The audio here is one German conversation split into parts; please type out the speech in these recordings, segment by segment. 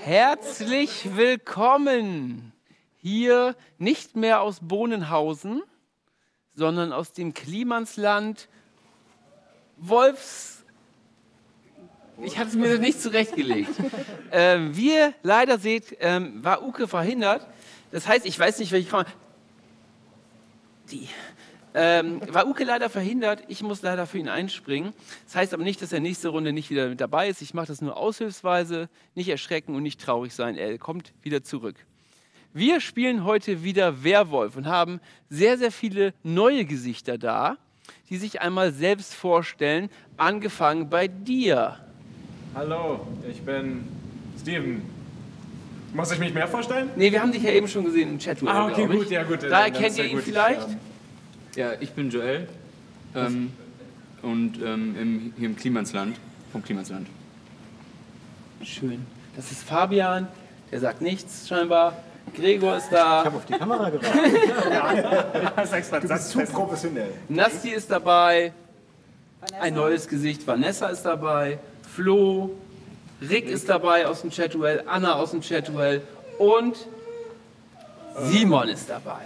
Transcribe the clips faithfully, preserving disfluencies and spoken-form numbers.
Herzlich willkommen hier nicht mehr aus Bohnenhausen, sondern aus dem Klimansland Wolfs... Ich hatte es mir nicht zurechtgelegt. ähm, wie ihr leider seht, ähm, war Uke verhindert. Das heißt, ich weiß nicht, welche Frau... Die... Ähm, war Uke leider verhindert, ich muss leider für ihn einspringen. Das heißt aber nicht, dass er nächste Runde nicht wieder mit dabei ist. Ich mache das nur aushilfsweise, nicht erschrecken und nicht traurig sein. Er kommt wieder zurück. Wir spielen heute wieder Werwolf und haben sehr, sehr viele neue Gesichter da, die sich einmal selbst vorstellen, angefangen bei dir. Hallo, ich bin Steven. Muss ich mich mehr vorstellen? Nee, wir haben dich ja eben schon gesehen im Chat. Ah, okay, gut, ja gut. Da erkennt ihr ihn vielleicht. Ja, ich bin Joel ähm, und ähm, im, hier im Klimansland, vom Klimansland. Schön. Das ist Fabian, der sagt nichts scheinbar. Gregor ist da. Ich habe auf die Kamera gewartet. Ja, das ist extra, du bist zu professionell. Nasti ist dabei. Vanessa. Ein neues Gesicht. Vanessa ist dabei. Flo. Rick ist dabei aus dem Chat-Duell. Anna aus dem Chat-Duell. Und Simon ist dabei.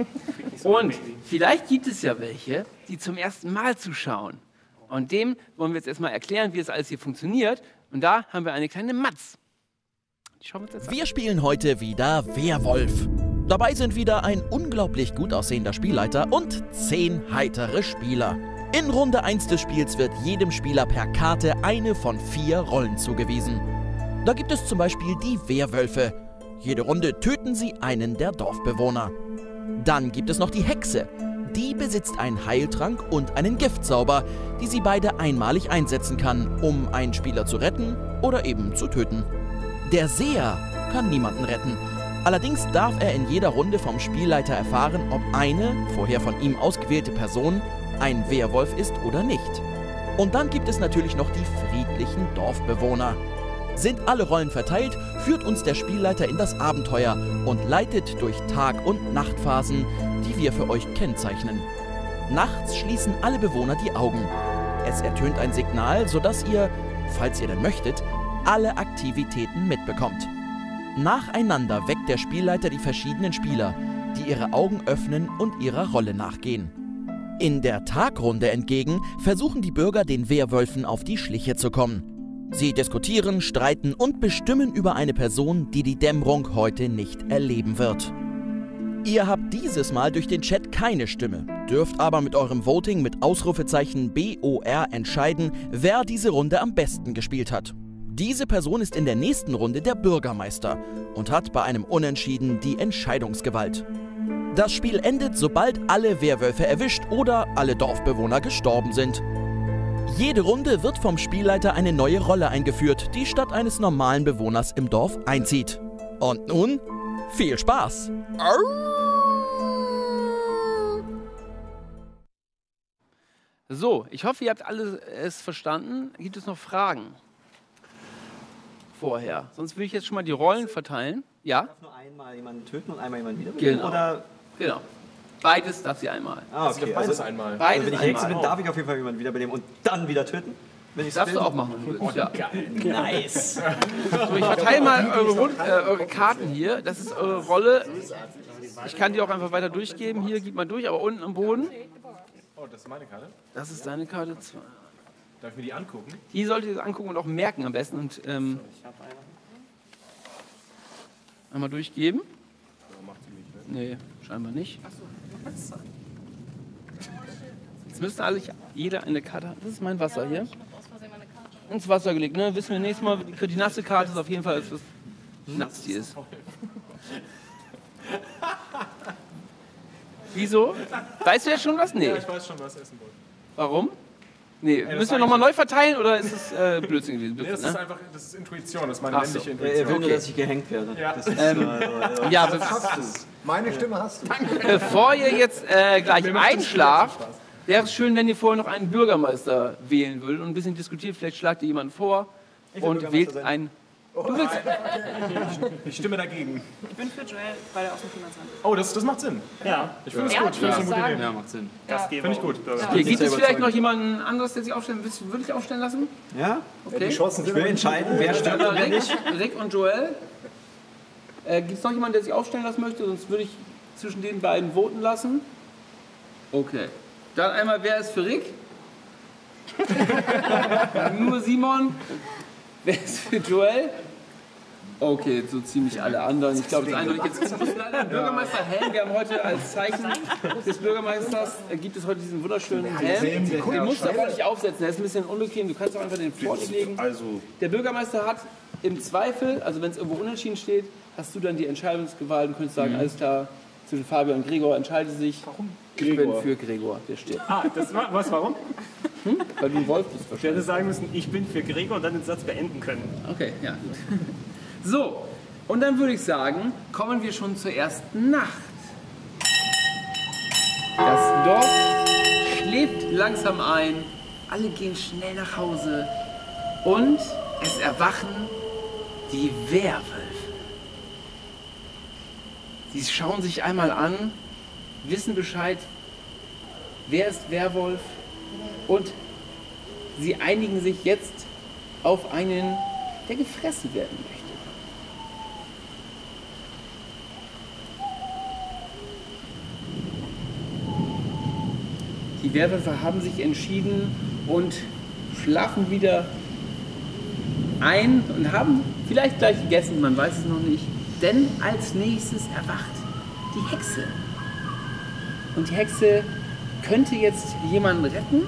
Und vielleicht gibt es ja welche, die zum ersten Mal zuschauen. Und dem wollen wir jetzt erstmal erklären, wie es alles hier funktioniert. Und da haben wir eine kleine Matz. Die schauen wir uns jetzt an. Wir spielen heute wieder Werwolf. Dabei sind wieder ein unglaublich gut aussehender Spielleiter und zehn heitere Spieler. In Runde eins des Spiels wird jedem Spieler per Karte eine von vier Rollen zugewiesen. Da gibt es zum Beispiel die Werwölfe. Jede Runde töten sie einen der Dorfbewohner. Dann gibt es noch die Hexe. Die besitzt einen Heiltrank und einen Giftzauber, die sie beide einmalig einsetzen kann, um einen Spieler zu retten oder eben zu töten. Der Seher kann niemanden retten. Allerdings darf er in jeder Runde vom Spielleiter erfahren, ob eine, vorher von ihm ausgewählte Person, ein Werwolf ist oder nicht. Und dann gibt es natürlich noch die friedlichen Dorfbewohner. Sind alle Rollen verteilt, führt uns der Spielleiter in das Abenteuer und leitet durch Tag- und Nachtphasen, die wir für euch kennzeichnen. Nachts schließen alle Bewohner die Augen. Es ertönt ein Signal, sodass ihr, falls ihr denn möchtet, alle Aktivitäten mitbekommt. Nacheinander weckt der Spielleiter die verschiedenen Spieler, die ihre Augen öffnen und ihrer Rolle nachgehen. In der Tagrunde entgegen versuchen die Bürger, den Werwölfen auf die Schliche zu kommen. Sie diskutieren, streiten und bestimmen über eine Person, die die Dämmerung heute nicht erleben wird. Ihr habt dieses Mal durch den Chat keine Stimme, dürft aber mit eurem Voting mit Ausrufezeichen B O R entscheiden, wer diese Runde am besten gespielt hat. Diese Person ist in der nächsten Runde der Bürgermeister und hat bei einem Unentschieden die Entscheidungsgewalt. Das Spiel endet, sobald alle Werwölfe erwischt oder alle Dorfbewohner gestorben sind. Jede Runde wird vom Spielleiter eine neue Rolle eingeführt, die statt eines normalen Bewohners im Dorf einzieht. Und nun, viel Spaß! So, ich hoffe, ihr habt alles verstanden. Gibt es noch Fragen? Vorher. Sonst würde ich jetzt schon mal die Rollen verteilen. Ja? Darf nur einmal jemanden töten und einmal jemanden wiederbeleben? Genau. Oder? Genau. Beides darf sie einmal. Ah, okay. Beides Also, einmal. Beides also wenn ich Hexe einmal. bin, darf ich auf jeden Fall jemanden wiederbeleben und dann wieder töten? Wenn ich Darfst will? du auch machen, wenn du willst. Ja. Nice. So, ich verteile mal eure, Rund, äh, eure Karten hier. Das ist eure Rolle. Ich kann die auch einfach weiter durchgeben. Hier, gib mal durch, aber unten am Boden. Oh, das ist meine Karte. Das ist deine Karte. Darf ich mir die angucken? Die solltet ihr angucken und auch merken am besten. Und ähm, einmal durchgeben. Nee, scheinbar nicht. Jetzt müssten alle, jeder eine Karte haben. Das ist mein Wasser hier. Ins Wasser gelegt, ne? Wissen wir nächstes Mal, die nasse Karte ist auf jeden Fall, was nass die ist. Wieso? Weißt du jetzt schon was? Nee. Ja, ich weiß schon, was essen wollte. Warum? Nee, Ey, müssen wir nochmal neu verteilen oder ist es äh, Blödsinn gewesen? Nee, das ne? ist einfach, das ist Intuition, das ist meine Ach so. männliche Er Intuition. will nur, dass ich gehängt werde. Ja. Das ist, Ähm, äh, äh, Ja, das be schaffst du. Meine Stimme hast du. bevor ihr jetzt äh, gleich Mir macht das einschlaft, Spaß. wäre es schön, wenn ihr vorher noch einen Bürgermeister wählen würdet und ein bisschen diskutiert. Vielleicht schlagt ihr jemanden vor will und Bürgermeister wählt sein. einen. Du willst, Ich stimme dagegen. Ich bin für Joel, weil er aus dem Klimansland ist. Oh, das, das macht Sinn. Ja. Ich finde es Ja, gut. Ich finde es eine gute sagen. Idee. Ja, macht Sinn. Gastgeber. Finde ich gut. okay, gibt es vielleicht noch jemanden anderes, der sich aufstellen will? Würde ich aufstellen lassen? Ja? Okay. Die Chancen sind ich will entscheiden, wer stirbt und wer Rick, nicht. Rick und Joel. Äh, gibt es noch jemanden, der sich aufstellen lassen möchte? Sonst würde ich zwischen den beiden voten lassen. Okay. Dann einmal, wer ist für Rick? Nur Simon. Wer ist für Joel? Okay, so ziemlich alle anderen. Ich glaube, es ist eindeutig. Jetzt muss leider Bürgermeister Helm. Wir haben heute als Zeichen des Bürgermeisters, äh, gibt es heute diesen wunderschönen Helm. Den musst du aber nicht aufsetzen, der ist ein bisschen unbequem. Du kannst auch einfach den vor dir legen. Also, Der Bürgermeister hat im Zweifel, also wenn es irgendwo unentschieden steht, hast du dann die Entscheidungsgewalt und könntest sagen, alles klar, zwischen Fabian und Gregor entscheide sich. Warum? Ich Gregor. bin für Gregor, der stirbt. ah, das war, was, warum? Weil du ein Wolf bist Ich wahrscheinlich. hätte sagen müssen, ich bin für Gregor und dann den Satz beenden können. Okay, ja, gut. So, und dann würde ich sagen, kommen wir schon zur ersten Nacht. Das Dorf schläft langsam ein, alle gehen schnell nach Hause und es erwachen die Werwölfe. Sie schauen sich einmal an, wissen Bescheid, wer ist Werwolf und sie einigen sich jetzt auf einen, der gefressen werden möchte. Die Werwölfe haben sich entschieden und schlafen wieder ein und haben vielleicht gleich gegessen, man weiß es noch nicht. Denn als nächstes erwacht die Hexe. Und die Hexe könnte jetzt jemanden retten.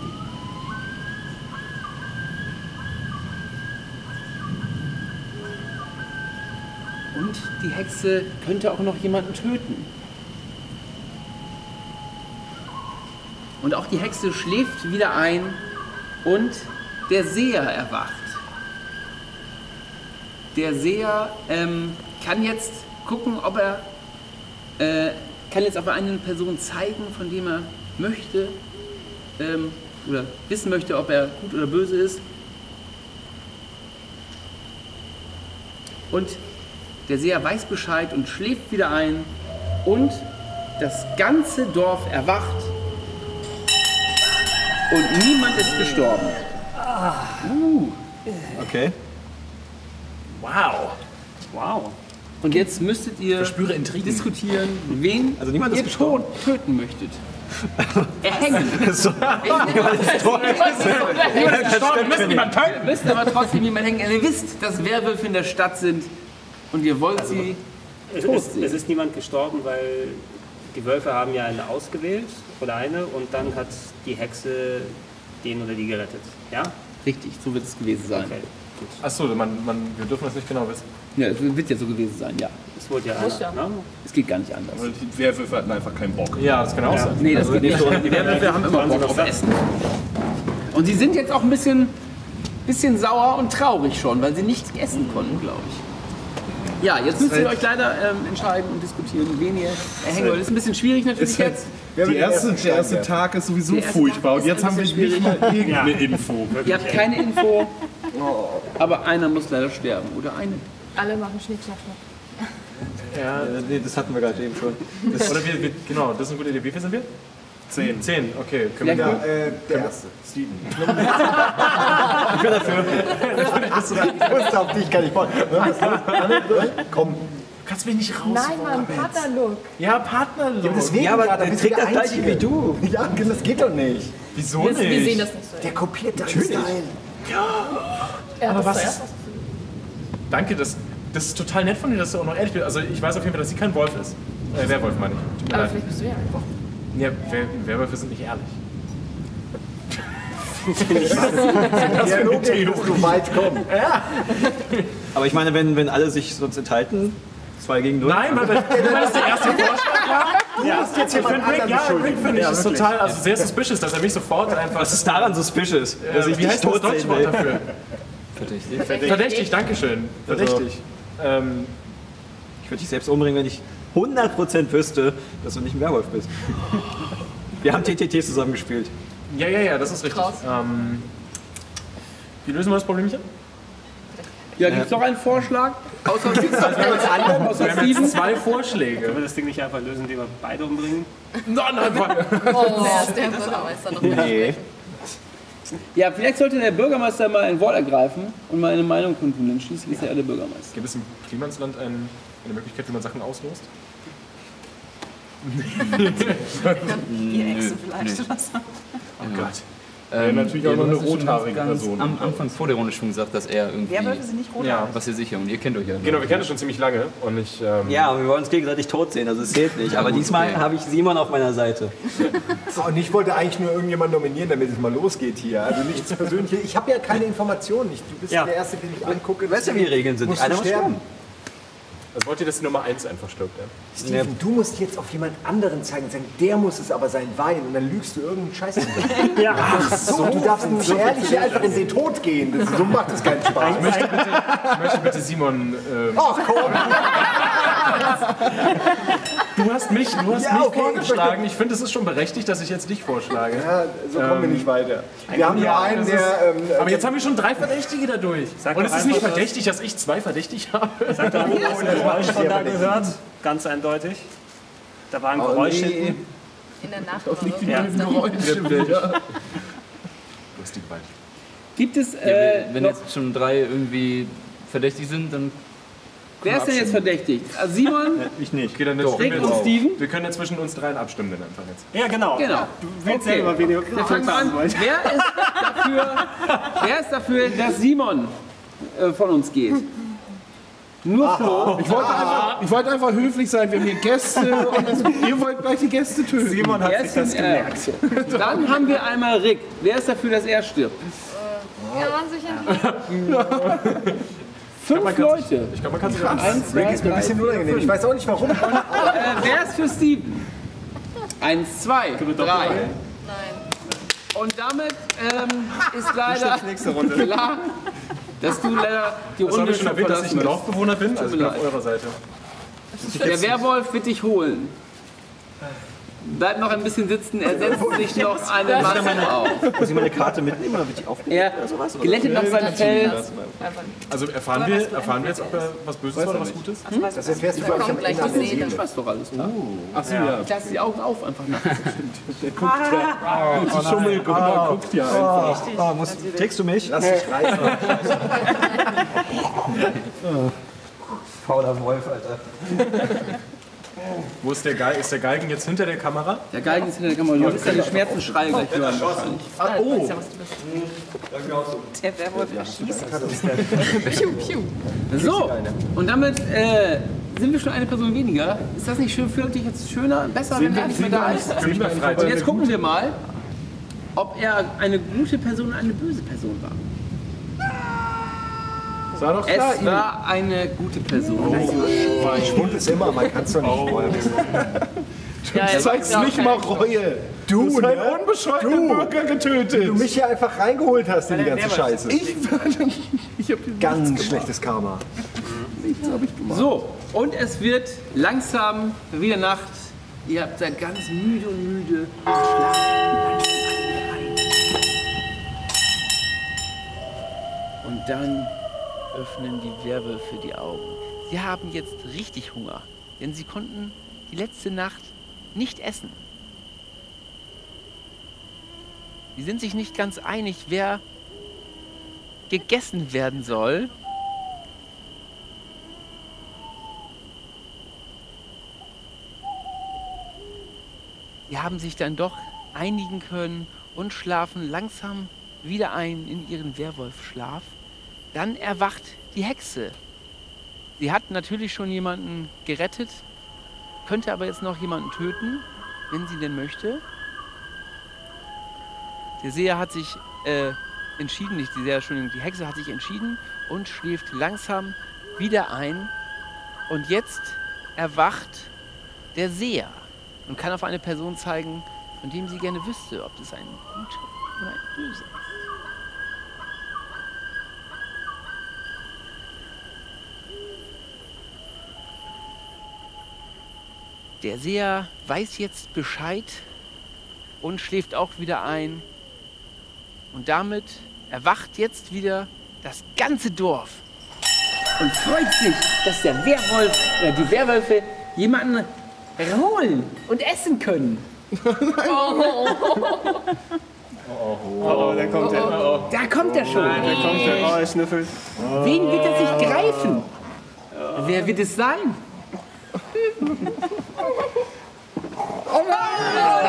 Und die Hexe könnte auch noch jemanden töten. Und auch die Hexe schläft wieder ein und der Seher erwacht. Der Seher ähm, kann jetzt gucken, ob er äh, kann jetzt auf eine Person zeigen, von dem er möchte ähm, oder wissen möchte, ob er gut oder böse ist. Und der Seher weiß Bescheid und schläft wieder ein und das ganze Dorf erwacht und niemand ist gestorben. Uh. Okay. Wow. Wow. Und jetzt müsstet ihr Verspüre Intrigen. diskutieren, wen Also niemand ist ihr gestorben. tot töten möchtet. Erhängen. So. Wir müssen niemand töten. Wir müssen aber trotzdem jemanden hängen. Ihr wisst, dass Werwölfe in der Stadt sind und ihr wollt sie Es tot ist, sehen. es ist niemand gestorben, weil die Wölfe haben ja eine ausgewählt oder eine und dann hat die Hexe den oder die gerettet. Ja? Richtig, so wird es gewesen sein. Okay, gut. Achso, man, man, wir dürfen das nicht genau wissen. Ja, es wird ja so gewesen sein, ja. Es wurde ja einer. Ne? Es geht gar nicht anders. Die Werwölfe hatten einfach keinen Bock. Ja, das kann auch Ja. sein. Nee, das geht nicht. Die Werwölfe haben immer Waren sie Bock noch auf satt? Essen. Und sie sind jetzt auch ein bisschen, bisschen sauer und traurig schon, weil sie nichts essen konnten, glaube ich. Ja, jetzt müsst ihr euch leider ähm, entscheiden und diskutieren, wen ihr erhängen wollt. Das ist ein bisschen schwierig natürlich Ist halt- jetzt. Die erste, der erste Tag ist sowieso Der erste furchtbar. Tag Und ist jetzt ein haben wir bisschen nicht mal irgendeine Ja. Info. Ihr habt keine Info, aber einer muss leider sterben. Oder eine. Alle machen Schnick, Schnack, Schnack. Ja. Äh, nee, das hatten wir gerade eben schon. Das Oder wir, wir, genau, das ist eine gute Idee. Wie viel sind wir? Zehn. Zehn, okay. Können wir Vielleicht- Ja, äh, der erste. Steven. ich bin dafür. Ich wusste auf dich, kann ich wollen. Komm. Kannst mich nicht raus. Nein, Mann, Partnerlook. Ja, Partnerlook. Deswegen ja, aber der trägt das gleiche wie du. Ja, das geht doch nicht. Wieso Wir, nicht? wir sehen das nicht so. Der kopiert deinen Style. Ja, Aber das was zuerst ist- hast du- Danke, das, das ist total nett von dir, dass du auch noch ehrlich bist. Also ich weiß auf jeden Fall, dass sie kein Wolf ist. Äh, Werwolf meine ich. Tut mir Aber leid. vielleicht bist du ja einfach. Ja, Wer, Werwölfe sind nicht ehrlich. Ja, logisch, dass du weit kommen. Aber ich meine, wenn, wenn alle sich sonst enthalten, zwei gegen null. Nein, weil weil das der erste Vorschlag war. Du musst jetzt Ich finde jemand Rick, anderen ja, beschuldigen. Rick finde ich Ja, ist wirklich. total, also sehr suspicious, dass er mich sofort einfach. Was ist daran suspicious? äh, Dass ich wie dich heißt das tot deutsche sehen Wort will. dafür? Verdächtig. Verdächtig, dankeschön. Verdächtig. Ähm, Ich würde dich selbst umbringen, wenn ich hundert Prozent wüsste, dass du nicht ein Werwolf bist. Wir haben T T T zusammen gespielt. ja, ja, ja, das ist richtig. Krass. Ähm, wie lösen wir das Problemchen? Ja, gibt es noch einen Vorschlag? Außer Steven? Außer Wir haben jetzt zwei Vorschläge. Können wir das Ding nicht einfach lösen, indem wir beide umbringen? Nein, einfach. Oh, der ist der Bürgermeister noch Nee. Ja, vielleicht sollte der Bürgermeister mal ein Wort ergreifen und mal eine Meinung kundtun, denn schließlich ist er der Bürgermeister. Gibt es im Klimansland ein, eine Möglichkeit, wie man Sachen auslost? Die Echse vielleicht oder so. Oh Gott. Ähm, Ja, natürlich auch noch du eine hast schon rothaarige ganz Person. Am Anfang vor der Runde schon gesagt, dass er irgendwie... Werwölfe sind nicht rot. Ja. Was ihr sicher, und ihr kennt euch ja. Genau, wir kennen das schon ziemlich lange und ich... Ähm, Ja, und wir wollen uns gegenseitig tot sehen, also es zählt nicht. Aber gut, diesmal okay. habe ich Simon auf meiner Seite. Und ich wollte eigentlich nur irgendjemanden nominieren, damit es mal losgeht hier. Also nichts Persönliches. Ich habe ja keine Informationen. Ich, du bist Ja. der Erste, den ich angucke. Weißt du, wie die Regeln sind? Musst Einer du muss sterben. Also wollt ihr, dass die Nummer eins einfach stirbt, ja? Steven, du musst jetzt auf jemand anderen zeigen und sagen, der muss es aber sein, weil. Und dann lügst du irgendeinen Scheiß. Ja, Ach so, du darfst nicht ehrlich hier einfach in den Tod gehen. Das, so macht es keinen Spaß. Ich möchte bitte, ich möchte bitte Simon... Ähm, Ach komm! du hast mich, du hast Ja, mich okay, vorgeschlagen. Ich finde, es ist schon berechtigt, dass ich jetzt dich vorschlage. Ja, so kommen wir nicht weiter. Wir haben nur einen, das der... ist- Ähm, Aber jetzt haben wir schon drei Verdächtige dadurch. Sag Und doch es ist nicht einfach, verdächtig, dass ich zwei verdächtig habe. Sagt er, oh, das Geräusch von da gehört? Ganz eindeutig. Da war ein Geräusch hinten. in der Nacht oder so. Ja. Wo ist die Gewalt? Gibt es, Ja, äh, wenn noch, jetzt schon drei irgendwie verdächtig sind, dann... wer ist denn jetzt verdächtigt? Also Simon, Ich nicht. Okay, dann Rick und Steven? Wir können ja zwischen uns dreien abstimmen dann einfach jetzt. Ja, genau. Genau. Du willst Okay. selber, wen ihr Wir fangen mal an. Wer ist dafür, wer ist dafür, dass Simon äh, von uns geht? Nur Flo. Ich wollte, einfach, ich wollte einfach höflich sein, wir haben hier Gäste und das, ihr wollt gleich die Gäste töten. Simon hat Er sich ist das äh, gemerkt. Dann haben wir einmal Rick. Wer ist dafür, dass er stirbt? Ja, sicher. Fünf Leute. Ich glaube, man kann sich das... Eins, zwei, Rick ist mir ein drei, bisschen vier, unangenehm. Ich fünf. weiß auch nicht warum. Äh, wer ist für Steven? Eins, zwei, drei. Nein. Und damit ähm, ist leider klar, dass du leider die Das habe Runde ich schon schon erwähnt, dass ich ein verlassen Dorfbewohner bin, also ich bin mir auf leid. eurer Seite. hast. Der Werwolf wird dich holen. Bleib noch ein bisschen sitzen, er setzt sich noch eine Maske auf. Muss ich meine Karte mitnehmen oder wird die aufgeben? Er glättet noch sein Fell. Also erfahren wir, erfahren wir jetzt, ob er was Böses war oder was Gutes? Das erfährst du Da gleich am kommt gleich Ende die an der Szene. Ich weiß doch alles. Ne? Ach so, ja. Ich lasse die Augen auf einfach nach. Die Schummel, guck mal, guckt ja einfach. Oh, muss, trägst du mich? Lass dich reißen. Fauler Wolf, Alter. Wo ist der Galgen? Ist der Galgen jetzt hinter der Kamera? Der Galgen ist hinter der Kamera. Du wirst deine Schmerzensschreie gleich hören wahrscheinlich. Oh! Der Werwolf erschießt. Piu, piu. So, und damit äh, sind wir schon eine Person weniger. Ist das nicht schön? Fühlt dich jetzt schöner, besser, wenn er nicht mehr da ist? Fühl mich mal frei. Und jetzt gucken wir mal, ob er eine gute Person oder eine böse Person war. Das war doch klar. Es war eine gute Person. Schwund ist immer, man kann es doch nicht vorher wissen. Ja, Du zeigst nicht mal Reue. Du, Du hast einen ne? unbescholtenen Du. Bürger getötet. Du mich hier einfach reingeholt hast in die ganze Scheiße. Ich, ich hab den Ganz schlechtes Karma. So, und es wird langsam wieder Nacht. Ihr habt seid ganz müde und müde. Und schlaft langsam ein. Und dann öffnen die Werwölfe die Augen. Sie haben jetzt richtig Hunger, denn sie konnten die letzte Nacht nicht essen. Sie sind sich nicht ganz einig, wer gegessen werden soll. Sie haben sich dann doch einigen können und schlafen langsam wieder ein in ihren Werwolfschlaf. Dann erwacht die Hexe. Sie hat natürlich schon jemanden gerettet, könnte aber jetzt noch jemanden töten, wenn sie denn möchte. Der Seher hat sich äh, entschieden, nicht die Seher, Entschuldigung, die Hexe hat sich entschieden und schläft langsam wieder ein. Und jetzt erwacht der Seher und kann auf eine Person zeigen, von dem sie gerne wüsste, ob das ein guter oder ein böser ist. Der Seher weiß jetzt Bescheid und schläft auch wieder ein. Und damit erwacht jetzt wieder das ganze Dorf. und freut sich, dass der Werwolf oder die Werwölfe jemanden holen und essen können. Oh, oh, da kommt er. Oh, oh. Da kommt er schon. Nein, da kommt er. Oh, er schnüffelt. Oh. Wen wird er sich greifen? Oh. Wer wird es sein? Oh nein!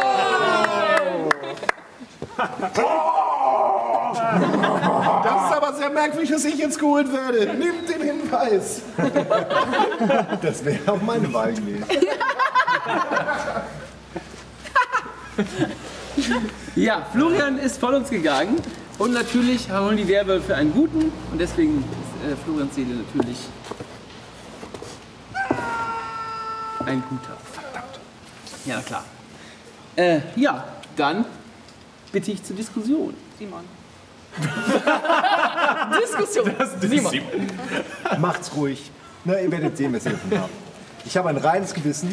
Das ist aber sehr merkwürdig, dass ich jetzt geholt werde. Nimm den Hinweis. Das wäre auch meine Wahl gewesen. Ja, Florian ist von uns gegangen und natürlich holen die Werwölfe einen guten und deswegen ist äh, Florians Seele natürlich ein guter. Verdammt. Ja, klar. Äh, ja, dann bitte ich zur Diskussion. Simon. Diskussion. Simon. Macht's ruhig. Na, ihr werdet sehen, was ihr davon habt. Ich habe ein reines Gewissen.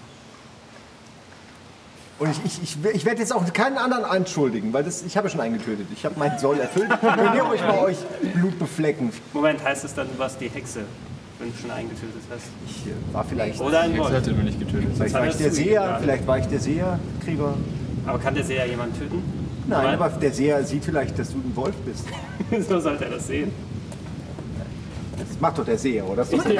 Und ich, ich, ich, ich werde jetzt auch keinen anderen anschuldigen, weil das, ich habe schon einen getötet. Ich habe meinen Soll erfüllt. Könnt ihr euch bei euch Blut beflecken? Moment, heißt es dann, du warst die Hexe, wenn du schon einen getötet hast? Ich äh, war vielleicht... Oder ein Die Wolf. Hexe hatte nur nicht getötet. Vielleicht war ich der Seher, vielleicht war ich der Seher, Krieger. Aber kann der Seher jemanden töten? Nein, Nein, aber der Seher sieht vielleicht, dass du ein Wolf bist. so sollte er das sehen. Das macht doch der Seher, oder? Das ist doch Das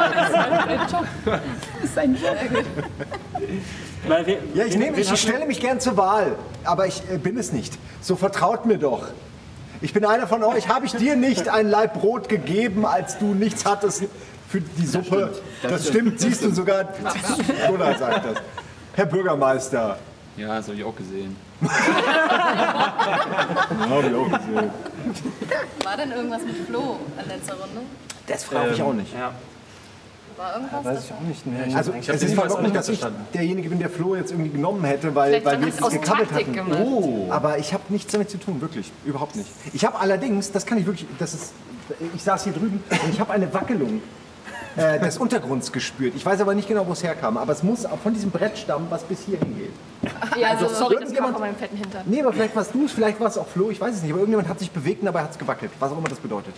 ist ein Job. Weil wir, ja, ich, wen- nehme, wen ich hast stelle mich gern zur Wahl, aber ich äh, bin es nicht. So vertraut mir doch. Ich bin einer von euch. Habe ich dir nicht ein Laib Brot gegeben, als du nichts hattest für die Suppe? Das, das stimmt, siehst du sogar. Gunnar sagt das. Herr Bürgermeister. Ja, das habe ich auch gesehen. Habe ich auch gesehen. War denn irgendwas mit Flo in letzter Runde? Das frage ich auch nicht. Ja. War irgendwas? Weiß ich auch nicht mehr. Also Ich hab es den ist Hinweis überhaupt nicht, auch dass nicht ich verstanden. derjenige bin, der Flo jetzt irgendwie genommen hätte, weil, Vielleicht weil haben wir sie jetzt es aus gekabbelt Taktik hatten. gemacht. Oh. Aber ich habe nichts damit zu tun, wirklich. Überhaupt nicht. Ich habe allerdings, das kann ich wirklich, das ist, ich saß hier drüben und ich habe eine Wackelung äh, des Untergrunds gespürt. Ich weiß aber nicht genau, wo es herkam, aber es muss auch von diesem Brett stammen, was bis hier hingeht. Ja, also, sorry, das kam irgendjemand- von meinem fetten Hintern. Nee, aber vielleicht warst du es, vielleicht war es auch Flo, ich weiß es nicht. Aber irgendjemand hat sich bewegt und dabei hat es gewackelt, was auch immer das bedeutet.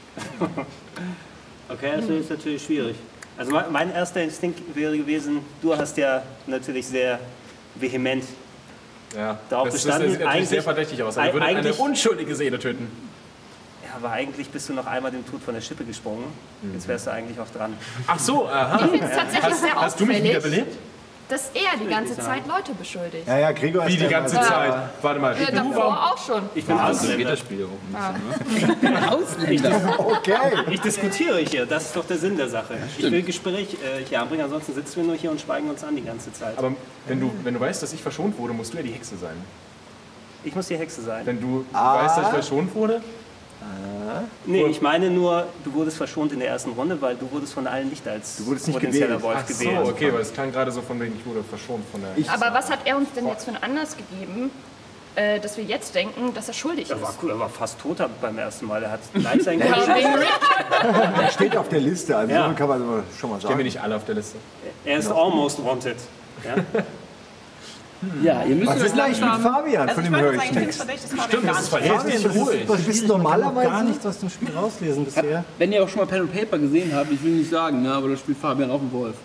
Okay, das ist natürlich schwierig. Also mein- mein erster Instinkt wäre gewesen, du hast ja natürlich sehr vehement Ja, darauf das bestanden. sieht natürlich sehr verdächtig aus. Er würde eine eigentlich- unschuldige Seele töten. Ja, aber eigentlich bist du noch einmal dem Tod von der Schippe gesprungen. Jetzt wärst du eigentlich auch dran. Ach so, aha. Ich finde es tatsächlich Hast, sehr hast du mich auffällig, wiederbelebt? dass er die ganze Zeit Leute beschuldigt. Ja, ja, Gregor Wie ist die der- ganze Zeit? Warte mal. Ja, davor auch schon. Ich bin Also geht Ausländer. das Spiel auch ein bisschen, ne? Ausländer. Okay. Ich diskutiere hier, das ist doch der Sinn der Sache. Ich will Gespräch äh, hier anbringen, ansonsten sitzen wir nur hier und schweigen uns an die ganze Zeit. Aber wenn du, wenn du weißt, dass ich verschont wurde, musst du ja die Hexe sein. Ich muss die Hexe sein. Wenn du Ah. weißt, dass ich verschont wurde, Nee, ich meine nur, du wurdest verschont in der ersten Runde, weil du wurdest von allen nicht als Du wurdest nicht potenzieller gewählt. Wolf ach so, gewählt. okay, weil es klang gerade so von wegen, ich wurde verschont von der... Ich- Aber was hat er uns denn jetzt für einen Anlass gegeben, äh, dass wir jetzt denken, dass er schuldig Er war, ist? cool, er war fast tot beim ersten Mal. Er hat live sein Ja, wegen Rick. Er steht auf der Liste, also Ja. so kann man schon mal Kennen wir sagen. nicht alle auf der Liste. Er ist almost wanted. Ja? Ja, ihr müsst Was ist denn eigentlich mit Fabian? Also Von ich dem weiß höre jetzt ich eigentlich, nichts. finde es verdächtig, dass Stimmt, das ist verdächtig Das ruhig. ist, du bist gar normalerweise... nichts aus dem Spiel rauslesen bisher. Wenn ihr auch schon mal Pen und Paper gesehen habt, ich will nicht sagen, ne, aber da spielt Fabian auch einen Wolf.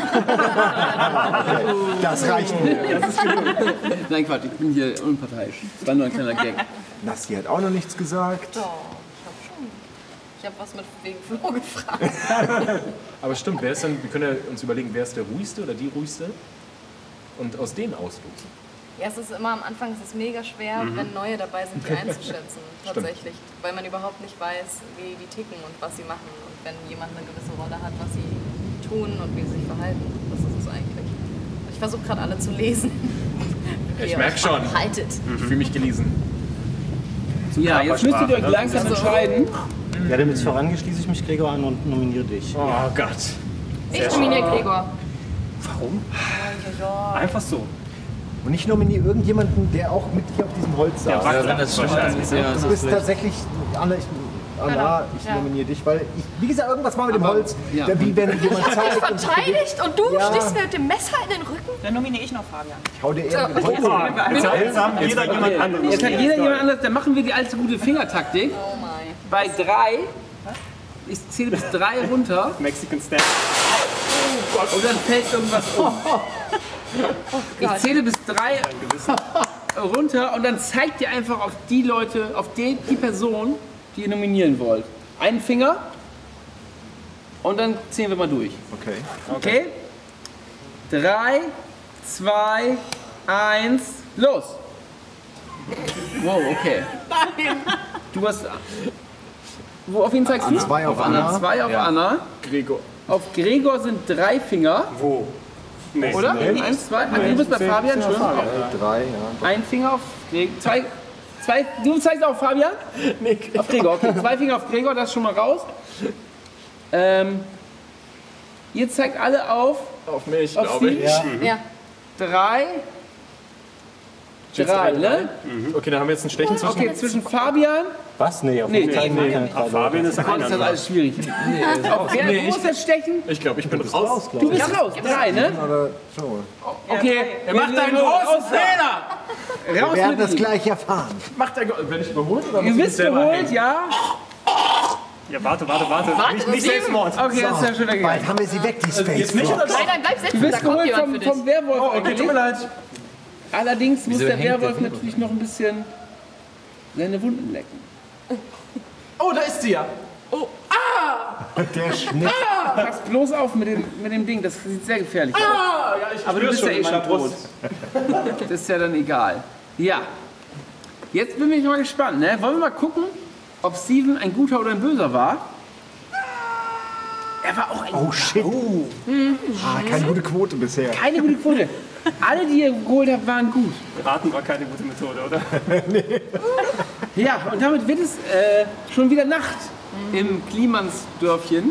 Das reicht mir. Nein, Quatsch, ich bin hier unparteiisch. Das war nur ein kleiner Gag. Nasti hat auch noch nichts gesagt. Doch, ich hab schon. Ich habe was mit wegen Flo gefragt. Aber stimmt, wer ist denn, wir können ja uns überlegen, wer ist der ruhigste oder die ruhigste? Und aus denen auslosen. Ja, es ist immer am Anfang ist es mega schwer, wenn Neue dabei sind, die einzuschätzen. Tatsächlich. Weil man überhaupt nicht weiß, wie die ticken und was sie machen. Und wenn jemand eine gewisse Rolle hat, was sie tun und wie sie sich verhalten. Das ist es eigentlich. Ich versuche gerade alle zu lesen. Ich Ihr merk euch schon. verhaltet. Ich fühle mich gelesen. Ja, jetzt müsstet ihr euch langsam Also- entscheiden. Ja, damit es vorangeht, schließe ich mich Gregor an und nominiere dich. Oh Gott. Ich nominiere Gregor. Warum? Ja, ja. Einfach so. Und ich nominiere irgendjemanden, der auch mit hier auf diesem Holz saß. Der Wackler wenn das stimmt, wahrscheinlich. dann- ja, Du das bist ist tatsächlich, Anna, ich, Anna, ich Ja. nominiere dich, weil ich, wie gesagt, irgendwas war mit dem Holz, ja. da wie wenn jemand zeigt und Verteidigt und du Ja. stichst mir mit dem Messer in den Rücken? Dann nominiere ich noch Fabian. ich hau dir eher mit dem Holz. Jetzt hat, jetzt hat jeder jemand anderes. Jetzt hat jeder jemand anderes, dann machen wir die alte gute Fingertaktik. Oh mein. Bei drei ich zähle bis drei runter. Mexican Stand. Und dann fällt irgendwas um. Ich zähle bis drei runter und dann zeigt ihr einfach auf die Leute, auf die, die Person, die ihr nominieren wollt. Einen Finger und dann zählen wir mal durch. Okay. Okay? Drei, zwei, eins, los! Wow, okay. Nein! Du hast. Wo, auf wen zeigst du? Zwei auf Anna. Zwei auf Ja. Anna. Gregor. Auf Gregor sind drei Finger. Wo? Nee. Oder? Nee. Eins, zwei. Ah, du bist bei Fabian, Entschuldigung. Drei, ja. Ein Finger auf Gregor. Zwei, zwei. Du zeigst auf Fabian? Nee. Auf Gregor. Okay, zwei Finger auf Gregor, das ist schon mal raus. Ähm, ihr zeigt alle auf. Auf mich, Auf glaube sie? ich. Ja. Ja. Drei. Drei, ne? Okay, dann haben wir jetzt ein Stechen zwischen. Okay, zwischen Fabian. Was? Nee, auf Nee, jeden Fall nee, keine Ah, Fabian ist Gott, ist das einer. alles schwierig. Auf wer, Nee, wo ich- ist das Stechen? Ich glaube, ich bin raus. Du bist raus. Drei, ne? Oder so. Okay. Er macht einen großen Fehler! Wir Raus werden mit das ihm. gleich erfahren. Macht er. Wenn ich überholt oder Ihr muss ich wisst selber geholt, hängen? ja? Ja, warte, warte, warte. Warte, nicht nicht Steven. Selbstmord. Okay, das ist ja schon Bald gegangen. haben wir sie weg, die Space Jetzt nicht oder Frogs. Nein, nein, bleib sitzen, Du da bist kommt geholt jemand vom, für dich. vom Werwolf. Oh, okay, tut mir leid. Allerdings muss Wieso der hängt der Werwolf Finger? natürlich noch ein bisschen seine Wunden lecken. Oh, da ist sie ja. Der Schnitt. Pass bloß auf mit dem, mit dem Ding, das sieht sehr gefährlich aus. Ah, ja, ich Aber du spür's bist ja schon eh in schon meiner tot. Brust. Das ist ja dann egal. Ja. Jetzt bin ich mal gespannt, ne? Wollen wir mal gucken, ob Steven ein guter oder ein böser war? Er war auch ein Oh shit. Ah, keine gute Quote bisher. keine gute Quote. Alle, die ihr geholt habt, waren gut. Raten war keine gute Methode, oder? Ja, und damit wird es äh, schon wieder Nacht im Klimansdörfchen.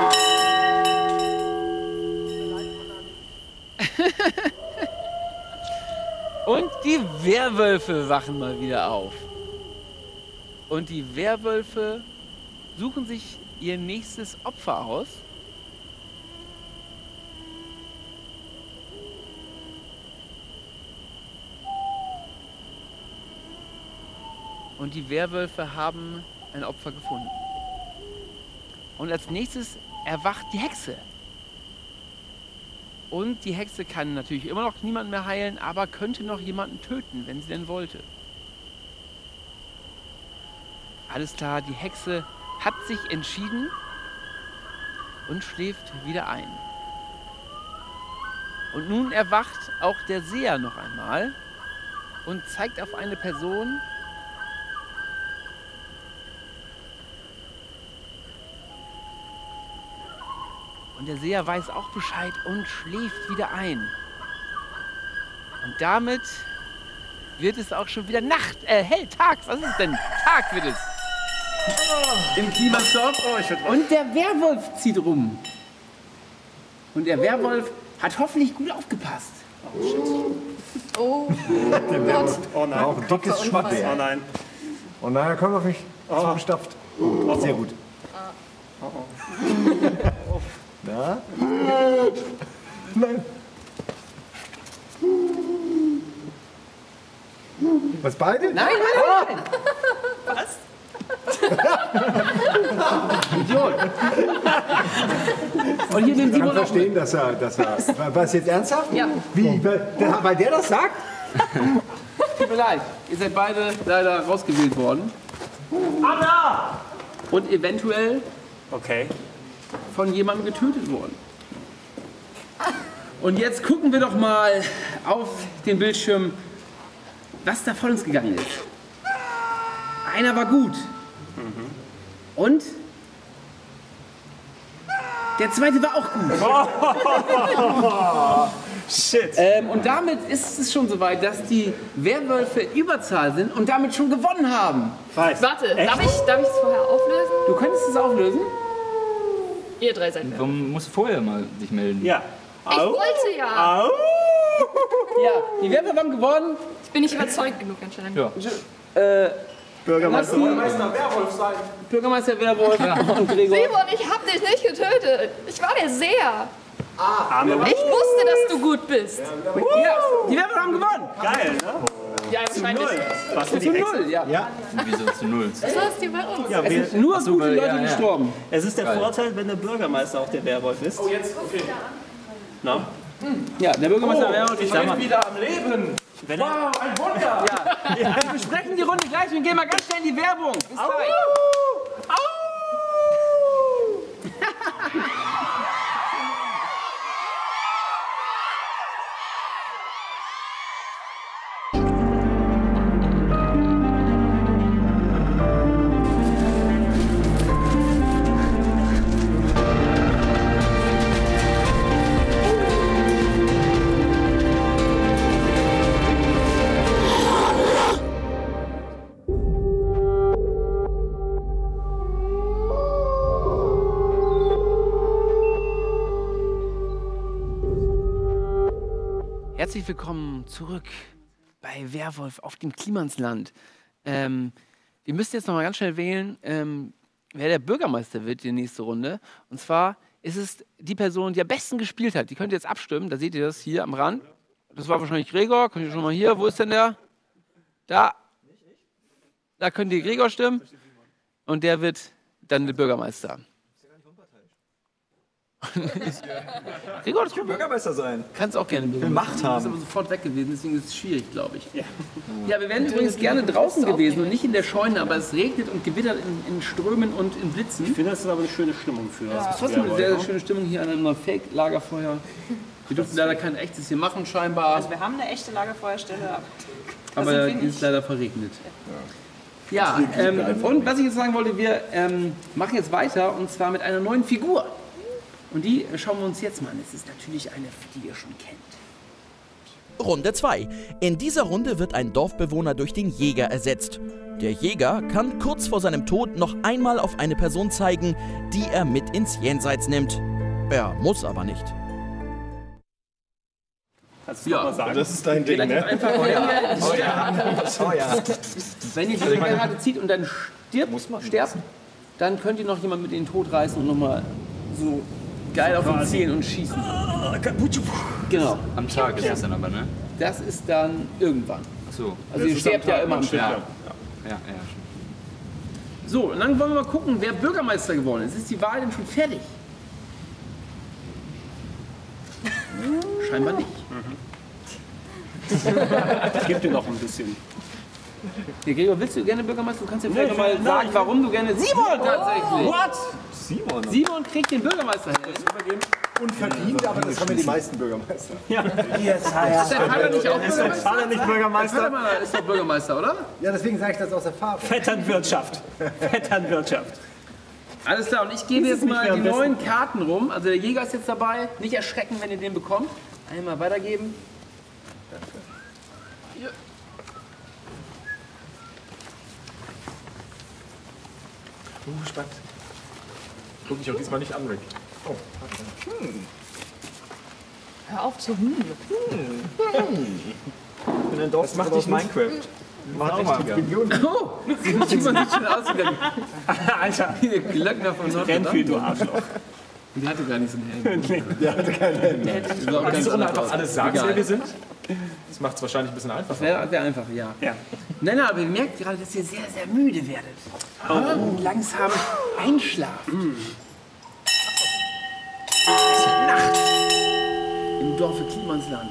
Und die Werwölfe wachen mal wieder auf. Und die Werwölfe suchen sich ihr nächstes Opfer aus. Und die Werwölfe haben ein Opfer gefunden. Und als nächstes erwacht die Hexe. Und die Hexe kann natürlich immer noch niemanden mehr heilen, aber könnte noch jemanden töten, wenn sie denn wollte. Alles klar, die Hexe hat sich entschieden und schläft wieder ein. Und nun erwacht auch der Seher noch einmal und zeigt auf eine Person, und der Seher weiß auch Bescheid und schläft wieder ein. Und damit wird es auch schon wieder Nacht, äh, hell, Tag, was ist es denn? Tag wird es. Im Klimasdorf. Oh, ich werd wach. Und der Werwolf zieht rum. Und der Werwolf hat hoffentlich gut aufgepasst. Oh, Oh nein. Auch ein dickes Oh Schwattbär. nein. Und naja, komm auf mich. Zugestapft. Sehr gut. Na? Nein. Was, beide? Nein, nein, nein. Idiot. Und hier nimmt Ich kann Simon auch verstehen, dass er, dass er... Was, jetzt ernsthaft? Ja. Wie? Weil der, weil der das sagt? Tut mir leid, ihr seid beide leider rausgewählt worden. Anna! Und eventuell Okay. von jemandem getötet worden. Und jetzt gucken wir doch mal auf den Bildschirm, was da von uns gegangen ist. Einer war gut. Und der zweite war auch gut. Shit. Ähm, und damit ist es schon soweit, dass die Werwölfe Überzahl sind und damit schon gewonnen haben. Weiß. warte, darf ich, darf ich es vorher auflösen? Du könntest es auflösen? Ihr drei seid wer? Warum musst du vorher mal sich melden? Ja. Ich wollte ja. Au. Ja, die Werwölfe haben gewonnen. Ich bin nicht überzeugt genug anscheinend. Ja. Äh, Bürgermeister. Bürgermeister Werwolf sein. Bürgermeister Werwolf und Gregor. Simon, ich hab dich nicht getötet. Ich war der Seher. Arme. Ich wusste, dass du gut bist. Ja, die Werwölfe haben gewonnen. Geil, ne? Ja, wahrscheinlich. Was Zu null, ja. Ja. Wieso zu null? Das war's dir bei uns. Ja, Es wir, sind nur Ach so, gute weil- Leute ja, ja. gestorben. es ist der Geil. Vorteil, wenn der Bürgermeister auch der Werwolf ist. Oh, jetzt? Okay. Na? Ja, der Bürgermeister wäre und Ich ich bin wieder am Leben. Wenn er, Wow, ein Wunder. Ja. Wir besprechen die Runde gleich und gehen mal ganz schnell in die Werbung. Bis gleich. Herzlich willkommen zurück bei Werwolf auf dem Klimansland. Ähm, wir müssen jetzt noch mal ganz schnell wählen, ähm, wer der Bürgermeister wird die nächste Runde. Und zwar ist es die Person, die am besten gespielt hat. Die könnt ihr jetzt abstimmen. Da seht ihr das hier am Rand. Das war wahrscheinlich Gregor. Könnt ihr schon mal hier. Wo ist denn der? Da. Da könnt ihr Gregor stimmen. Und der wird dann der Bürgermeister. Gregor, das kann Bürgermeister sein. Kannst auch gerne Bürgermeister. Macht haben. Du bist aber sofort weg gewesen, deswegen ist es schwierig, glaube ich. Ja. Ja, wir wären übrigens gerne draußen gewesen und nicht in der Scheune, aber es regnet und gewittert in, in Strömen und in Blitzen. ich finde, das ist aber eine schöne Stimmung für Es das ist trotzdem eine sehr, Werwolf. sehr schöne Stimmung hier an einem Fake-Lagerfeuer. Wir durften leider kein echtes hier machen, scheinbar. Also wir haben eine echte Lagerfeuerstelle, aber Aber sind wir die ist nicht. leider verregnet. Ja, ähm, und was ich jetzt sagen wollte, wir ähm, machen jetzt weiter und zwar mit einer neuen Figur. Und die schauen wir uns jetzt mal an. Es ist natürlich eine, die ihr schon kennt. Runde zwei. In dieser Runde wird ein Dorfbewohner durch den Jäger ersetzt. Der Jäger kann kurz vor seinem Tod noch einmal auf eine Person zeigen, die er mit ins Jenseits nimmt. Er muss aber nicht. Kannst du Ja. noch mal sagen? Das ist dein Ding, Relativ ne? einfach. Oh ja. Oh ja. Wenn ihr die Karte zieht und dann stirbt, sterbt, dann könnt ihr noch jemand mit in den Tod reißen und nochmal so geil auf ihn zielen und schießen. Genau. Am Tag ist das dann aber, ne? Das ist dann irgendwann. Ach so. Also ihr sterbt ja immer am Ja, Tag. ja, ja, ja, schon. So, und dann wollen wir mal gucken, wer Bürgermeister geworden ist. Ist die Wahl denn schon fertig? Scheinbar nicht. Gib dir noch ein bisschen. Ja, Gregor, willst du gerne Bürgermeister? Du kannst ja vielleicht Nee, noch mal nein, sagen, ich- warum du gerne... Simon tatsächlich! What? Simon. Simon kriegt den Bürgermeisterhelm. Unverdient, aber das haben ja die meisten Bürgermeister. Ja. Ist der Vater nicht auch Ist dein Vater nicht Der Bürgermeister? Vater ist doch Bürgermeister, oder? Ja, deswegen sage ich das aus Erfahrung. Vetternwirtschaft. Vetternwirtschaft. Alles klar, und ich gebe Das jetzt ist nicht mal mehr die am besten. neuen Karten rum. Also der Jäger ist jetzt dabei. Nicht erschrecken, wenn ihr den bekommt. Einmal weitergeben. Ja. Uh, spannend. Guck ich auch diesmal nicht an, Rick. Oh, Hör auf zu hm. Ich bin ein Dorf, das macht dich Minecraft. Mach mal. Oh, Simon sieht schon aus wie der, Alter. wie der Glöckner von Notre Renfiel, du Dame. Arschloch. Der hatte gar nicht so einen Helm. Der hatte keinen Helm. Das sah auch ganz Diese Runde anders einfach aus. alles sagen, Egal. wer wir sind. Das macht es wahrscheinlich ein bisschen einfacher. Wäre wär einfach, ja. Ja. Nein, nein, aber ihr merkt gerade, dass ihr sehr, sehr müde werdet. Und langsam einschlaft. Es ist Nacht im Dorfe Klimansland.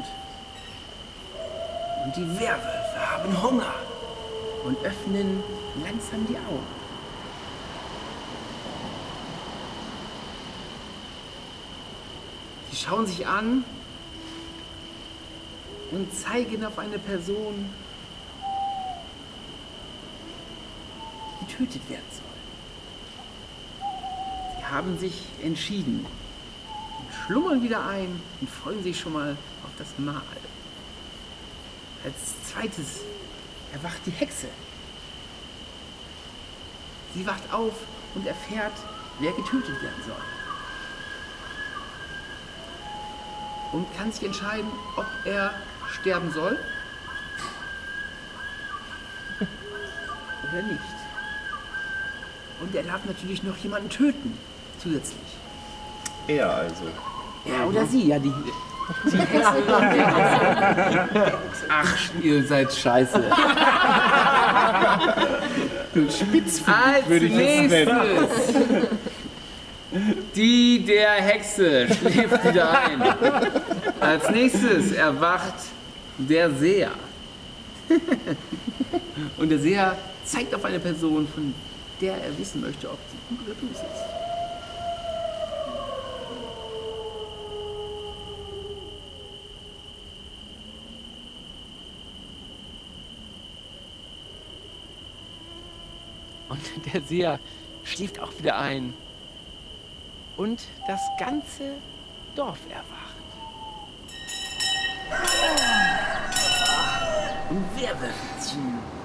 Und die Werwölfe haben Hunger und öffnen langsam die Augen. Sie schauen sich an und zeigen auf eine Person, die getötet werden soll. Sie haben sich entschieden und schlummern wieder ein und freuen sich schon mal auf das Mahl. Als zweites erwacht die Hexe. Sie wacht auf und erfährt, wer getötet werden soll. Und kann sich entscheiden, ob er sterben soll oder nicht. Und er darf natürlich noch jemanden töten, zusätzlich. Er also. Ja, oder sie, ja, die. die Ach, ihr seid scheiße. Als würde ich jetzt nächstes. Die der Hexe schläft wieder ein. Als nächstes erwacht der Seher. Und der Seher zeigt auf eine Person, von der er wissen möchte, ob sie gut oder böse ist. Und der Seher schläft auch wieder ein. Und das ganze Dorf erwacht. Und wer wird zu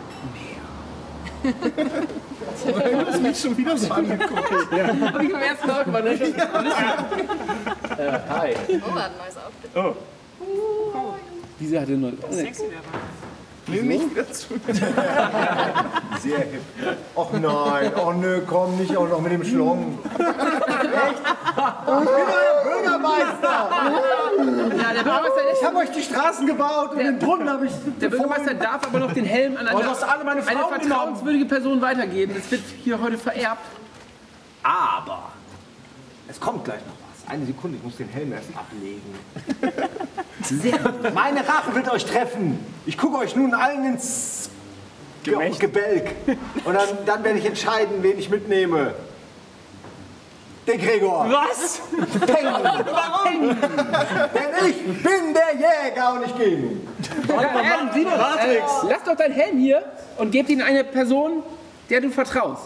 mehr? Du hast mich schon wieder so angeguckt. Ja. Hab ich beim ersten Mal gemacht, ne? äh, Hi. Oh, hat ein neues Outfit. Oh. Diese hatte nur. Sexy wäre. Nee, nicht wieder zu. Sehr hip. Och nein, oh nö, komm nicht auch noch mit dem Schlong. Echt? Oh, ich bin euer Bürgermeister. Ja, der Bürgermeister ist. Ich habe euch die Straßen gebaut und den Brunnen habe ich. Der Bürgermeister darf aber noch den Helm an eine, Oh, du hast alle meine eine Frauen vertrauenswürdige Person weitergeben. Das wird hier heute vererbt. Aber es kommt gleich noch was. Eine Sekunde, ich muss den Helm erst ablegen. Sehr gut. Meine Rache wird euch treffen. Ich gucke euch nun allen ins Ge Gebälk. Und dann, dann werde ich entscheiden, wen ich mitnehme. Den Gregor. Was? Peng. Warum? Denn ich bin der Jäger und ich gehe nun. Ja, ähm, Simon, äh, lass doch deinen Helm hier und gib ihn eine Person, der du vertraust.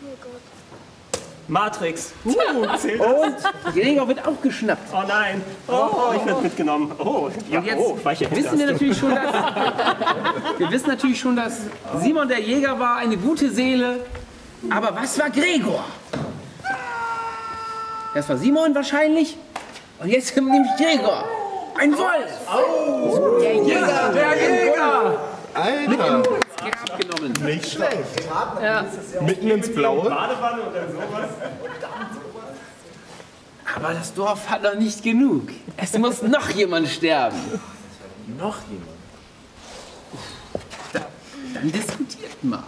Matrix. Uh, und Gregor wird auch geschnappt. Oh nein. Oh, ich werde mitgenommen. Oh, ja, Und jetzt oh, weiche wissen wir natürlich schon, dass wir wissen natürlich schon, dass Simon der Jäger war, eine gute Seele. Aber was war Gregor? Das war Simon wahrscheinlich. Und jetzt kommt nämlich Gregor. Ein Wolf. Oh, der Jäger. Der Jäger. Mit Alter. ins Grab genommen. Nicht schlecht. Ja. Mitten ins Blaue. Badewanne oder sowas. Aber das Dorf hat noch nicht genug. Es muss noch jemand sterben. Noch jemand? Da, dann diskutiert mal.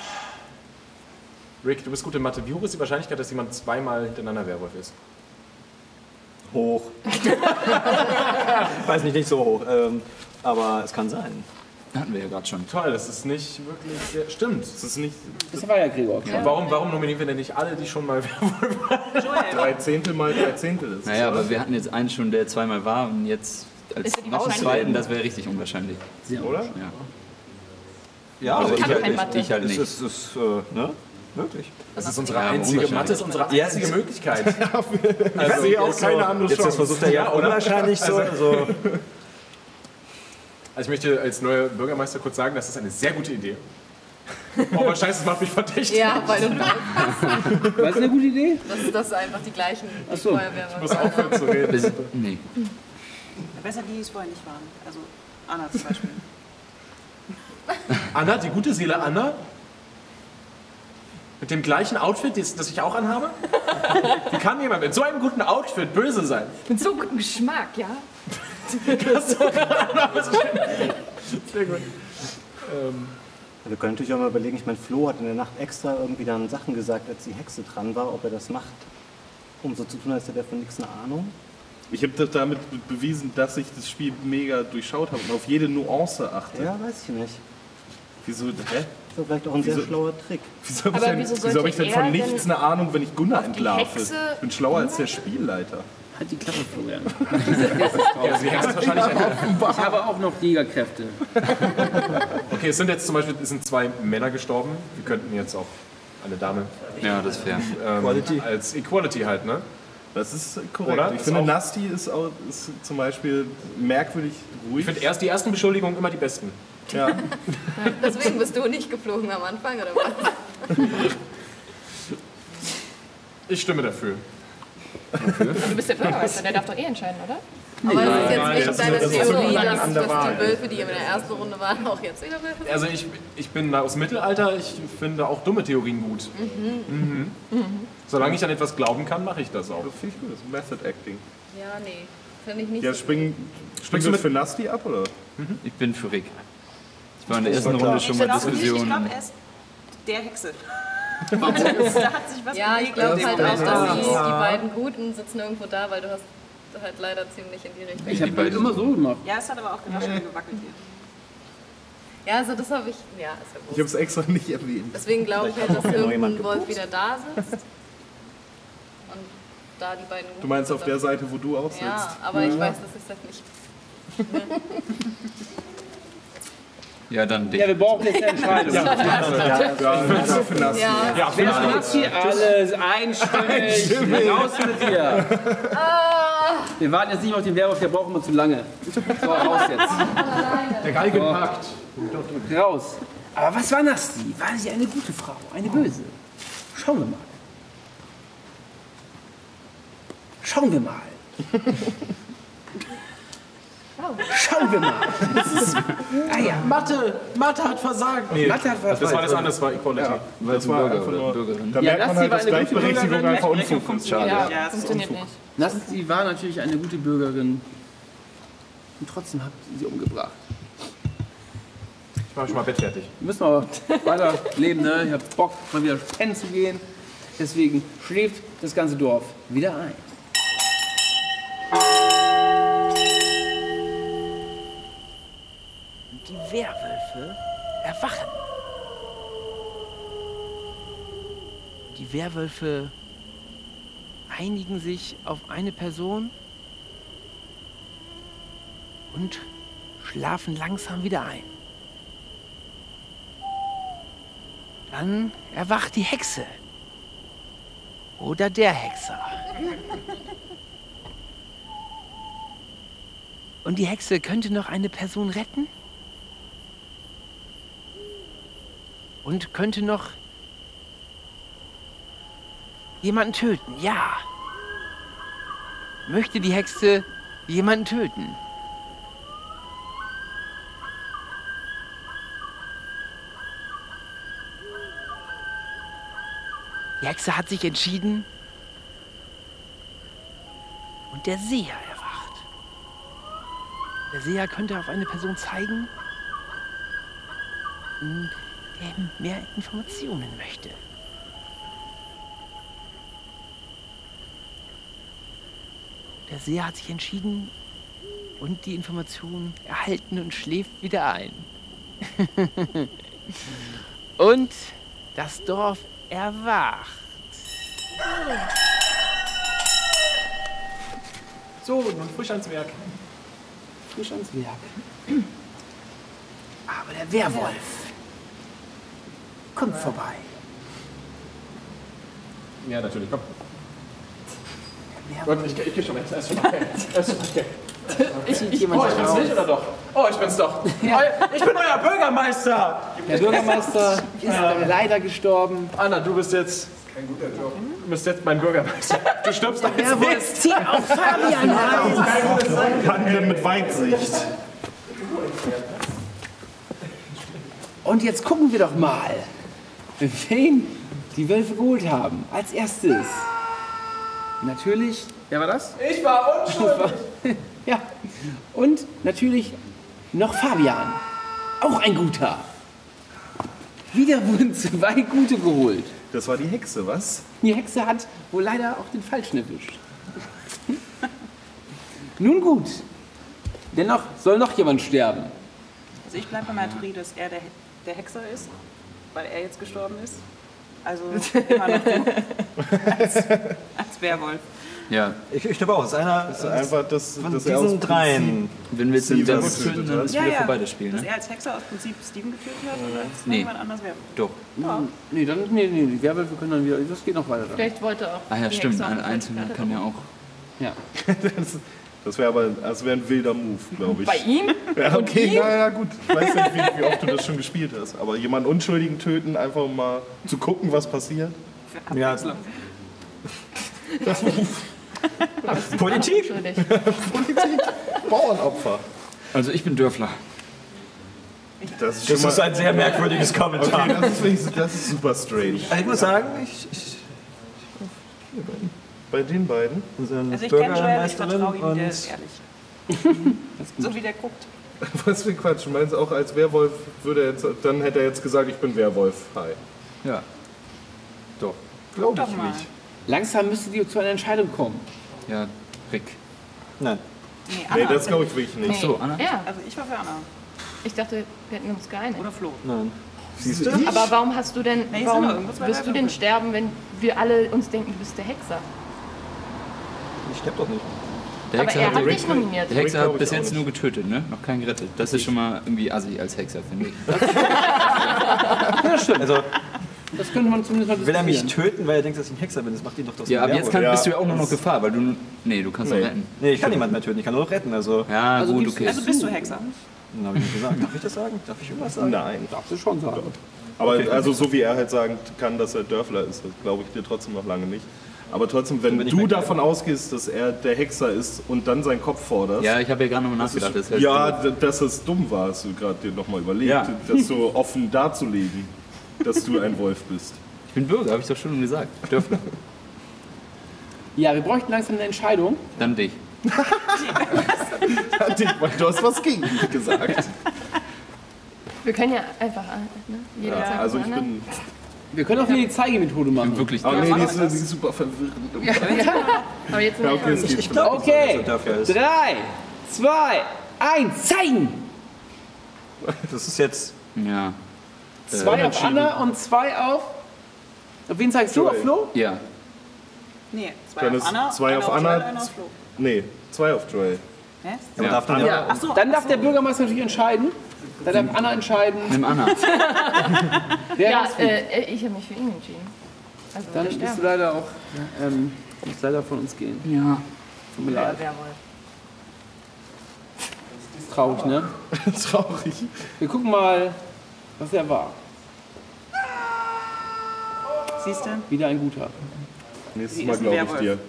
Rick, du bist gut in Mathe. Wie hoch ist die Wahrscheinlichkeit, dass jemand zweimal hintereinander Werwolf ist? Hoch. Weiß nicht, nicht so hoch. Ähm, aber es kann sein. Hatten wir ja gerade schon. Toll, das ist nicht wirklich sehr... Stimmt, das ist nicht... Das war ja Gregor. Und warum, warum nominieren wir denn nicht alle, die schon mal Werwolf waren? Drei Zehntel mal drei Zehntel ist. Naja, aber wir hatten jetzt einen schon, der zweimal war und jetzt als Ist ja die noch einen Wahrscheinlichkeit. zweiten, das wäre richtig unwahrscheinlich. Oder? Ja. Ja, Also aber ich kann halt kein nicht. Mathe. Ich halt es nicht. ist, es ist äh, ne? Möglich. Das ist unsere Ja, einzige... unwahrscheinlich. Mathe ist unsere einzige Möglichkeit. Ich sehe auch keine andere Jetzt das Chance. versucht er ja oder? unwahrscheinlich so. so. Also ich möchte als neuer Bürgermeister kurz sagen, das ist eine sehr gute Idee. Oh, aber scheiße, das macht mich verdächtig. Ja, weil du weißt, War das eine gute Idee? dass das einfach die gleichen Ach so. Feuerwehr Ich muss aufhören zu reden. Bis, nee. Besser die, die es vorher nicht waren. Also Anna zum Beispiel. Anna, die gute Seele Anna? Mit dem gleichen Outfit, das, das ich auch anhabe? Wie kann jemand mit so einem guten Outfit böse sein? Mit so gutem Geschmack, ja? Sehr gut. Ähm. Wir können natürlich auch mal überlegen, ich meine, Flo hat in der Nacht extra irgendwie dann Sachen gesagt, als die Hexe dran war, ob er das macht, um so zu tun, als hätte er von nichts eine Ahnung. Ich habe damit bewiesen, dass ich das Spiel mega durchschaut habe und auf jede Nuance achte. Ja, weiß ich nicht. Wieso, hä? Das ist doch vielleicht auch ein Wieso- sehr schlauer Trick. Wieso habe ich, Aber denn, wieso wieso hab ich denn sollte von er nichts denn eine Ahnung, wenn ich Gunnar die entlarve? Hexe- Ich bin schlauer als der Spielleiter. Halt die Klappe, Florian. Ja, die Hexe ist wahrscheinlich ein... Ich habe auch noch Jägerkräfte. Okay, es sind jetzt zum Beispiel es sind zwei Männer gestorben. Wir könnten jetzt auch eine Dame Ja, das ist fair. ähm, Equality. als Equality halt, ne? Das ist korrekt. Oder? Ich Ist finde, auch- Nasty ist, auch, ist zum Beispiel merkwürdig ruhig. Ich finde erst die ersten Beschuldigungen immer die besten. ja. Deswegen bist du nicht geflogen am Anfang, oder was? Ich stimme dafür. Du bist der Bürgermeister, der darf doch eh entscheiden, oder? Aber es ist jetzt Nein, wegen das deiner ist- das ist Theorie, so dass, an der dass Wahl. die Wölfe, die in der ersten Runde waren, auch jetzt wieder Wölfe sind. Also ich, ich bin da aus dem Mittelalter, ich finde auch dumme Theorien gut. Mhm. Mhm. Solange ich an etwas glauben kann, mache ich das auch. Das finde ich gut, das ist Method Acting. Ja, nee, finde ich nicht Ja, so springen, springst du mit für Nasty ab, oder? Ich bin für Rick. Ich war in der Das ersten war Runde klar. schon Ich mal bin auch nicht, ich Diskussionen. glaube, er ist der Hexe. da hat sich was Ja, ich bewegt. glaube in halt dem auch, Moment. dass die, Ja. die beiden Guten sitzen irgendwo da, weil du hast halt leider ziemlich in die Richtung. Ich habe halt immer so gemacht. Ja, es hat aber auch geraschelt und gewackelt hier. Ja, also das habe ich, ja, ist ja Ich groß. habe es extra nicht erwähnt. Deswegen glaube ich halt, dass noch irgendein jemand Wolf gepupst. wieder da sitzt. Und da die beiden Guten Du meinst auf sind. der Seite, wo du auch sitzt? Ja, aber ich weiß, dass ich das nicht. Ja, dann Dick. Ja, wir brauchen jetzt eine Entscheidung. Ja, für Nasty. Ja. Ja, Wer ist Nazi? Alles einstimmig. Raus mit dir. Wir warten jetzt nicht auf den Werwolf, der braucht immer zu lange. So, raus jetzt. Der Galgenpakt. Raus. Aber was war Nasti? War sie eine gute Frau? Eine böse? Schauen wir mal. Schauen wir mal. Schauen wir mal. Das ist, ah ja. Mathe, Mathe hat versagt. Nee, Mathe hat das war das andere, das war Equality. Das war einfach nur, Bürgerin. da Ja, merkt man Nasty halt, war dass eine gute Gleichberechtigung Bürgerin. einfach Unfug ist. Schade. Ja, Ja, es ist funktioniert nicht. Nasti war natürlich eine gute Bürgerin. Und trotzdem habt ihr sie umgebracht. Ich mache schon mal Bett fertig. Wir müssen aber weiter leben, ne? Ich hab Bock, mal wieder pennen zu gehen. Deswegen schläft das ganze Dorf wieder ein. Und die Werwölfe erwachen. Die Werwölfe einigen sich auf eine Person und schlafen langsam wieder ein. Dann erwacht die Hexe. Oder der Hexer. Und die Hexe könnte noch eine Person retten? Und könnte noch jemanden töten? Ja. Möchte die Hexe jemanden töten? Die Hexe hat sich entschieden und der Seher erwacht. Der Seher könnte auf eine Person zeigen, der mehr Informationen möchte. Der Seher hat sich entschieden und die Informationen erhalten und schläft wieder ein. Und das Dorf erwacht. So, nun frisch ans Werk. Frisch ans Werk. Aber der Werwolf kommt vorbei. Ja, natürlich, komm. Der Gott, ich, ich geh schon weg. Das ist schon okay. Das ist schon okay. Ich, jemand Oh, ich bin's raus. nicht, oder doch? Oh, ich bin's doch. Ich bin euer Bürgermeister. Der Bürgermeister ist leider gestorben. Anna, du bist jetzt... Kein guter Job. Du bist jetzt mein Bürgermeister. Du stirbst doch jetzt Werwolf nicht. zieht auch Fabian raus. Handeln mit Weitsicht. Und jetzt gucken wir doch mal, wen die Wölfe geholt haben. Als erstes. Natürlich. Wer war das? Ich war unschuldig. Ja. Und natürlich noch Fabian. Auch ein guter. Wieder wurden zwei gute geholt. Das war die Hexe, was? Die Hexe hat wohl leider auch den Falschen erwischt. Nun gut. Dennoch soll noch jemand sterben. Also ich bleibe bei meiner Theorie, dass er der, der Hexer ist, weil er jetzt gestorben ist. Also immer noch du als, als Werwolf. Ja. Ich, ich glaube auch, es ist einer Das ist einfach, dass, von dass er aus diesen dreien. Wenn wir jetzt den Steven Werwolf getötet töten, dann hat. ist Ja, wieder ja, vorbei das Spiel, dass ne? er als Hexer aus Prinzip Steven getötet hat und als Nee. jemand anders Werwolf. Doch. Ja. Nee, dann, nee, nee, die Werwölfe können dann wieder, das geht noch weiter. Dann. Vielleicht wollte auch. Ah ja, die stimmt. Hexe auch Ein eine Einzelner Möglichkeit kann ja auch. Ja. Das, das wäre aber das wär ein wilder Move, glaube ich. Bei ihm? Ja, okay, naja, gut. Ich weiß nicht, wie, wie oft du das schon gespielt hast. Aber jemanden Unschuldigen töten, einfach um mal zu gucken, was passiert. Ja, Politik? Politik. Bauernopfer. Also ich bin Dörfler. Das ist, Das schon ist mal, ein sehr merkwürdiges Kommentar. okay, das, ist, wenigstens- das ist super strange. Also ich muss sagen, ich, ich Bei den beiden? unseren Also ich kenne Joel, ich Bürgermeisterin vertraue ihm, der und ist ehrlich. So wie der guckt. Was für Quatsch. Du meinst auch als Werwolf würde er jetzt, dann hätte er jetzt gesagt, ich bin Werwolf. Hi. Ja. Doch. Glaube Doch ich mal. nicht. Langsam müsstet ihr zu einer Entscheidung kommen. Ja, Rick. nein. Nee, Nee, Anna. das glaube ich wirklich nicht. Nee. So, Anna? Ja, Also ich war für Anna. ich dachte, wir hätten uns geeinigt. Oder Flo. Nein. Siehst du? Aber warum hast du denn, Nee, warum sind wir irgendwo zwei wirst du denn Werwölfe. sterben, wenn wir alle uns denken, du bist der Hexer? Ich sterb doch nicht. Der Aber Hexer, er hat, hat Rick, dich nominiert. der Hexer glaub hat ich bis auch jetzt nicht. nur getötet, ne? Noch keinen gerettet. Das ist schon mal irgendwie assi als Hexer, finde ich. Ja, stimmt. Also Das könnte man zumindest mal will er mich diskutieren. töten, weil er denkt, dass ich ein Hexer bin? Das macht ihn doch doch so Ja, ein aber jetzt kann, Ja. bist du ja auch nur noch Gefahr, weil du... Nee, du kannst Nee. doch retten. Nee, ich kann niemanden mehr töten, ich kann nur noch retten. Also, Ja, Also gut, gibst du- okay. Also bist du Hexer? dann habe ich nicht gesagt. Darf ich das sagen? Darf ich irgendwas sagen? Nein. Darfst du schon sagen. Aber also so wie er halt sagen kann, dass er Dörfler ist, das glaube ich dir trotzdem noch lange nicht. Aber trotzdem, wenn bin ich du weg. davon ausgehst, dass er der Hexer ist und dann seinen Kopf forderst, Ja, ich habe ja gerade nochmal nachgedacht. Das wäre ja, d- dass es dumm war, hast du gerade dir nochmal überlegt, Ja. das so offen darzulegen, dass du ein Wolf bist. Ich bin Bürger, habe ich doch schon gesagt. Dörfler. Ja, wir bräuchten langsam eine Entscheidung. Dann dich. Du hast was gegen mich gesagt. Wir können ja einfach, äh, ne? Jeder Ja, sagt also was ich anderes. bin. Wir können auch wieder die Zeigemethode machen. Wirklich. Aber nee, mach die das. ist, die ist super verwirrend. Aber jetzt Ja, okay, es geht. Ich glaube, Okay, dass er Dörfler ist. drei, zwei, eins, zeigen! Das ist jetzt. Ja. Zwei auf Anna und zwei auf... Auf wen zeigst du? Auf Flo? Ja. Nee, zwei Dann auf ist Anna, zwei einer auf Joel, Anna, einer auf Flo. Nee, zwei auf Joel. Hä? Aber Ja. darf dann ja. Ja, Ach so, dann ach darf so. der Bürgermeister natürlich entscheiden. Dann darf Anna entscheiden, Nimm Anna. wer Ja, das will. äh, ich habe mich für ihn entschieden. Also Dann wir bist du sterben. leider auch... Ähm, musst leider von uns gehen. Ja. Tut mir Ja, leid. Werwolf. Ist traurig, ne? Traurig. Wir gucken mal, was er war. Siehst du? Wieder ein guter. Nächstes Sie Mal ist ein glaube ich Werwolf. dir.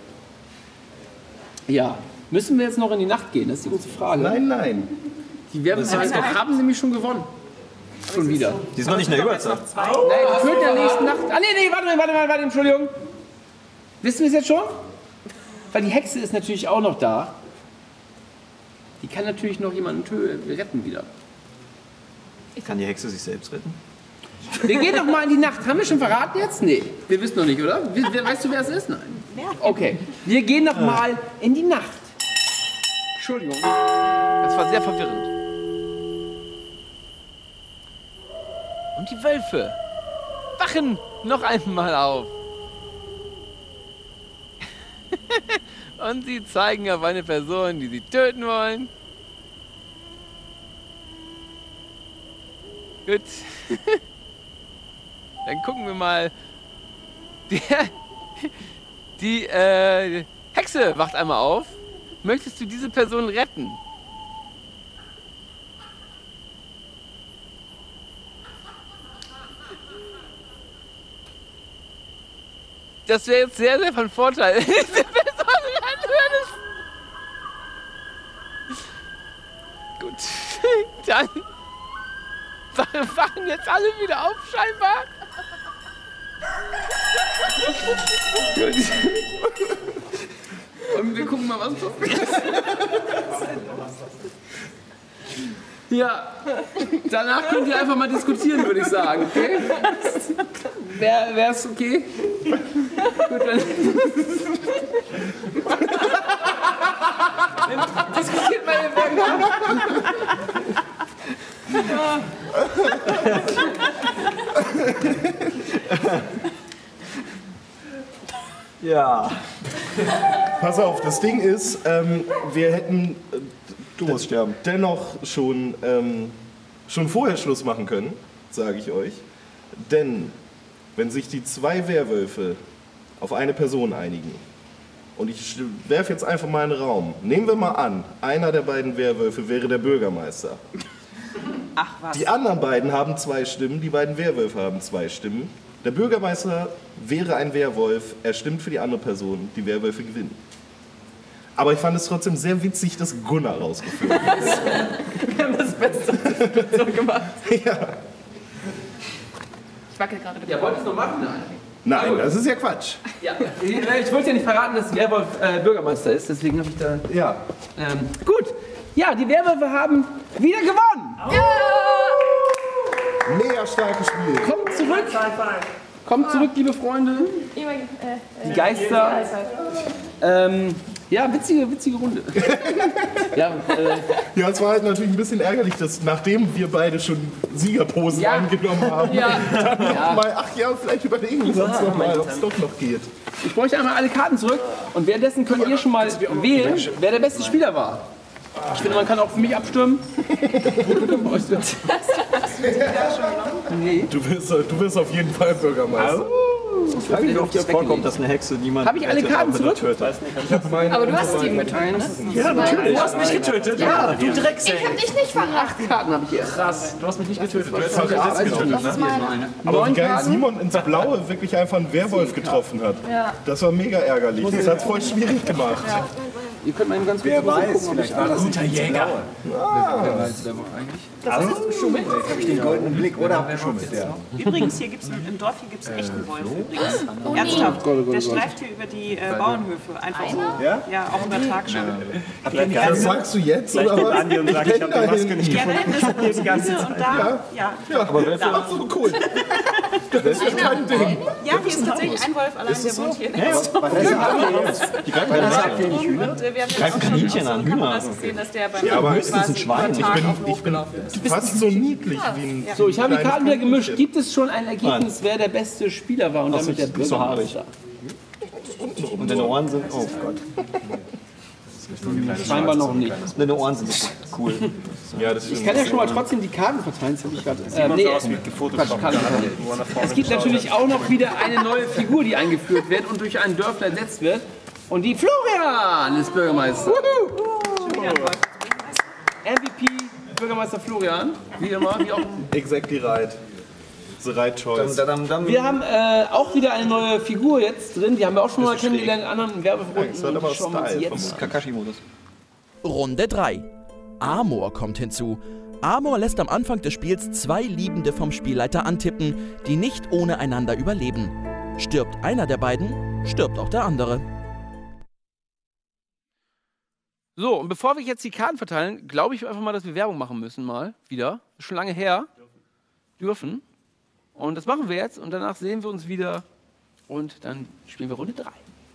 Ja. Müssen wir jetzt noch in die Nacht gehen? Das ist die große Frage. Nein, nein. Die Werwölfe haben nämlich schon gewonnen. Schon wieder. Die sind noch nicht in der Überzahl. Nein, die führt in der nächsten Nacht. Ah, nee, nee, warte mal, warte mal, warte, Entschuldigung. Wissen wir es jetzt schon? Weil die Hexe ist natürlich auch noch da. Die kann natürlich noch jemanden tö- retten wieder. Kann die Hexe sich selbst retten? Wir gehen doch mal in die Nacht. Haben wir schon verraten jetzt? Nee, wir wissen noch nicht, oder? We- we- Weißt du, wer es ist? Nein. Okay, wir gehen noch mal in die Nacht. Entschuldigung. Das war sehr verwirrend. Und die Wölfe wachen noch einmal auf. Und sie zeigen auf eine Person, die sie töten wollen. Gut. Dann gucken wir mal. Der, die äh, Hexe wacht einmal auf. Möchtest du diese Person retten? Das wäre jetzt sehr, sehr von Vorteil. Diese Person retten würdest. Gut. Dann wachen wachen jetzt alle wieder auf, scheinbar. Und wir gucken mal, was passiert. Ja, danach könnt ihr einfach mal diskutieren, würde ich sagen, okay? Wer, wer ist okay? Gut, dann diskutiert mal ihr Bürger. Ja. Pass auf, das Ding ist, ähm, wir hätten äh, Du musst sterben. dennoch schon, ähm, schon vorher Schluss machen können, sage ich euch. Denn wenn sich die zwei Werwölfe auf eine Person einigen, und ich werfe jetzt einfach mal einen Raum, nehmen wir mal an, einer der beiden Werwölfe wäre der Bürgermeister. Ach was. Die anderen beiden haben zwei Stimmen, die beiden Werwölfe haben zwei Stimmen. Der Bürgermeister wäre ein Werwolf, er stimmt für die andere Person, die Werwölfe gewinnen. Aber ich fand es trotzdem sehr witzig, dass Gunnar rausgeführt ist. Wir haben das Beste so gemacht. Ja. Ich wackel gerade. Ja, wolltest du noch machen? Nein, das ist ja Quatsch. Ja, ich wollte ja nicht verraten, dass Werwolf äh, Bürgermeister ist, deswegen habe ich da... Ja. Ähm, gut, ja, die Werwölfe haben wieder gewonnen. Ja! Mega starkes Spiel. Kommt zurück. Kommt zurück, liebe Freunde. Die Geister. Ähm, ja, witzige, witzige Runde. ja, äh, ja, es war halt natürlich ein bisschen ärgerlich, dass nachdem wir beide schon Siegerposen Ja. eingenommen haben, Ja. dann noch Ja. mal, ach ja, vielleicht überlegen wir uns noch mal, ob es doch noch geht. ich bräuchte einmal alle Karten zurück und währenddessen könnt ihr schon mal wählen, wer der beste Spieler war. Ich finde, man kann auch für mich abstimmen. nee. Du wirst, du wirst auf jeden Fall Bürgermeister. Ich frage mich, ob das vorkommt, dass eine Hexe niemand... Habe ich alle Karten zurück? Aber du hast Steven getötet. Ja, natürlich. Du hast mich getötet? Ja, du Drecksäck. Ich hab dich nicht verraten. Acht Karten habe ich hier. Krass, du hast mich nicht getötet. Du hättest Das mich ist jetzt getötet, Das ist ne? meine. Aber wie Neun geil Karten? Simon ins Blaue wirklich einfach einen Werwolf getroffen hat. Ja. Das war mega ärgerlich. Das hat es voll schwierig gemacht. Ihr könnt mal eben ganz kurz Wer weiß, gucken, ob vielleicht ich war das Guter Jäger. Wer weiß, wer war eigentlich? Also, jetzt habe ich den goldenen Blick, oder? Geschummelt, ja. Übrigens, hier gibt's im Dorf hier gibt's einen echten Wolf. Übrigens. Oh, nee. Ernsthaft. Gott, oh Gott, Der oh Gott. streift hier über die äh, Bauernhöfe. Einfach so. Ja? Ja, auch über Tag schon. Das sagst du jetzt, oder was? Andi und sagt, ich habe die Maske nicht Ja, nein, das ist hier die ganze Zeit. Und da, ja. Ja, aber ach so, cool. Das ist ja kein Ding. Ja, hier ist tatsächlich ein Wolf allein, der wohnt hier. Die greifen ja nicht Hühner. Und äh, wir haben jetzt Greifen auch schon Kaninchen aus an, den Hühner. Kameras gesehen, dass der beim Ja, aber quasi höchstens ein Schwein. über Ich Tag bin, auf den ich Hof bin gelaufen ist. fast so niedlich wie ein. So, ich habe die kleines Karten wieder gemischt. Kaninchen. Gibt es schon ein Ergebnis, wer der beste Spieler war und Ach, damit der nicht so haarig. Bürgermeister? Und deine Ohren sind... Oh Gott. Scheinbar noch nicht. Deine Ohren sind cool. Ja, das Ich kann ja schon mal trotzdem die Karten verteilen. Das habe ich gerade. Äh, nee, Quatsch, Karten verteilen. Es gibt natürlich auch noch wieder eine neue Figur, die eingeführt wird und durch einen Dörfler ersetzt wird. Und die Florian ist Bürgermeister. M V P Bürgermeister Florian, wie immer, wie auch. Exactly right. The right choice. Wir haben äh, auch wieder eine neue Figur jetzt drin. Die haben wir auch schon mal kennengelernt in anderen Werberunden. Das hat aber Schauen wir uns Style jetzt. Kakashi-Modus. Runde drei. Amor kommt hinzu. Amor lässt am Anfang des Spiels zwei Liebende vom Spielleiter antippen, die nicht ohne einander überleben. Stirbt einer der beiden, stirbt auch der andere. So, und bevor wir jetzt die Karten verteilen, glaube ich einfach mal, dass wir Werbung machen müssen mal. Wieder. Ist schon lange her. Dürfen. Und das machen wir jetzt und danach sehen wir uns wieder und dann spielen wir Runde drei.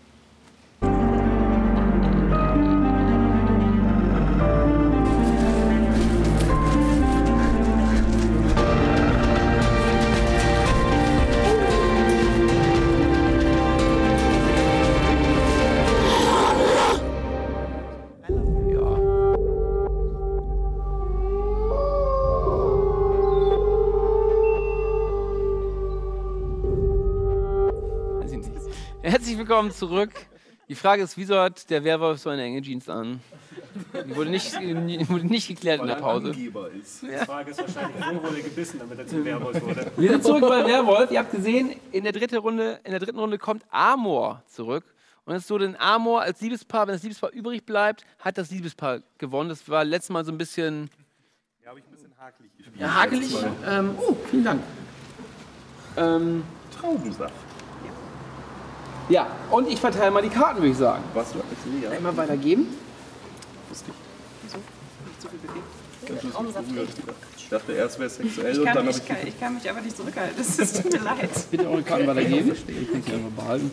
Herzlich willkommen zurück. Die Frage ist, wieso hat der Werwolf so eine enge Jeans an? Die wurde nicht, die wurde nicht geklärt in der Pause. Die Frage ist wahrscheinlich, wo wurde er gebissen, damit er zum Werwolf wurde. Wir sind zurück bei Werwolf. Ihr habt gesehen, in der, dritte Runde, in der dritten Runde kommt Amor zurück. Und es ist so, denn Amor als Liebespaar, wenn das Liebespaar übrig bleibt, hat das Liebespaar gewonnen. Das war letztes Mal so ein bisschen... Ja, habe ich ein bisschen hakelig gespielt. Ja, hakelig. Ähm, oh, vielen Dank. Ähm, Traubensaft. Ja, und ich verteile mal die Karten, würde ich sagen. Was du jetzt nie, ja? Einmal weitergeben. Wusste ich. Wieso? Nicht so viel bewegt. Ich dachte erst wäre es sexuell Ich und kann, dann habe ich, ich... kann, ich kann mich aber nicht zurückhalten. Das ist, tut mir leid. Bitte eure Karten weitergeben. Ich kann sie einfach behalten.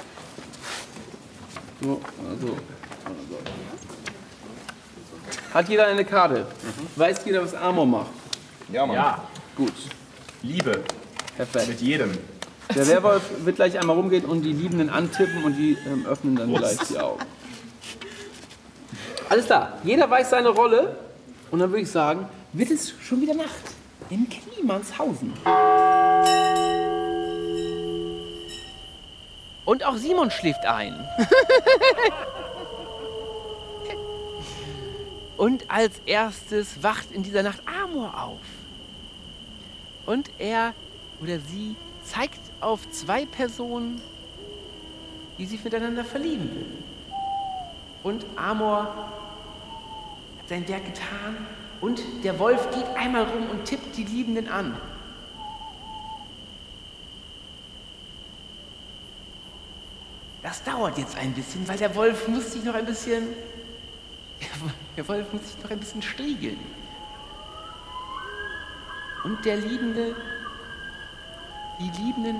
So, also, also. Hat jeder eine Karte? Weiß jeder, was Amor macht? Ja, Mann. Ja, Gut. Liebe. Perfekt. Mit jedem. Der Werwolf wird gleich einmal rumgehen und die Liebenden antippen und die ähm, öffnen dann gleich die Augen. Alles klar, jeder weiß seine Rolle und dann würde ich sagen, wird es schon wieder Nacht in Klimanshausen. Und auch Simon schläft ein. Und als erstes wacht in dieser Nacht Amor auf. Und er oder sie zeigt auf zwei Personen, die sich miteinander verlieben will. Und Amor hat sein Werk getan und der Wolf geht einmal rum und tippt die Liebenden an. Das dauert jetzt ein bisschen, weil der Wolf muss sich noch ein bisschen, der Wolf muss sich noch ein bisschen striegeln. Und der Liebende, die Liebenden,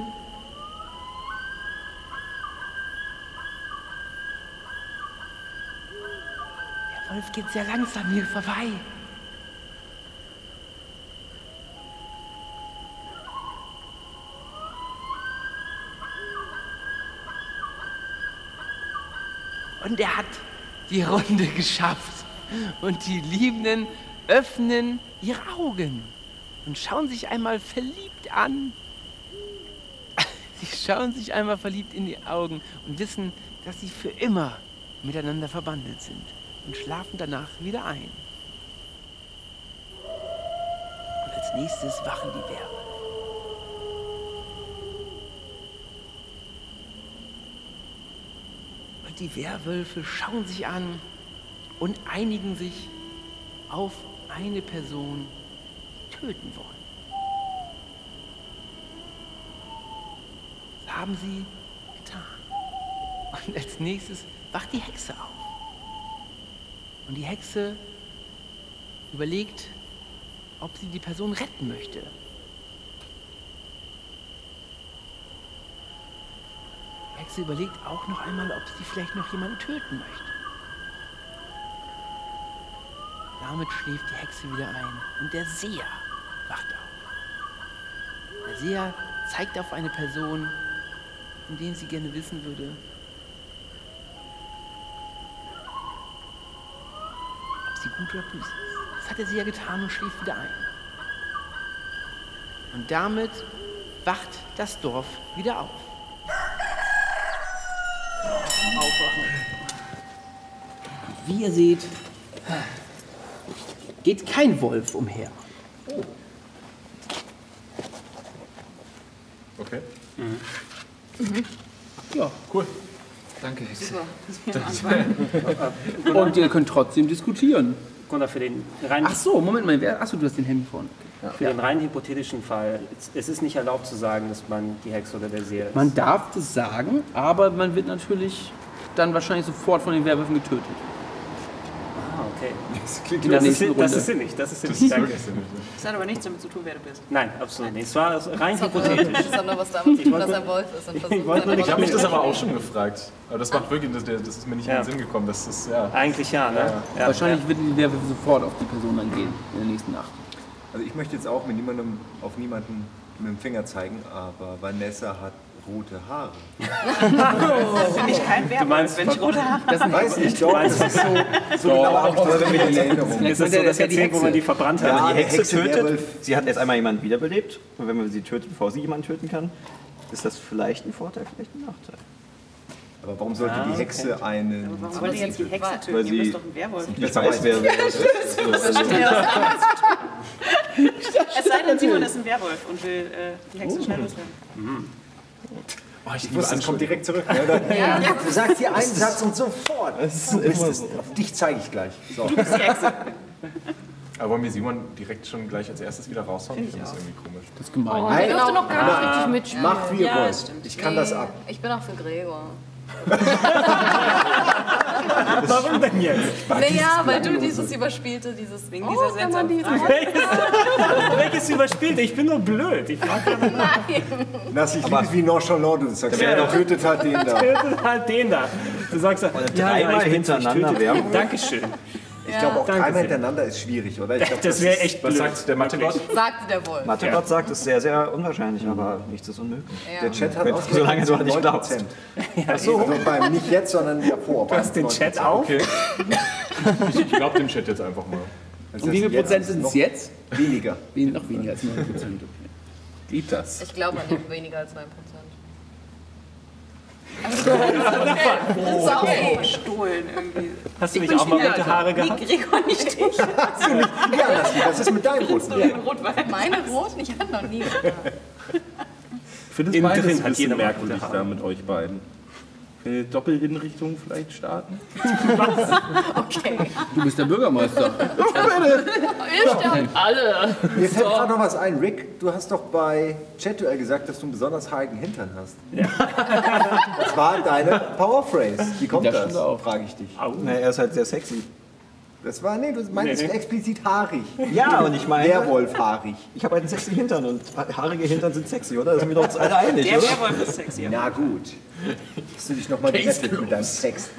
der Wolf geht sehr langsam hier vorbei. Und er hat die Runde geschafft. Und die Liebenden öffnen ihre Augen und schauen sich einmal verliebt an. Sie schauen sich einmal verliebt in die Augen und wissen, dass sie für immer miteinander verbandelt sind und schlafen danach wieder ein. Und als nächstes wachen die Werwölfe. Und die Werwölfe schauen sich an und einigen sich auf eine Person, die töten wollen. Das haben sie getan. Und als nächstes wacht die Hexe auf. Und die Hexe überlegt, ob sie die Person retten möchte. Die Hexe überlegt auch noch einmal, ob sie vielleicht noch jemanden töten möchte. Damit schläft die Hexe wieder ein und der Seher wacht auf. Der Seher zeigt auf eine Person, von der sie gerne wissen würde, ob sie gut oder böse ist. Das hat der Seher getan und schläft wieder ein. Und damit wacht das Dorf wieder auf. Aufwachen. Wie ihr seht, geht kein Wolf umher. Okay. Mhm. Mhm. Ja, cool. Danke, Hexe. Und ihr könnt trotzdem diskutieren. Gunnar, für den rein Ach so, Moment mal. Wer, achso, du hast den Handy vorne. Ja. Für den rein hypothetischen Fall, es ist nicht erlaubt zu sagen, dass man die Hexe oder der Seher ist. Man darf das sagen, aber man wird natürlich dann wahrscheinlich sofort von den Werwölfen getötet. Ah, okay. Das klingt das, ist, das ist sinnig, das ist sinnig. Danke. Das hat aber nichts damit zu tun, wer du bist. Nein, absolut nicht. Es war rein Das hat hypothetisch. Das hat nur was damit zu tun, dass er Wolf ist. Und Ich versucht, wollte nur seine nicht- Ich habe mich das Rolle aber auch zu schon gefragt. Aber das macht wirklich, das, das ist mir nicht in Ja. den Sinn gekommen. Das ist, ja. Eigentlich ja, ne? Ja. Ja. Wahrscheinlich wird die Werwölfe sofort auf die Person dann gehen in der nächsten Nacht. Also ich möchte jetzt auch mit niemandem auf niemanden mit dem Finger zeigen, aber Vanessa hat rote Haare. Das finde ich kein Werwolf, meinst, wenn ich rote Haare Ich weiß nicht, doch, das ist so, so genau habe ich das in Erinnerung. Ist das so das erzählt, wo man die verbrannt hat? Wenn man die Hexe, Hexe tötet, Werwolf. sie hat jetzt einmal jemanden wiederbelebt. Und wenn man sie tötet, bevor sie jemanden töten kann, ist das vielleicht ein Vorteil, vielleicht ein Nachteil. Aber warum sollte Ah, die okay. Hexe einen... Warum wollt ihr jetzt die Hexe töten? Weil Ihr sie- müsst doch ein Werwolf. Ich weiß, wer wer das ist. Es sei denn, Simon ist ein Werwolf und will äh, die Hexe schnell loswerden. Oh, ich Ich wusste, es kommt direkt zurück. Ne? Dann, Ja. Du sagst dir einen Satz und sofort. Du bist es. Auf dich zeige ich gleich. So. Du bist die Hexe. Aber wollen wir Simon direkt schon gleich als erstes wieder raushauen? Ich finde das irgendwie komisch. Das ist gemein. Oh, der durfte noch gar nicht richtig mitspielen. Mach wie ihr Ja, wollt. stimmt. Ich kann das ab. Ich bin auch für Gregor. Warum denn jetzt? Naja, weil du dieses überspielte, dieses Wegen oh, dieser kann man seltsamen die Frage. Frage? Welches überspielt? Ich bin nur blöd. Ich frage Nein. Lass ich liebe wie nonchalant du sagst. Wer doch tötet hat den da. tötet halt den da. Du sagst ja, Dreimal ich bin's, ich hintereinander töte. Werwolf. Dankeschön. Ich glaube auch Danke dreimal sehr. hintereinander ist schwierig, oder? Ich glaub, Das wäre ist- echt Was blöd. sagt der Mathe-Gott? Sagte der Wolf. Mathe-Gott sagt, es ist sehr, sehr unwahrscheinlich, aber nichts ist unmöglich. Ja. Der Chat hat Wenn- ausgerechnet solange du an dich glaubst. neun Prozent. Achso, also beim, nicht jetzt, sondern davor. Du hast den Chat auf? Okay. Ich, ich glaube dem Chat jetzt einfach mal. Das Und wie heißt, viel Prozent ist sind es noch jetzt? Weniger. Wen- Noch weniger als neun Prozent. Okay. Geht das? Ich glaube an nicht weniger als neun Prozent. Also, das ist auch okay. Verstohlen irgendwie. Hast du Ich nicht bin auch mal rote Spielleiter. Haare Nee, gehabt? Gregor nicht dich. Ja, das, das ist mit deinem Rot. Rotwein. Meine roten? Ich hatte noch nie. Ich finde es Innen beides drin ein hat bisschen jeder merkwürdig rote da Haare. mit euch beiden. Ich eine Doppelhinrichtung vielleicht starten? Okay. Du bist der Bürgermeister. Wir sterben alle. Mir fällt gerade noch was ein. Rick, du hast doch bei Chat-Duell gesagt, dass du einen besonders haarigen Hintern hast. Ja. Das war deine Powerphrase. Wie kommt das? Das stimmt auch. Frage ich dich. Na, er ist halt sehr sexy. Das war, nee, du meinst Nee, nee. explizit haarig. Ja, und ich meine... Werwolf-haarig. Ich habe halt einen sexy Hintern und haarige Hintern sind sexy, oder? Da sind wir doch uns alle einig, Der oder? Werwolf ist sexy. Na gut. Hast du dich nochmal gerettet mit deinem Sex?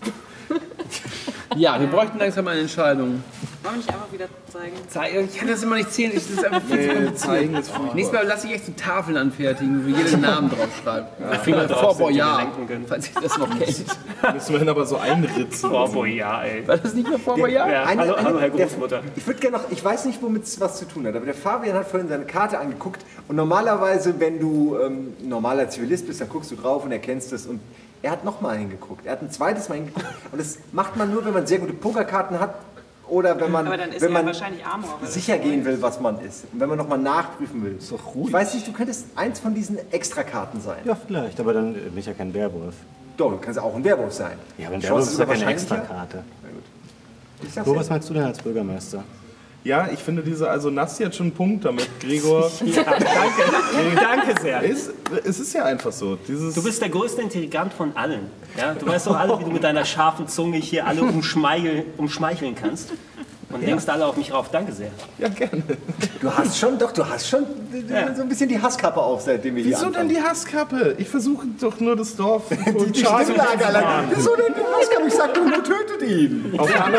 Ja, wir bräuchten langsam eine Entscheidung. Wollen wir nicht einfach wieder zeigen? Zeigen? Ich kann das immer nicht zählen. Ich, das ist einfach viel zu Nee, kompliziert. zeigen ist furchtbar. Nächstes Mal lasse ich echt so Tafeln anfertigen, wo jeder den Namen draufschreibt. Ja. Finger vor Boyard, falls ihr das noch kennt. Müssen wir hin aber so einritzen. Oh, boy, ja, ey. War das nicht mehr vor Boyard? Ja, Eine- hallo, eine- hallo, Herr der- Großmutter. Ich würde gerne noch, ich weiß nicht, womit es was zu tun hat, aber der Fabian hat vorhin seine Karte angeguckt und normalerweise, wenn du ähm, normaler Zivilist bist, dann guckst du drauf und erkennst es und er hat nochmal hingeguckt. Er hat ein zweites Mal hingeguckt und das macht man nur, wenn man sehr gute Pokerkarten hat oder wenn man, Aber dann ist wenn er man wahrscheinlich Amor. weil sicher das gehen will, was man ist. Und wenn man nochmal nachprüfen will. Ist doch ruhig. Ich weiß nicht, du könntest eins von diesen Extrakarten sein. Ja, vielleicht, aber dann bin ich ja kein Werwolf. Doch, du kannst auch ein Werwolf sein. Ja, aber ein Die Werwolf Chance ist ja keine wahrscheinlicher. Extrakarte. Ich sag's So, dir. was meinst du denn als Bürgermeister? Ja, ich finde diese, also Nasti hat schon einen Punkt damit. Gregor, Ja, danke. Danke sehr. ist, es ist ja einfach so. Dieses, Du bist der größte Intrigant von allen. Ja? Du weißt doch alle, wie du mit deiner scharfen Zunge hier alle umschmeicheln, umschmeicheln kannst. Und lenkst alle auf mich rauf. Danke sehr. ja, gerne. Du hast schon, doch, du hast schon Ja. so ein bisschen die Hasskappe auf, seitdem wir hier Wieso denn anfangen. die Hasskappe? Ich versuche doch nur das Dorf Die, und die Stimmlage allein. Wieso denn die Hasskappe? Ich sag doch nur, tötet ihn.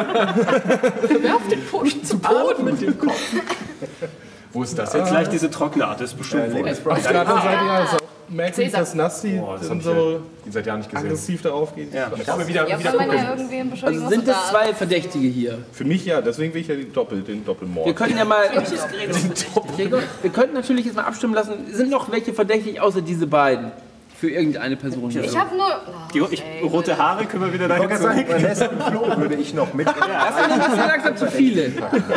Werf den Push zu Boden mit dem Kopf. Wo ist das Jetzt gleich diese trockene Art, das ist bestimmt wohl. Auf der anderen Seite ja, ist auch merkwürdig, Cäsar. dass Nasti Boah, das hab dann ich so ja die seit Jahren nicht gesehen. aggressiv darauf geht. Ja. Ich habe wieder, Ja, wieder wenn man gucken. ja irgendwen beschuldigen Also muss, sind und es da- zwei Verdächtige hier. Für mich ja, deswegen will ich ja die Doppel, den Doppelmord. Wir können ja mal. Gregor, wir könnten natürlich jetzt mal abstimmen lassen. Sind noch welche verdächtig außer diese beiden? Für irgendeine Person hier. Ich habe nur. Oh, Die, ich, ey, rote Haare können wir wieder Ich dahin wollte gerade sagen, zurück. Vanessa und Flo würde ich noch mit. Das sind ja langsam zu viele.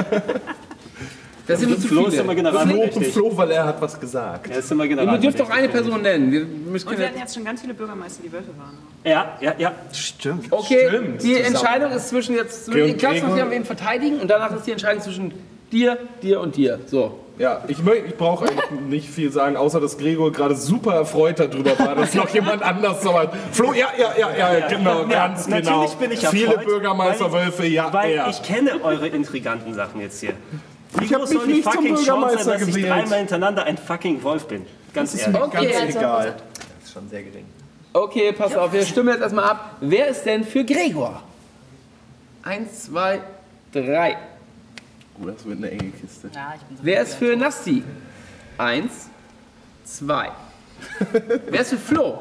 Das sind mir zu Flo ist immer viele. Flo, generalverdächtig. Flo, weil er hat was gesagt. Er ist immer Ihr generalverdächtig. dürft doch eine Person nennen. Wir müssen Und wir hatten jetzt schon ganz viele Bürgermeister, die Wölfe waren. Ja, ja, ja. Stimmt. Okay, die Entscheidung ist zwischen jetzt. Okay, und Ich glaube, Gregor- wir wen verteidigen und danach ist die Entscheidung zwischen dir, dir und dir. So. Ja, ich, mö- ich brauche eigentlich nicht viel sagen, außer dass Gregor gerade super erfreut darüber war, dass noch jemand anders so hat. Flo, ja, ja, ja, ja, genau, ganz Natürlich genau. bin ich Viele erfreut, Bürgermeisterwölfe, ja, Weil ja. ich kenne eure intriganten Sachen jetzt hier. Wie Ich hab groß mich soll die nicht zum fucking Chance Bürgermeister sein, dass ich gewählt. dreimal hintereinander ein fucking Wolf bin? Ganz ehrlich. Okay. Ganz egal. Das ist schon sehr gering. Okay, pass auf, wir stimmen jetzt erstmal ab. Wer ist denn für Gregor? Eins, zwei, drei. Oh, das wird eine enge Kiste. Ja, ich bin so Wer ist für Nasti? Eins, zwei. Wer ist für Flo?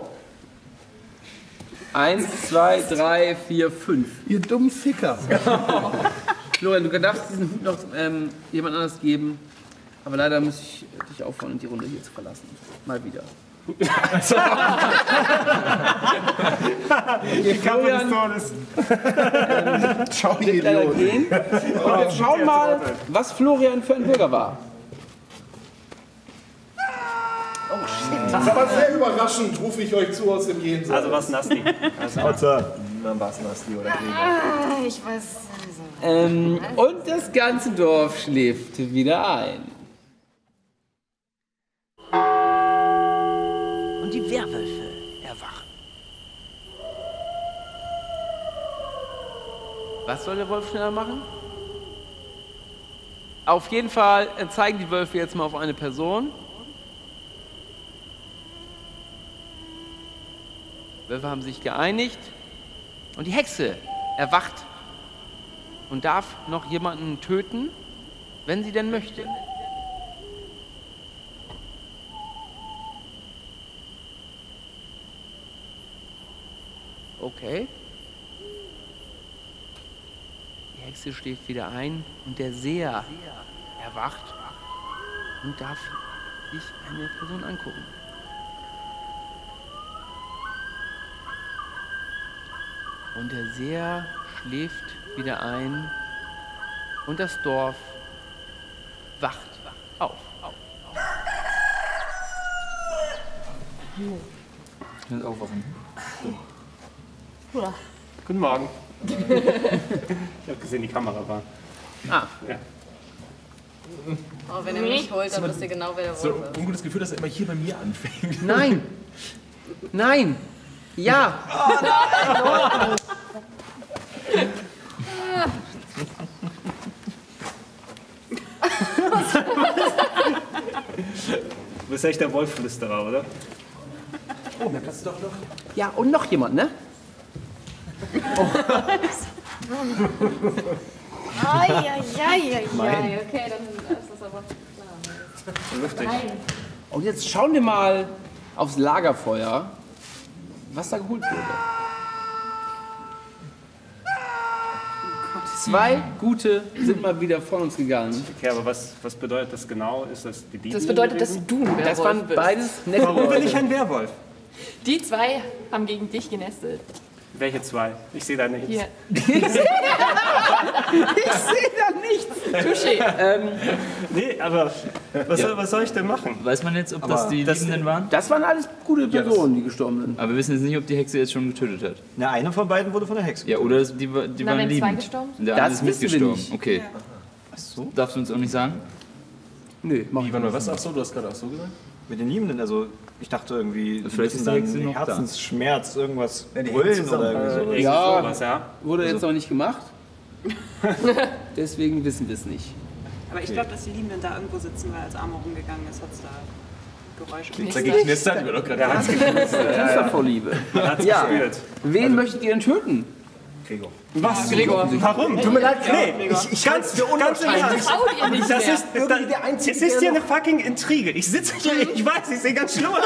Eins, zwei, drei, vier, fünf. Ihr dummen Ficker. Florian, du darfst diesen Hut noch ähm, jemand anders geben. Aber leider muss ich dich auffordern, die Runde hier zu verlassen. Mal wieder. Okay, Florian Ciao, ihr wird leider Idioten. gehen. Und wir schauen mal, was Florian für ein Bürger war. Das ist aber sehr überraschend, rufe ich euch zu aus dem Jenseits. Also was Nasti. Dann war es Nasti oder Gregor. Ah, ich weiß. Also. Ähm, und das ganze Dorf schläft wieder ein. Und die Werwölfe erwachen. Was soll der Wolf schneller machen? Auf jeden Fall äh, zeigen die Wölfe jetzt mal auf eine Person. Wölfe haben sich geeinigt und die Hexe erwacht und darf noch jemanden töten, wenn sie denn möchte. Okay. Die Hexe schläft wieder ein und der Seher erwacht und darf sich eine Person angucken. Und der Seher schläft wieder ein und das Dorf wacht auf. auf, auf. Ich will aufwachen. Guten Morgen. Ich habe gesehen, die Kamera war. Ah. Ja. Oh, wenn ihr mich holt, dann wisst ihr genau, wer der So Wolf ein ist. ungutes Gefühl, dass er immer hier bei mir anfängt. Nein! Nein! Ja! Du bist echt der Wolfflüsterer, oder? Oh, mehr Platz doch noch. Ja, und noch jemand, ne? Eieieiei. Okay, dann ist das aber klar. Luftig. Und jetzt schauen wir mal aufs Lagerfeuer, was da geholt wurde. Zwei gute sind mal wieder von uns gegangen. Okay, aber was, was bedeutet das genau? Ist das die Dieben Das bedeutet, dass gewesen? du ein Werwolf Das waren bist. beides nette Warum bin Leute. ich ein Werwolf? Die zwei haben gegen dich genestet. Welche zwei? Ich sehe da nichts. Hier. Ich sehe da nichts. Touché. Ähm, Nee, aber was, soll, was soll ich denn machen? Weiß man jetzt, ob das die das- Liebenden waren? das waren alles gute Personen, die gestorben sind. Aber wir wissen jetzt nicht, ob die Hexe jetzt schon getötet hat. Na, einer von beiden wurde von der Hexe. Ja, oder es- die, wa- die Na, waren wenn zwei liebend. gestorben Und der Das eine ist wissen wir mitgestorben. nicht. Okay. Ach so. Darfst du uns auch nicht sagen? Nö, mach Wie, ich warte mal, nicht. was? Ach so, du hast gerade auch so gesagt? Mit den Liebenden, also ich dachte irgendwie, Vielleicht ist die Hexe noch da. Herzensschmerz, irgendwas Ja, die hängen brüllen zusammen. oder irgendwie sowas. Ja. Sowas, ja. Wurde jetzt noch nicht gemacht. Deswegen wissen wir es nicht. Aber ich glaube, dass die Liebenden da irgendwo sitzen, weil als Arme rumgegangen ist, hat es da Geräusche Klingt da geknistert, ich war doch gerade Der hat's geknistert. Künstlervorliebe. Hat's Ja. gespürt. Wen möchtet ihr denn töten? Gregor. Was? Gregor. Warum? Tut mir leid, Nee, ich, ich ganz, ganz im Ernst. Trau dir nicht Das mehr. ist, irgendwie der Einzige, es ist der hier noch- eine fucking Intrige. Ich sitze hier, ich weiß, ich sehe ganz schlimm aus.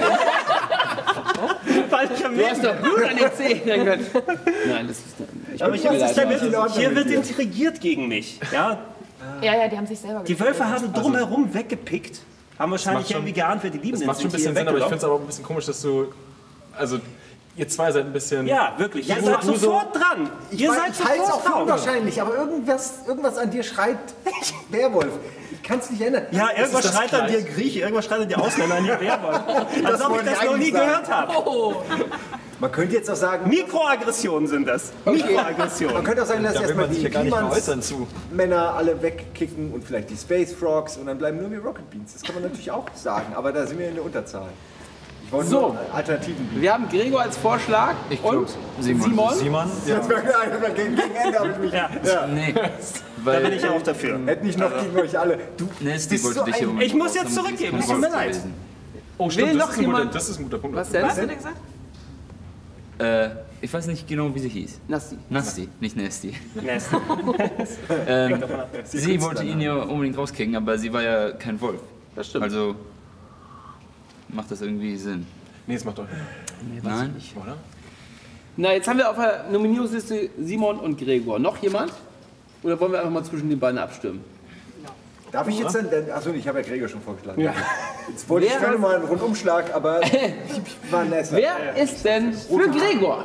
Weil ich am Du hast Leben doch Blut an den Zähnen. Nein, das ist ich Aber ich bin hab, leid, hier Leute. wird, hier wird intrigiert gegen mich. Ja? Ja, ja, die haben sich selber Die Wölfe haben drumherum weggepickt. Haben wahrscheinlich macht schon- irgendwie geahnt, wer die Liebenden Das macht schon ein sind, bisschen hier Sinn, aber ich finde weggelaufen. es aber auch ein bisschen komisch, dass du. Also, ihr zwei seid ein bisschen. Ja, wirklich. Ja, Ihr ich seid mach- sofort dran. Ihr Ich, seid ich halte es auch sofort für drauf. unwahrscheinlich, aber irgendwas, irgendwas an dir schreit Werwolf. Ich kann es nicht ändern. Ja, irgendwas das schreit an gleich? dir Grieche, irgendwas schreit an dir Ausländer, an dir Werwolf. Als Das ob ich wollen das wir noch nie eigentlich sagen. gehört habe. Man könnte jetzt auch sagen, Mikroaggressionen sind das. man Mikroaggressionen. könnte auch sagen, lass Da will erstmal man sich die ja gar nicht mehr äußern zu. Männer alle wegkicken und vielleicht die Space Frogs und dann bleiben nur die Rocket Beans. Das kann man natürlich auch sagen, aber da sind wir in der Unterzahl. Ich wollte So. nur Alternativen bieten. Wir haben Gregor als Vorschlag und Simon. Simon. Simon, ja. Jetzt wäre einer gegen, gegen Ende, habe ich mich. Ja, Nee. da Weil bin ich auch dafür. Hätte nicht noch gegen euch alle. Du Nesty bist wollte so dich hier ein... um- Ich muss jetzt zurückgeben, es tut mir leid. Oh, stimmt, Will das, noch ist ein guter, jemand- das ist ein guter Punkt. Was denn? Was hat er gesagt? Äh, ich weiß nicht genau, wie sie hieß. Nasty. Nasty, nicht Nasty. Nasty. Ähm, sie wollte ihn ja unbedingt rauskicken, aber sie war ja kein Wolf. Das stimmt. Also macht das irgendwie Sinn. Nee, das macht doch nicht. Nein? Oder? Na, jetzt haben wir auf der Nominierungsliste Simon und Gregor. Noch jemand? Oder wollen wir einfach mal zwischen den beiden abstimmen? Darf ich jetzt dann... Achso, ich habe ja Gregor schon vorgeschlagen. Ja. Jetzt wollte ich gerne mal einen Rundumschlag, aber ich war Nesser. Wer ist denn für Gregor?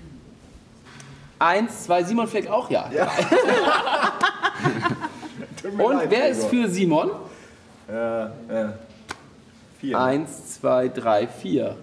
Eins, zwei, Simon vielleicht auch, ja. Tut mir Und leid, wer ist Gregor. für Simon? Ja, ja. Vier. Eins, zwei, drei, vier.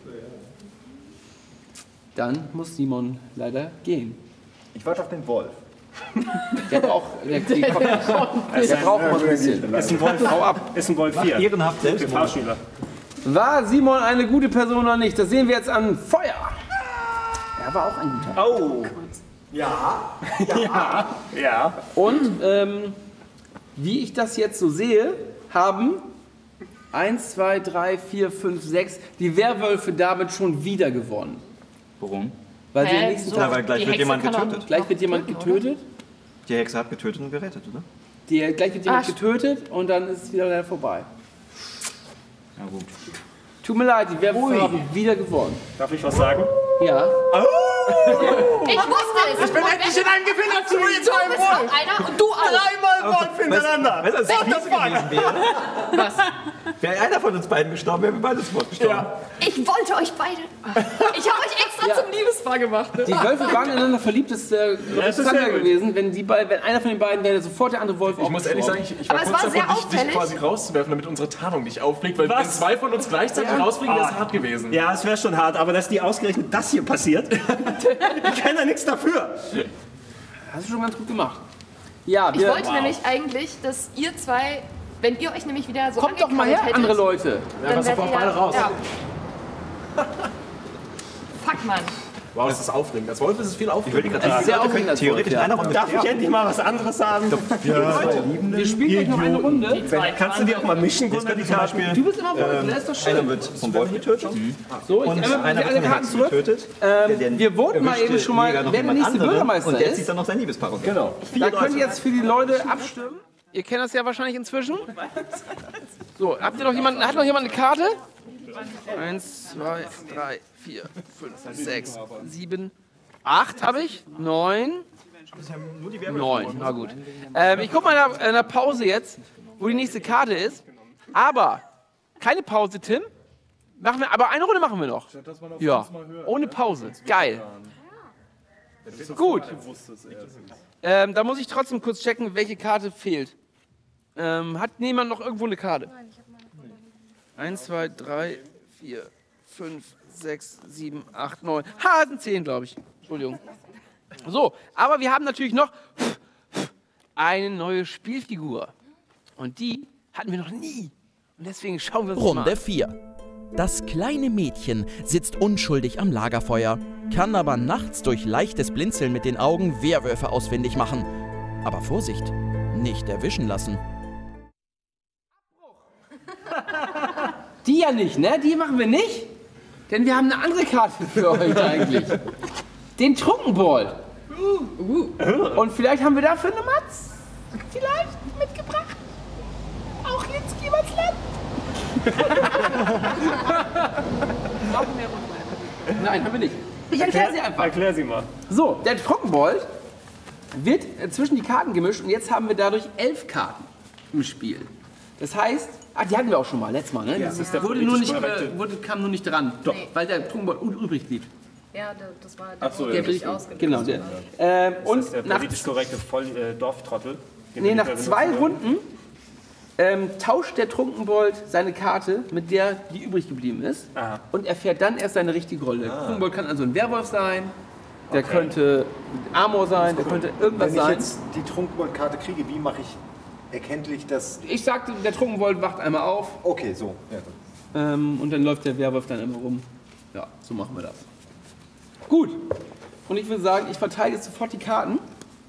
Dann muss Simon leider gehen. Ich warte auf den Wolf. Der braucht, der, die kommt, der braucht noch ein bisschen. Ist ein Wolf. Hau ab. Ist ein Wolf vier. Ehrenhaft Für selbst. Fahrschüler. War Simon eine gute Person oder nicht? Das sehen wir jetzt an Feuer. Er war auch ein guter. Oh. Ja. Ja. Ja. Und ähm, wie ich das jetzt so sehe, haben eins, zwei, drei, vier, fünf, sechs die Werwölfe damit schon wieder gewonnen. Warum? Weil sie am Hä, nächsten so? Tag, Ja, weil gleich Die wird Hexe jemand kann doch getötet. gleich wird jemand töten, getötet. Die Hexe hat getötet und gerettet, oder? Die, gleich wird jemand Ah, getötet und dann ist es wieder leider vorbei. Na gut. Tut mir leid, die Werwölfe haben wieder gewonnen. Darf ich was sagen? Ja. Ich wusste es. Ich bin ich in einem Gewinner zu zu einem bist auch Wolf. einer und du auch. Dreimal Wolf hintereinander. Weißt du, was What das the fiese fuck? gewesen wäre? Was? Wäre einer von uns beiden gestorben, wären wir beide sofort gestorben. Ich wollte euch beide. Ich habe euch extra Ja. zum Liebespaar gemacht. Die Wölfe waren ineinander verliebt, das ist äh, das ist interessanter sehr gut. gewesen, wenn, die beiden, wenn einer von den beiden wäre, sofort der andere Wolf Ich muss ehrlich sagen, ich, ich war Aber es kurz war sehr davor, dich, dich auffällig. quasi rauszuwerfen, damit unsere Tarnung nicht auffliegt, weil Was? wenn zwei von uns gleichzeitig rausfliegen, wäre es Ah. hart gewesen. Ja, es wäre schon hart, aber dass die ausgerechnet das hier passiert, ich kann ja nichts dafür. Hast du schon ganz gut gemacht. Ja, Ich wir, wollte nämlich eigentlich, dass ihr zwei, wenn ihr euch nämlich wieder so kommt doch mal her, angekrabbelt andere hättet, Leute. dann pass auf, wärt ihr beide raus. Ja. Fuck, Mann. Wow, das ist aufregend. Das Wolf ist es viel aufregender. Das ist sehr aufregend. das Theoretisch Wolf, einer Runde. Darf ich endlich mal was anderes haben? Wir spielen gleich noch eine Runde. Kannst du die auch mal mischen, Gunnar, die Karten? Du bist immer Wolf, das ist doch schön. Einer wird vom Wolf getötet. So, ich Und einmal einer alle wird von Karten Hex zurück. getötet. Ähm, Der- der wir voten mal erwischt eben schon mal, Jäger noch wer der jemand nächste anderen Bürgermeister Und der ist. zieht dann noch sein Liebespaar raus. Genau. Da könnt ihr jetzt für die Leute abstimmen. Ihr kennt das ja wahrscheinlich inzwischen. So, habt ihr noch jemanden, hat noch jemand eine Karte? Eins, zwei, drei, vier, fünf, sechs, sieben, acht habe ich. Neun. Neun, na gut. Ähm, ich gucke mal in der, in der Pause jetzt, wo die nächste Karte ist. Aber keine Pause, Tim. Machen wir, aber eine Runde machen wir noch. Ja, ohne Pause. Geil. Gut. Ähm, da muss ich trotzdem kurz checken, welche Karte fehlt. Ähm, hat niemand noch irgendwo eine Karte? Eins, zwei, drei, vier, fünf, sechs, sieben, acht, neun. Ha, sind zehn, glaube ich. Entschuldigung. So, aber wir haben natürlich noch eine neue Spielfigur. Und die hatten wir noch nie. Und deswegen schauen wir uns das mal Runde an. vier. Das kleine Mädchen sitzt unschuldig am Lagerfeuer, kann aber nachts durch leichtes Blinzeln mit den Augen Werwölfe ausfindig machen. Aber Vorsicht, nicht erwischen lassen. Die ja nicht, ne? Die machen wir nicht. Denn wir haben eine andere Karte für euch eigentlich. Den Trunkenbold. Und vielleicht haben wir dafür eine Matz. Vielleicht mitgebracht. Auch jetzt Klimasland. Nein, haben wir nicht. Ich erkläre sie einfach. Erklär sie mal. So, der Trockenbold wird äh, zwischen die Karten gemischt und jetzt haben wir dadurch elf Karten im Spiel. Das heißt, ah, die hatten wir auch schon mal, letztes Mal, ne? Das ist der wurde nur nicht, äh, wurde, kam nur nicht dran, Doch. weil der Trockenbold un- übrig blieb. Ja, der- das war der, Ach so, der ja, nicht richtig. ausgelöst. Genau, der. Ähm, Das und ist der nach, politisch korrekte Voll äh, Dorftrottel. den nee, wir nach nicht mehr zwei benutzen Runden ähm, tauscht der Trunkenbold seine Karte mit der, die übrig geblieben ist. Aha. Und erfährt dann erst seine richtige Rolle. Der Trunkenbold kann also ein Werwolf sein, der könnte Amor sein, der könnte irgendwas Wenn ich sein. jetzt die Trunkenbold-Karte kriege, wie mache ich erkenntlich, dass... Ich sagte, der Trunkenbold wacht einmal auf. Okay, so. Ja, dann. Ähm, und dann läuft der Werwolf dann immer rum. Ja, so machen wir das. Gut. Und ich würde sagen, ich verteile jetzt sofort die Karten.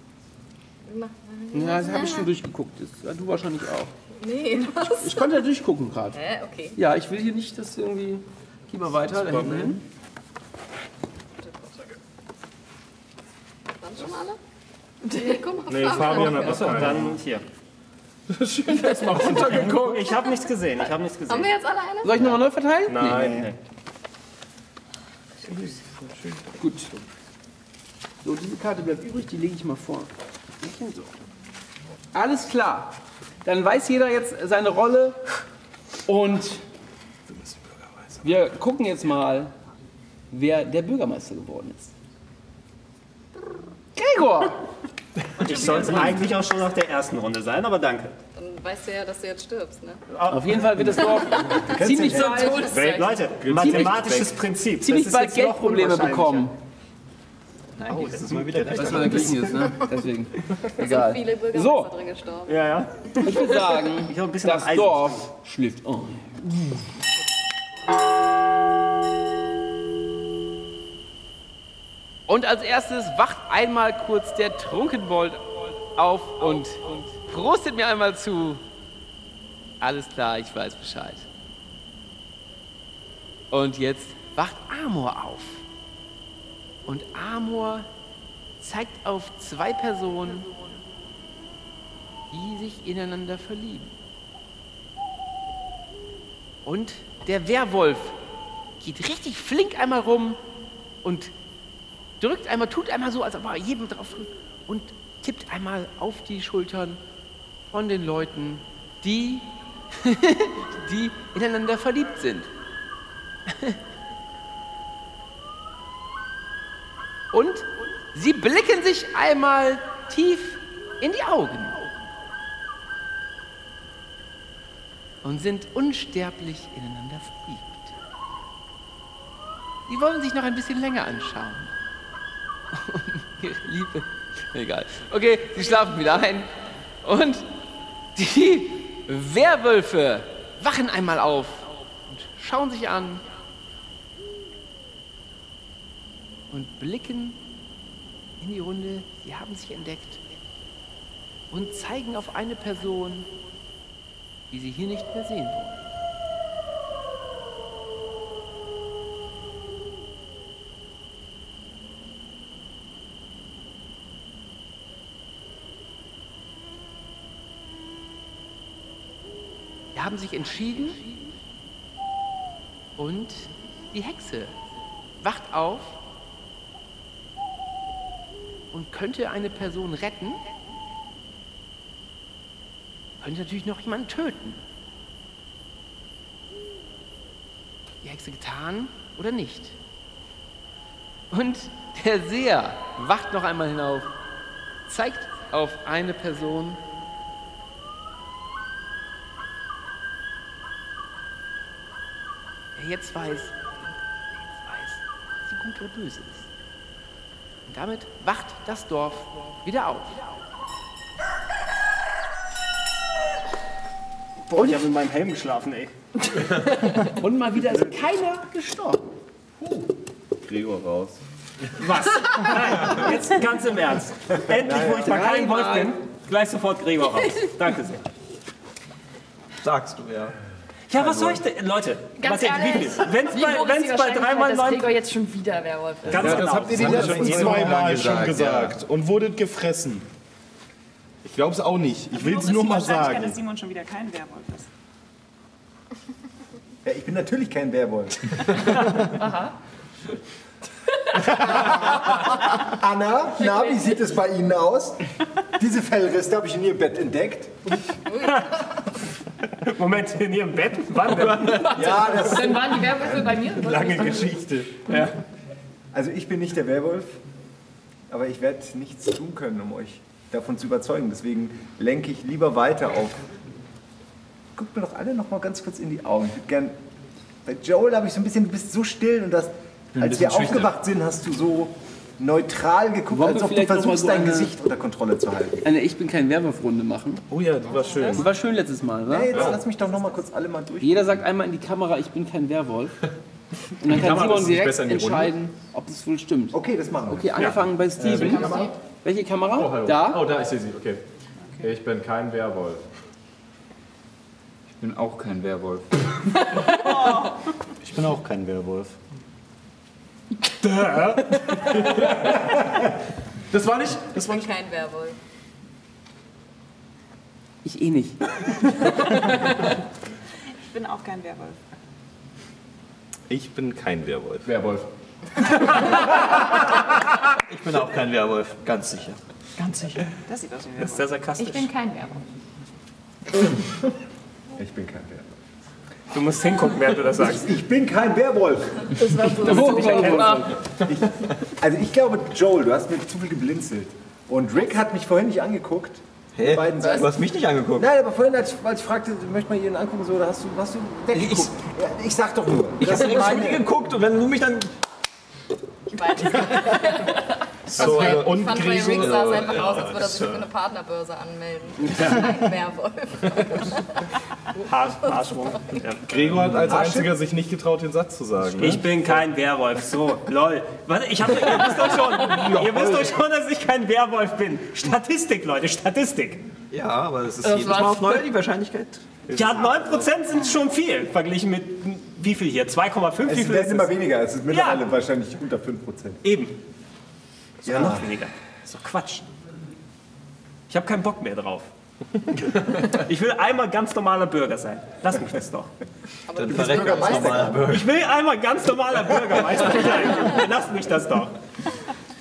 Ja, das habe ich schon durchgeguckt. Das, du wahrscheinlich auch. Nee, was? Ich konnte da durchgucken gerade. Hä, okay. Ja, ich will hier nicht, dass irgendwie... Geh mal weiter, da hinten hin. Waren schon alle? Nee, komm mal, Nee, Fabian hat was dann hier. Schön, dass mal runtergeguckt. Ich habe nichts gesehen, ich habe nichts gesehen. Haben wir jetzt alle eine? Soll ich nochmal neu verteilen? Nein, nee. Gut. So, diese Karte bleibt übrig, die lege ich mal vor. So. Alles klar. Dann weiß jeder jetzt seine Rolle und wir gucken jetzt mal, wer der Bürgermeister geworden ist. Gregor! Ich soll es eigentlich auch schon nach der ersten Runde sein, aber danke. Dann weißt du ja, dass du jetzt stirbst, ne? Auf jeden Fall wird das Dorf ziemlich So ein bald, Todeszeichen. Leute, mathematisches Prinzip. ziemlich das ist bald jetzt noch Geldprobleme unwahrscheinlicher. bekommen. Oh, das ist mal wieder recht. Was man da kriegen ist, ne? Deswegen. Viele Egal. Bürgermeister So, drin gestorben. Ja, ja. ich würde sagen, Ich hab ein bisschen das Eisen. Dorf schläft ein. Und als erstes wacht einmal kurz der Trunkenbold auf und prostet mir einmal zu. Alles klar, ich weiß Bescheid. Und jetzt wacht Amor auf. Und Amor zeigt auf zwei Personen, die sich ineinander verlieben. Und der Werwolf geht richtig flink einmal rum und drückt einmal, tut einmal so, als ob er jedem drauf drückt und tippt einmal auf die Schultern von den Leuten, die, die ineinander verliebt sind. Und sie blicken sich einmal tief in die Augen und sind unsterblich ineinander verliebt. Sie wollen sich noch ein bisschen länger anschauen. Ihre Liebe. Egal. Okay, sie schlafen wieder ein. Und die Werwölfe wachen einmal auf und schauen sich an und blicken in die Runde. Sie haben sich entdeckt und zeigen auf eine Person, die sie hier nicht mehr sehen wollen. Sie haben sich entschieden und die Hexe wacht auf und könnte eine Person retten, könnte natürlich noch jemanden töten. Die Hexe getan oder nicht? Und der Seher wacht noch einmal hinauf, zeigt auf eine Person, der jetzt weiß, der jetzt weiß, ob sie gut oder böse ist. Und damit wacht das Dorf wieder auf. Boah, ich habe in meinem Helm geschlafen, ey. Und mal wieder ist keiner gestorben. Gregor raus. Was? Nein, jetzt ganz im Ernst. Endlich, wo ich mal kein Wolf bin, gleich sofort Gregor raus. Danke sehr. Sagst du, ja. Ja, was soll ich denn? Leute, Ganz was denkt, wie ehrlich, viel? Wenn es wie bei, hoch ist wenn's die bei Wahrscheinlichkeit, dreimal dass neun... Gregor jetzt schon wieder Werwolf ist? Ganz Ja, genau. das habt ihr die haben wir letzten schon zwei Mal gesagt, schon gesagt und wurdet gefressen. Ich glaube es auch nicht. Ich will es Wie nur hoch mal ist die Wahrscheinlichkeit, sagen. dass Simon schon wieder kein Werwolf ist? Ja, ich bin natürlich kein Werwolf. Aha. Anna, na, wie sieht es bei Ihnen aus? Diese Fellrisse habe ich in Ihrem Bett entdeckt. Moment, in Ihrem Bett? Wann denn? Ja, das Dann waren die Werwölfe bei mir. Lange Geschichte. Ja. Also ich bin nicht der Werwolf, aber ich werde nichts tun können, um euch davon zu überzeugen. Deswegen lenke ich lieber weiter auf. Guckt mir doch alle noch mal ganz kurz in die Augen. Ich würde gern. Bei Joel habe ich so ein bisschen, du bist so still und das, als wir aufgewacht sind, hast du so neutral geguckt, Wollen als wir ob du vielleicht noch mal versuchst, so dein eine- Gesicht unter Kontrolle zu halten. Eine Ich bin kein Werwolf-Runde machen. Oh ja, die war schön. Das war schön letztes Mal, oder? Hey, jetzt lass mich doch noch mal kurz alle mal durch. Jeder sagt einmal in die Kamera, ich bin kein Werwolf. Und dann kann Kamera Simon ist nicht direkt besser in die Runde. entscheiden, ob das wohl stimmt. Okay, das machen wir. Okay, angefangen bei Steven. Welche Kamera? Oh, hallo. Da? Oh, da, ich sehe sie. Okay. Ich bin kein Werwolf. Ich bin auch kein Werwolf. Ich bin auch kein Werwolf. Das war nicht. Das war Ich bin kein Werwolf. Ich eh nicht. Ich bin auch kein Werwolf. Ich bin kein Werwolf. Werwolf. Ich bin auch kein Werwolf, ganz sicher. Ganz sicher. Das sieht aus wie ein Das ist Werwolf. sehr sarkastisch. Ich bin kein Werwolf. Ich bin kein Werwolf. Du musst hingucken, während du das sagst. Ich bin kein Werwolf. Das war so. Damit du dich erkennen. Ich, also ich glaube, Joel, du hast mir zu viel geblinzelt. Und Rick hat mich vorhin nicht angeguckt. Hä? Beiden Seiten. Du hast mich nicht angeguckt. Nein, aber vorhin, als ich, als ich fragte, möchte man jeden angucken, so, da hast du, hast du weggeguckt. Ich, ja, ich sag doch nur. Ich das habe ist extra meine- geguckt und wenn du mich dann... Ich weiß es. So, Ich und fand, bei Rick sah es Gregor. einfach aus, als würde er sich für eine Partnerbörse anmelden. Ein Werwolf. Haar, Haarschwung. Ja. Gregor hat als einziger sich nicht getraut, den Satz zu sagen. Ne? Ich bin kein Werwolf. So, lol. Warte, ich hab, ihr wisst doch schon, ihr wisst doch schon, dass ich kein Werwolf bin. Statistik, Leute, Statistik. Ja, aber das ist Das jedes war's. Mal auf neu die Wahrscheinlichkeit. Ja, neun Prozent sind schon viel, verglichen mit, wie viel hier? zwei Komma fünf? Wie Es viel werden ist immer es? weniger, es ist mittlerweile Ja. wahrscheinlich unter fünf Prozent. Eben. Sogar Ja. noch weniger. Das ist doch Quatsch. Ich habe keinen Bock mehr drauf. Ich will einmal ganz normaler Bürger sein. Lass mich das doch. Dann verreckt als normaler Bürger. Ich will einmal ganz normaler Bürgermeister sein. Lass mich das doch.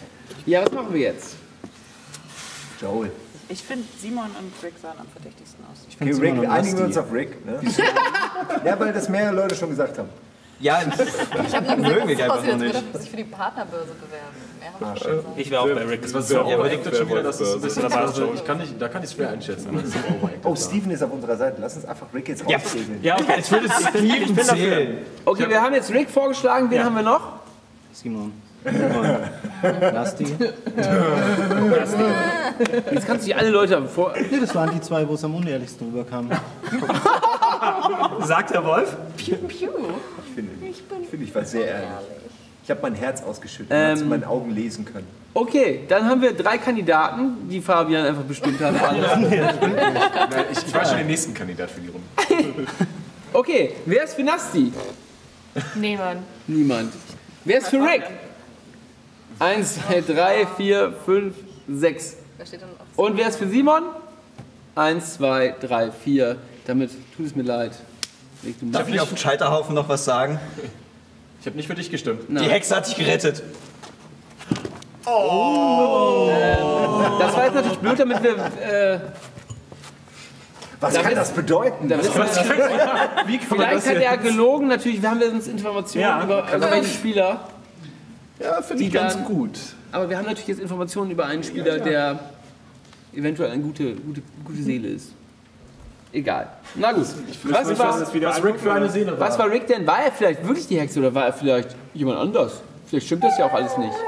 Ja, was machen wir jetzt? Joel. Ich finde, Simon und Rick sahen am verdächtigsten aus. Ich Okay, Rick, einigen wir uns auf Rick. Ne? Ja, weil das mehrere Leute schon gesagt haben. Ja, Ich habe nur gesagt, dass es aussieht, als würde er sich für die Partnerbörse bewerben. Mehr habe ich schon gesagt. Ich wäre auch bei Rick. Das war so Ja, überlegt aber schon wieder, dass es so ein bisschen das aber war ich kann nicht, da kann ich es schwer einschätzen. Das ist Oh, Steven ist auf unserer Seite. Lass uns einfach Rick jetzt Ja. rausregeln. Ja, okay, ich würde Steven zählen. Okay, wir haben jetzt Rick vorgeschlagen. Wen haben wir noch? Simon. Simon. Nasty. Jetzt kannst du dir alle Leute vor... Nee, das waren die zwei, wo es am unehrlichsten rüberkam. Sagt der Wolf? Piu, piu. Ich finde, ich, finde, ich war sehr ehrlich. Ich habe mein Herz ausgeschüttet Ähm. und es in meinen Augen lesen können. Okay, dann haben wir drei Kandidaten, die Fabian einfach bestimmt hat. Nein, ich, ich war schon der nächsten Kandidat für die Runde. Okay, wer ist für Nasti? Niemand. Niemand. Wer ist für Rick? Eins, zwei, drei, vier, fünf, sechs. Wer steht denn auf? Und wer ist für Simon? Eins, zwei, drei, vier. Damit tut es mir leid. Leg du mal. Darf ich auf den Scheiterhaufen noch was sagen? Ich habe nicht für dich gestimmt. Nein. Die Hexe hat dich gerettet. Das war jetzt natürlich blöd, damit wir... Äh, Was Da kann wiss- das bedeuten? da wissen wir, Wie kann man vielleicht das hat er jetzt? gelogen, natürlich, wir haben wir uns Informationen Ja, über kann über welche Spieler. Ja, finde ich Die ganz dann- gut. Aber wir haben natürlich jetzt Informationen über einen Spieler, der eventuell eine gute, gute, gute Seele ist. Egal. Na gut. Was war, Was Rick für eine Seele war. was war Rick denn? War er vielleicht wirklich die Hexe oder war er vielleicht jemand anders? Vielleicht stimmt das ja auch alles nicht.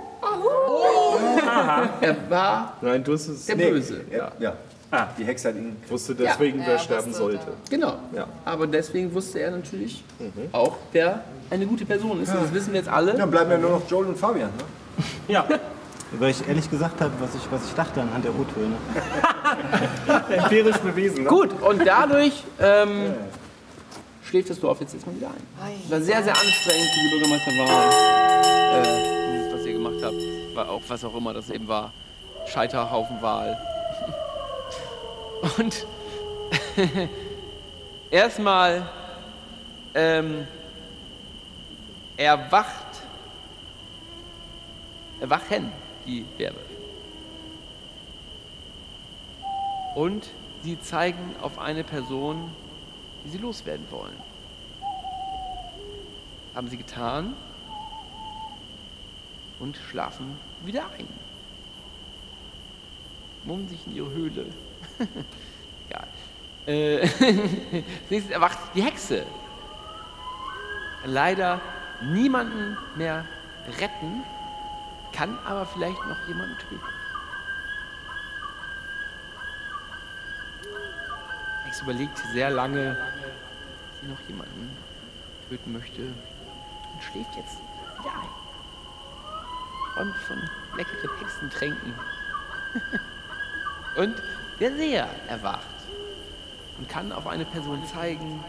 Er war Nein, du hast es. der Nee, Böse. Ja, ja. Ah. Die Hexe hat ihn. wusste deswegen, Ja, wer ja, sterben wusste, sollte. Genau. Ja. Aber deswegen wusste er natürlich auch, wer eine gute Person ist. Und das wissen wir jetzt alle. Dann bleiben ja nur noch Joel und Fabian. Ne? Ja, Weil ich ehrlich gesagt habe, was ich, was ich dachte anhand der O-Töne. empirisch bewiesen. Ne? Gut, und dadurch ähm, schläft das Dorf jetzt erstmal wieder ein. War sehr, sehr anstrengend, diese Bürgermeisterwahl. Äh, dieses, was ihr gemacht habt. War auch, was auch immer das eben war. Scheiterhaufenwahl. Und erstmal ähm, erwacht, erwachen die Werwölfe. Und sie zeigen auf eine Person, die sie loswerden wollen. Haben sie getan und schlafen wieder ein. Mummen sich in ihre Höhle. Egal. Äh, nächstes erwacht die Hexe. Leider niemanden mehr retten, kann aber vielleicht noch jemanden töten. Die Hexe überlegt sehr lange, ob sie noch jemanden töten möchte und schläft jetzt wieder ein. Träumt von leckeren Hexentränken. Und der Seher erwacht und kann auf eine Person zeigen,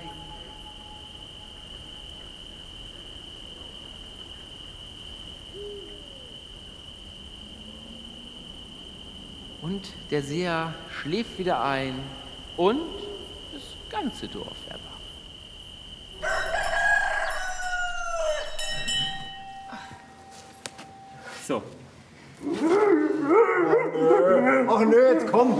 und der Seher schläft wieder ein und das ganze Dorf erwacht. So. Ach nö, jetzt komm.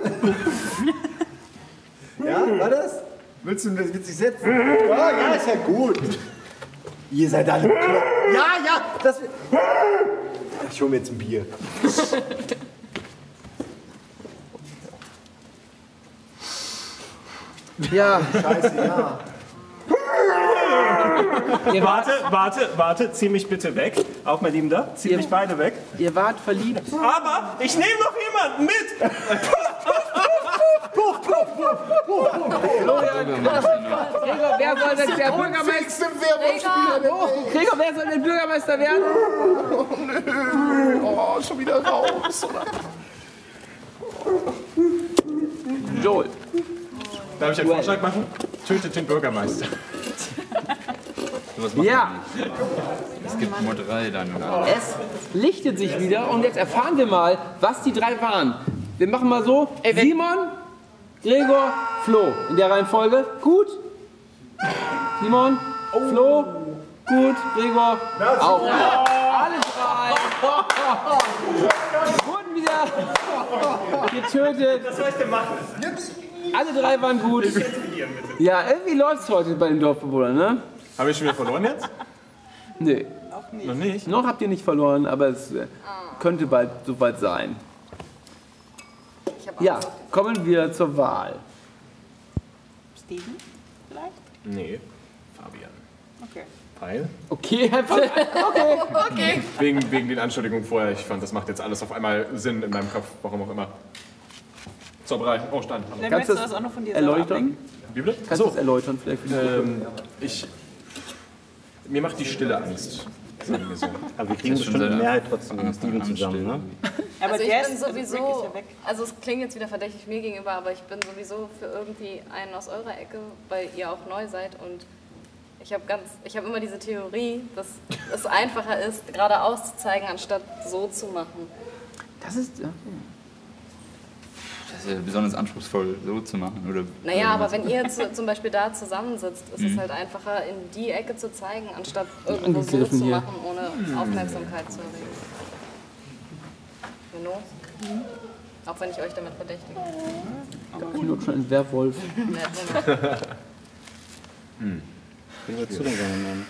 Ja, war das? Willst du das witzig setzen? Ja, ja, ist ja gut. Ihr seid alle bekloppt. Ja, ja, das. Ich hol mir jetzt ein Bier. Ja, Scheiße, ja. ihr wart, Warte, warte, warte, zieh mich bitte weg. Auch mein Liebender, zieh Ihr- mich beide weg. ihr wart verliebt. Aber ich nehme noch jemanden mit. Gregor, wer soll denn der Bürgermeister Gregor, wer soll denn Bürgermeister werden? Oh, schon wieder raus. Oder? Joel. Darf ich einen Vorschlag machen? Tötet den Bürgermeister. Ja, Es gibt nur drei dann, oder? es lichtet sich wieder und jetzt erfahren wir mal, was die drei waren. Wir machen mal so, Simon, Gregor, Flo. In der Reihenfolge. Gut. Simon, Flo, gut. Gregor, auch gut. Alle drei. Wurden wieder getötet. Was soll ich denn machen? Alle drei waren gut. Ja, irgendwie läuft's heute bei den Dorfbewohnern, ne? Habe ich schon wieder verloren jetzt? Nee. Noch nicht? Noch habt ihr nicht verloren, aber es äh, könnte bald soweit sein. Ja, kommen wir zur Wahl. Steven vielleicht? Nee, Fabian. Okay. Weil? Okay, okay. Okay. Wegen, wegen den Anschuldigungen vorher. Ich fand, das macht jetzt alles auf einmal Sinn in meinem Kopf, warum auch immer. Zauberei. Oh, Stand. Hallo. Dann möchtest du das auch noch von dir erläutern? Wie bitte? Kannst du das erläutern vielleicht? Ähm, ich, mir macht die Stille Angst. Sagen wir so. Aber wir kriegen bestimmt eine Mehrheit trotzdem gegen Steven zusammen, ne? Aber Also ich der bin ist, Rick sowieso, ist ja weg. also es klingt jetzt wieder verdächtig mir gegenüber, aber ich bin sowieso für irgendwie einen aus eurer Ecke, weil ihr auch neu seid und ich habe ganz, ich habe immer diese Theorie, dass es einfacher ist, geradeaus zu zeigen, anstatt so zu machen. Das ist, ja. Das ist ja besonders anspruchsvoll, so zu machen, oder? Naja, aber wenn ihr zu, zum Beispiel da zusammensitzt, ist es Mhm. halt einfacher, in die Ecke zu zeigen, anstatt irgendwo so Angegriffen zu hier. machen, ohne Aufmerksamkeit zu erregen. Menno? Auch wenn ich euch damit verdächtige. Ich bin schon ein Werwolf. Hm. Wie würdest du denn gerne nennen?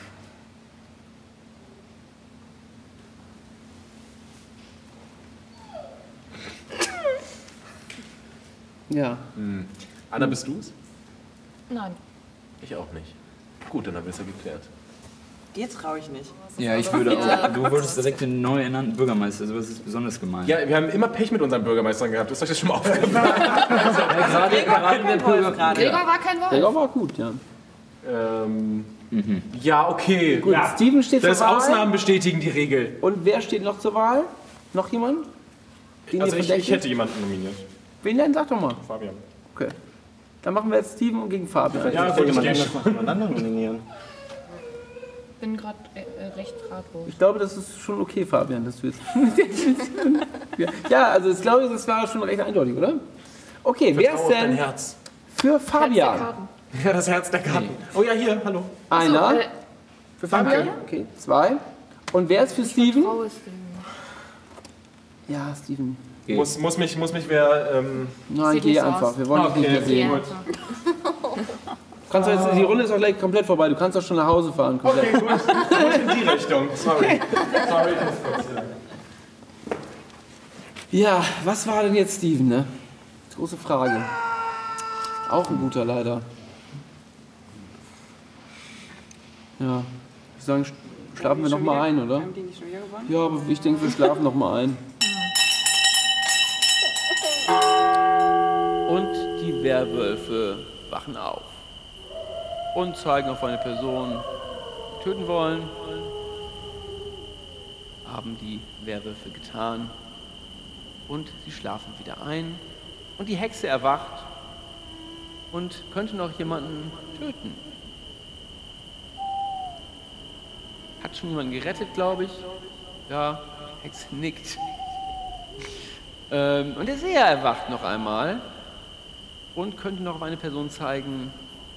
Ja. Hm. Anna, bist du's? Nein. Ich auch nicht. Gut, dann haben wir es ja geklärt. Dir traue ich nicht. Ja, ich würde auch. Du wolltest direkt den neu ernannten Bürgermeister, sowas ist besonders gemein. Ja, wir haben immer Pech mit unseren Bürgermeistern gehabt. Ist euch das schon mal aufgefallen? gerade, gerade der Bürger. Gregor war kein Wolf. Gregor war gut, ja. Ähm, mhm. Ja, okay. Gut, ja. Steven steht Das zur Wahl. Ausnahmen bestätigen die Regel. Und wer steht noch zur Wahl? Noch jemand? Den Also ihr ich, ich verdächtigt? hätte jemanden nominiert. Wen denn? Sag doch mal. Fabian. Okay. Dann machen wir jetzt Steven gegen Fabian. Ja, Ich würde will ich jemand gehen. anders noch jemand anderen nominieren. Ich bin gerade äh, recht ratlos. Ich glaube, das ist schon okay, Fabian, dass du jetzt. Ja, also ich glaube, das war schon recht eindeutig, oder? Okay, wer ist Vertrau auf dein denn Herz. für Fabian? Ja, das Herz der Karten. Oh ja, hier, hallo. Einer. Achso, äh, Für Fabian? Okay, zwei. Und wer ist für Steven? Frau ist denn- Ja, Steven. Okay. Muss, muss, mich, muss mich wer... Ähm, Nein, Sieht geh nicht so einfach. aus. Wir wollen dich nicht mehr Okay, sehen. gut. Kannst du jetzt, die Runde ist auch gleich komplett vorbei. Du kannst doch schon nach Hause fahren. Komplett. Okay, gut. Ich muss in die Richtung. Sorry. Sorry, ich muss kurz... äh, Ja, was war denn jetzt Steven, ne? Große Frage. Auch ein guter, leider. Ja, ich sagen, sch- schlafen wir noch mal ein, oder? Haben die nicht schon wieder gewonnen? Ja, aber ich denke, wir schlafen noch mal ein. Und die Werwölfe wachen auf und zeigen auf eine Person, die töten wollen. Haben die Werwölfe getan und sie schlafen wieder ein und die Hexe erwacht und könnte noch jemanden töten. Hat schon jemanden gerettet, glaube ich. Ja, die Hexe nickt. Ähm, und der Seher erwacht noch einmal und könnte noch auf eine Person zeigen.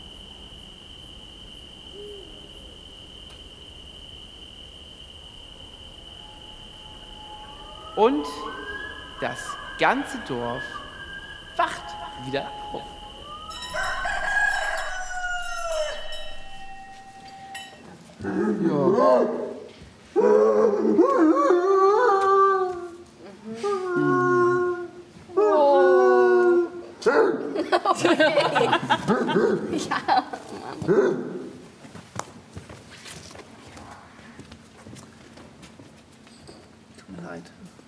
Und das ganze Dorf wacht wieder auf. Ja. Ja, Mann. Tut mir leid.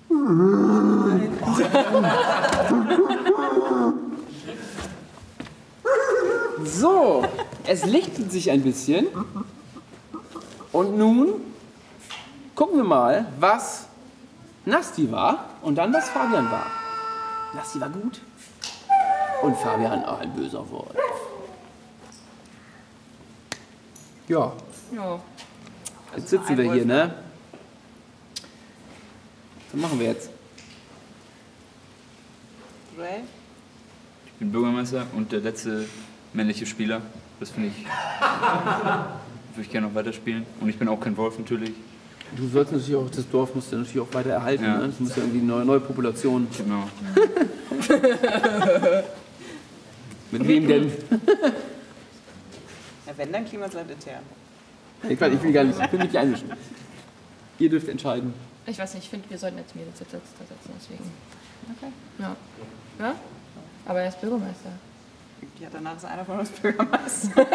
So, es lichtet sich ein bisschen. Und nun gucken wir mal, was Nasti war und dann was Fabian war. Nasti war gut und Fabian auch ein böser Wolf. Ja, Ja. jetzt sitzen wir hier, ne? Was machen wir jetzt? Joel? Ich bin Bürgermeister und der letzte männliche Spieler. Das finde ich. Würde ich gerne noch weiterspielen. Und ich bin auch kein Wolf natürlich. Du sollst natürlich auch, das Dorf musst du natürlich auch weiter erhalten. Ja. Ne? Das muss ja irgendwie eine neue, neue Population. Genau. Mit wem denn? Ja, wenn, dann Klimasland intern. Ich will, ich will gar nicht, ich will mich nicht einmischen. Ihr dürft entscheiden. Ich weiß nicht, ich finde, wir sollten jetzt Mädels jetzt da setzen, deswegen. Okay. Ja. Ja? Aber er ist Bürgermeister. Ja, danach ist einer von uns Bürgermeister.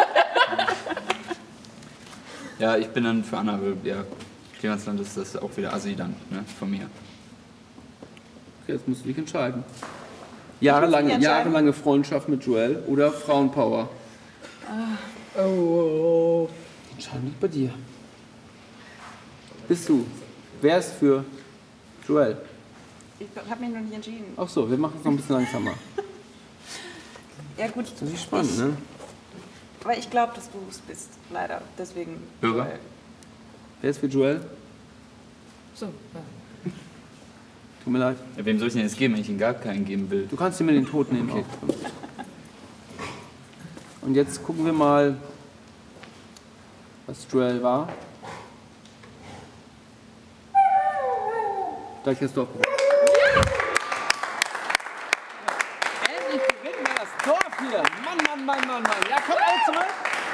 Ja, ich bin dann für Anna, weil ja, Klimasland ist das auch wieder Assi dann, ne, von mir. Okay, jetzt musst du dich entscheiden. Jahrelange, jahrelange Freundschaft mit Joel oder Frauenpower? Ah. Oh, oh, oh. Die Entscheidung liegt bei dir. Bist du? Wer ist für Joel? Ich habe mich noch nicht entschieden. Ach so, wir machen es noch ein bisschen langsamer. Ja gut. Das ist spannend, ne? Aber ich glaube, dass du es bist, leider. Deswegen. Bürger? Wer ist für Joel? So, ja. Tut mir leid. Ja, wem soll ich denn jetzt geben, wenn ich ihn gar keinen geben will? Du kannst dir mir den Tod nehmen. Okay. Und jetzt gucken wir mal, was Joel war. Da ich das Dorf. Endlich gewinnen wir das Dorf hier. Mann, Mann, Mann, Mann, Mann. Ja, kommt alle zurück.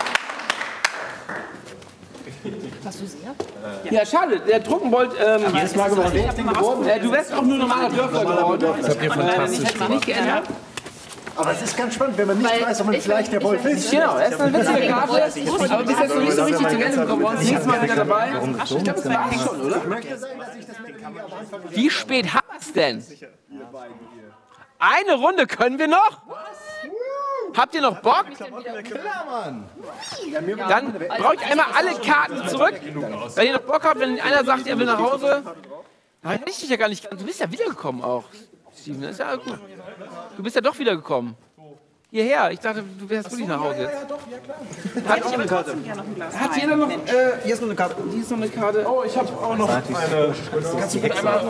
Hast du sehr? Ja, schade. Der Trunkenbold. Ähm, Jedes Mal gewonnen. Wer ist denn geworden? Äh, du wärst auch nur normaler Dörfler geworden. Das habt ihr fantastisch Ich hätte mich nicht geändert. Aber es ist ganz spannend, wenn man nicht Weil weiß, ob man ich- vielleicht der ich Wolf weiß ist. Genau, er ist eine witzige Karte. Aber bis jetzt noch nicht so richtig zu Ende gekommen. Und nächstes Mal wieder dabei. Ich glaube, das war eigentlich schon, oder? Wie spät haben wir es denn? Eine Runde können wir noch? Habt ihr noch Bock? Dann brauche ich einmal alle Karten zurück. Wenn ihr noch Bock habt, wenn einer sagt, er will nach Hause. Da hätte ich dich ja gar nicht. Du bist ja wiedergekommen auch, Steven. Das ist ja gut. Du bist ja doch wiedergekommen. Hierher. Ich dachte, du wärst wirklich nach Hause jetzt. Hat Ich würde trotzdem gerne noch ein Glas Hat Wein. jeder noch. Äh, Hier ist noch eine Karte. hier ist noch eine Karte. Oh, ich habe auch noch eine. Kannst du bitte einmal...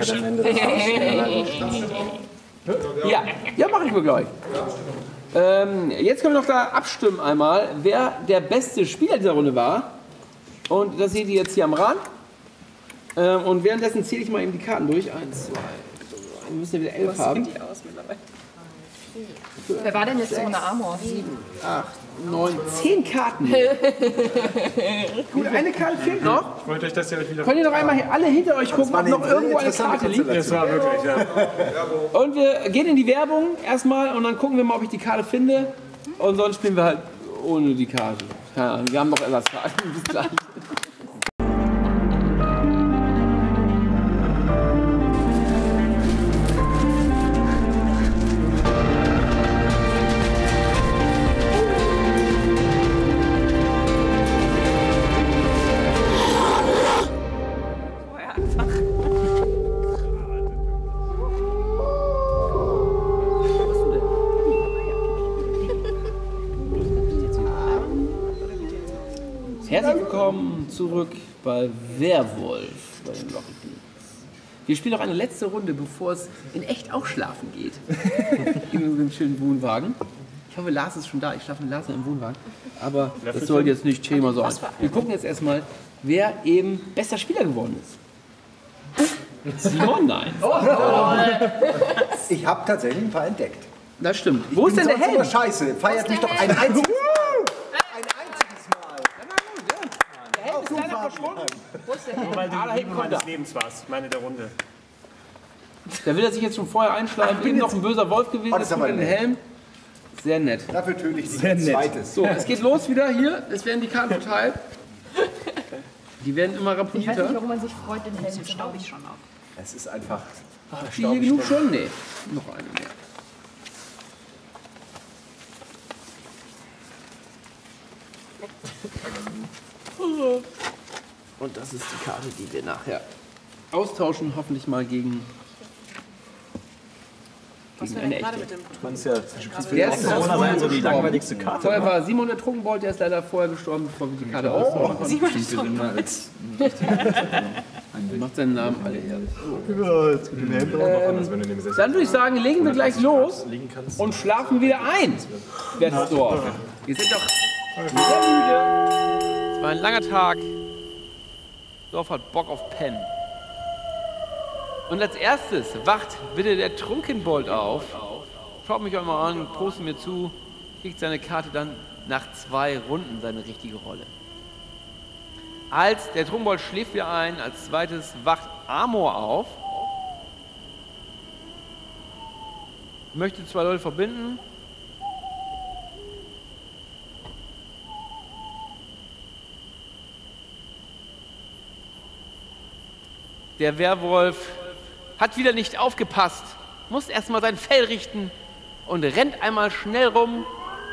Ja, ja, mache ich mir gleich. Ähm, jetzt können wir noch da abstimmen einmal, wer der beste Spieler dieser Runde war. Und das seht ihr jetzt hier am Rand. Ähm, und währenddessen zähle ich mal eben die Karten durch. Eins, zwei, drei. Wir müssen ja wieder elf haben. Die aus mittlerweile. Wer war denn jetzt so eine Armor? Sieben, acht, neun, zehn Karten. Gut, eine Karte fehlt noch. Ich wollte euch das ja wieder... Könnt ihr noch einmal hier alle hinter euch gucken, ob noch irgendwo eine Karte liegt? Das war wirklich, ja. Und wir gehen in die Werbung erstmal und dann gucken wir mal, ob ich die Karte finde. Und sonst spielen wir halt ohne die Karte. Keine Ahnung, wir haben noch Ersatzkarten. Bis gleich. Vorher einfach. Herzlich willkommen zurück bei Werwolf bei den Rocket Beans. Wir spielen noch eine letzte Runde, bevor es in echt auch schlafen geht. In unserem schönen Wohnwagen. Ich hoffe, Lars ist schon da. Ich schlafe mit Lars im Wohnwagen. Aber das soll jetzt nicht Thema sein. Wir gucken jetzt erstmal, wer eben bester Spieler geworden ist. Simon, nein. Ich habe tatsächlich ein paar entdeckt. Das stimmt. Wo ist denn der Helm? Scheiße, feiert mich doch ein einziges Mal. Ein einziges Mal. Der Helm ist leider verschwunden. Wo ist der Helm? Nur weil du Ah, da die hinten Liebe kommt er. meines Lebens warst, meine der Runde. Da will er sich jetzt schon vorher einschleifen. Eben noch ein böser Wolf gewesen. Oh, das ist aber mit dem nett. Helm. Sehr nett. Dafür töte ich dich ein zweites. So, es geht los wieder hier. Es werden die Karten verteilt. Die werden immer Ich weiß nicht, rapportierter. warum man sich freut, den Helm zu Staub haben. ich schon auf. Es ist einfach. Habt ihr hier genug schon? Nee. Noch eine mehr. Und das ist die Karte, die wir nachher austauschen, hoffentlich mal gegen, Was gegen wir eine denn gerade echte. mit dem Man ist ja Der ist Corona sein so die langweiligste Karte. Vorher war Simon der Trunkenbold, der ist leider vorher gestorben, bevor wir die Karte austauschen konnten. Simon Klingt gesünder als... Macht seinen Namen alle ehrlich. Ja, jetzt mit dem Helm drauf. Ähm, dann würde ich sagen, legen wir gleich los und schlafen wieder ein. Westdorf. Wir sind doch sehr müde. Es war ein langer Tag. Dorf hat Bock auf Pennen. Und als erstes wacht bitte der Trunkenbold auf. Schaut mich einmal an, prostet mir zu, kriegt seine Karte dann nach zwei Runden seine richtige Rolle. Als der Trunkenbold schläft wieder ein, als zweites wacht Amor auf. Möchte zwei Leute verbinden. Der Werwolf hat wieder nicht aufgepasst, muss erstmal sein Fell richten und rennt einmal schnell rum.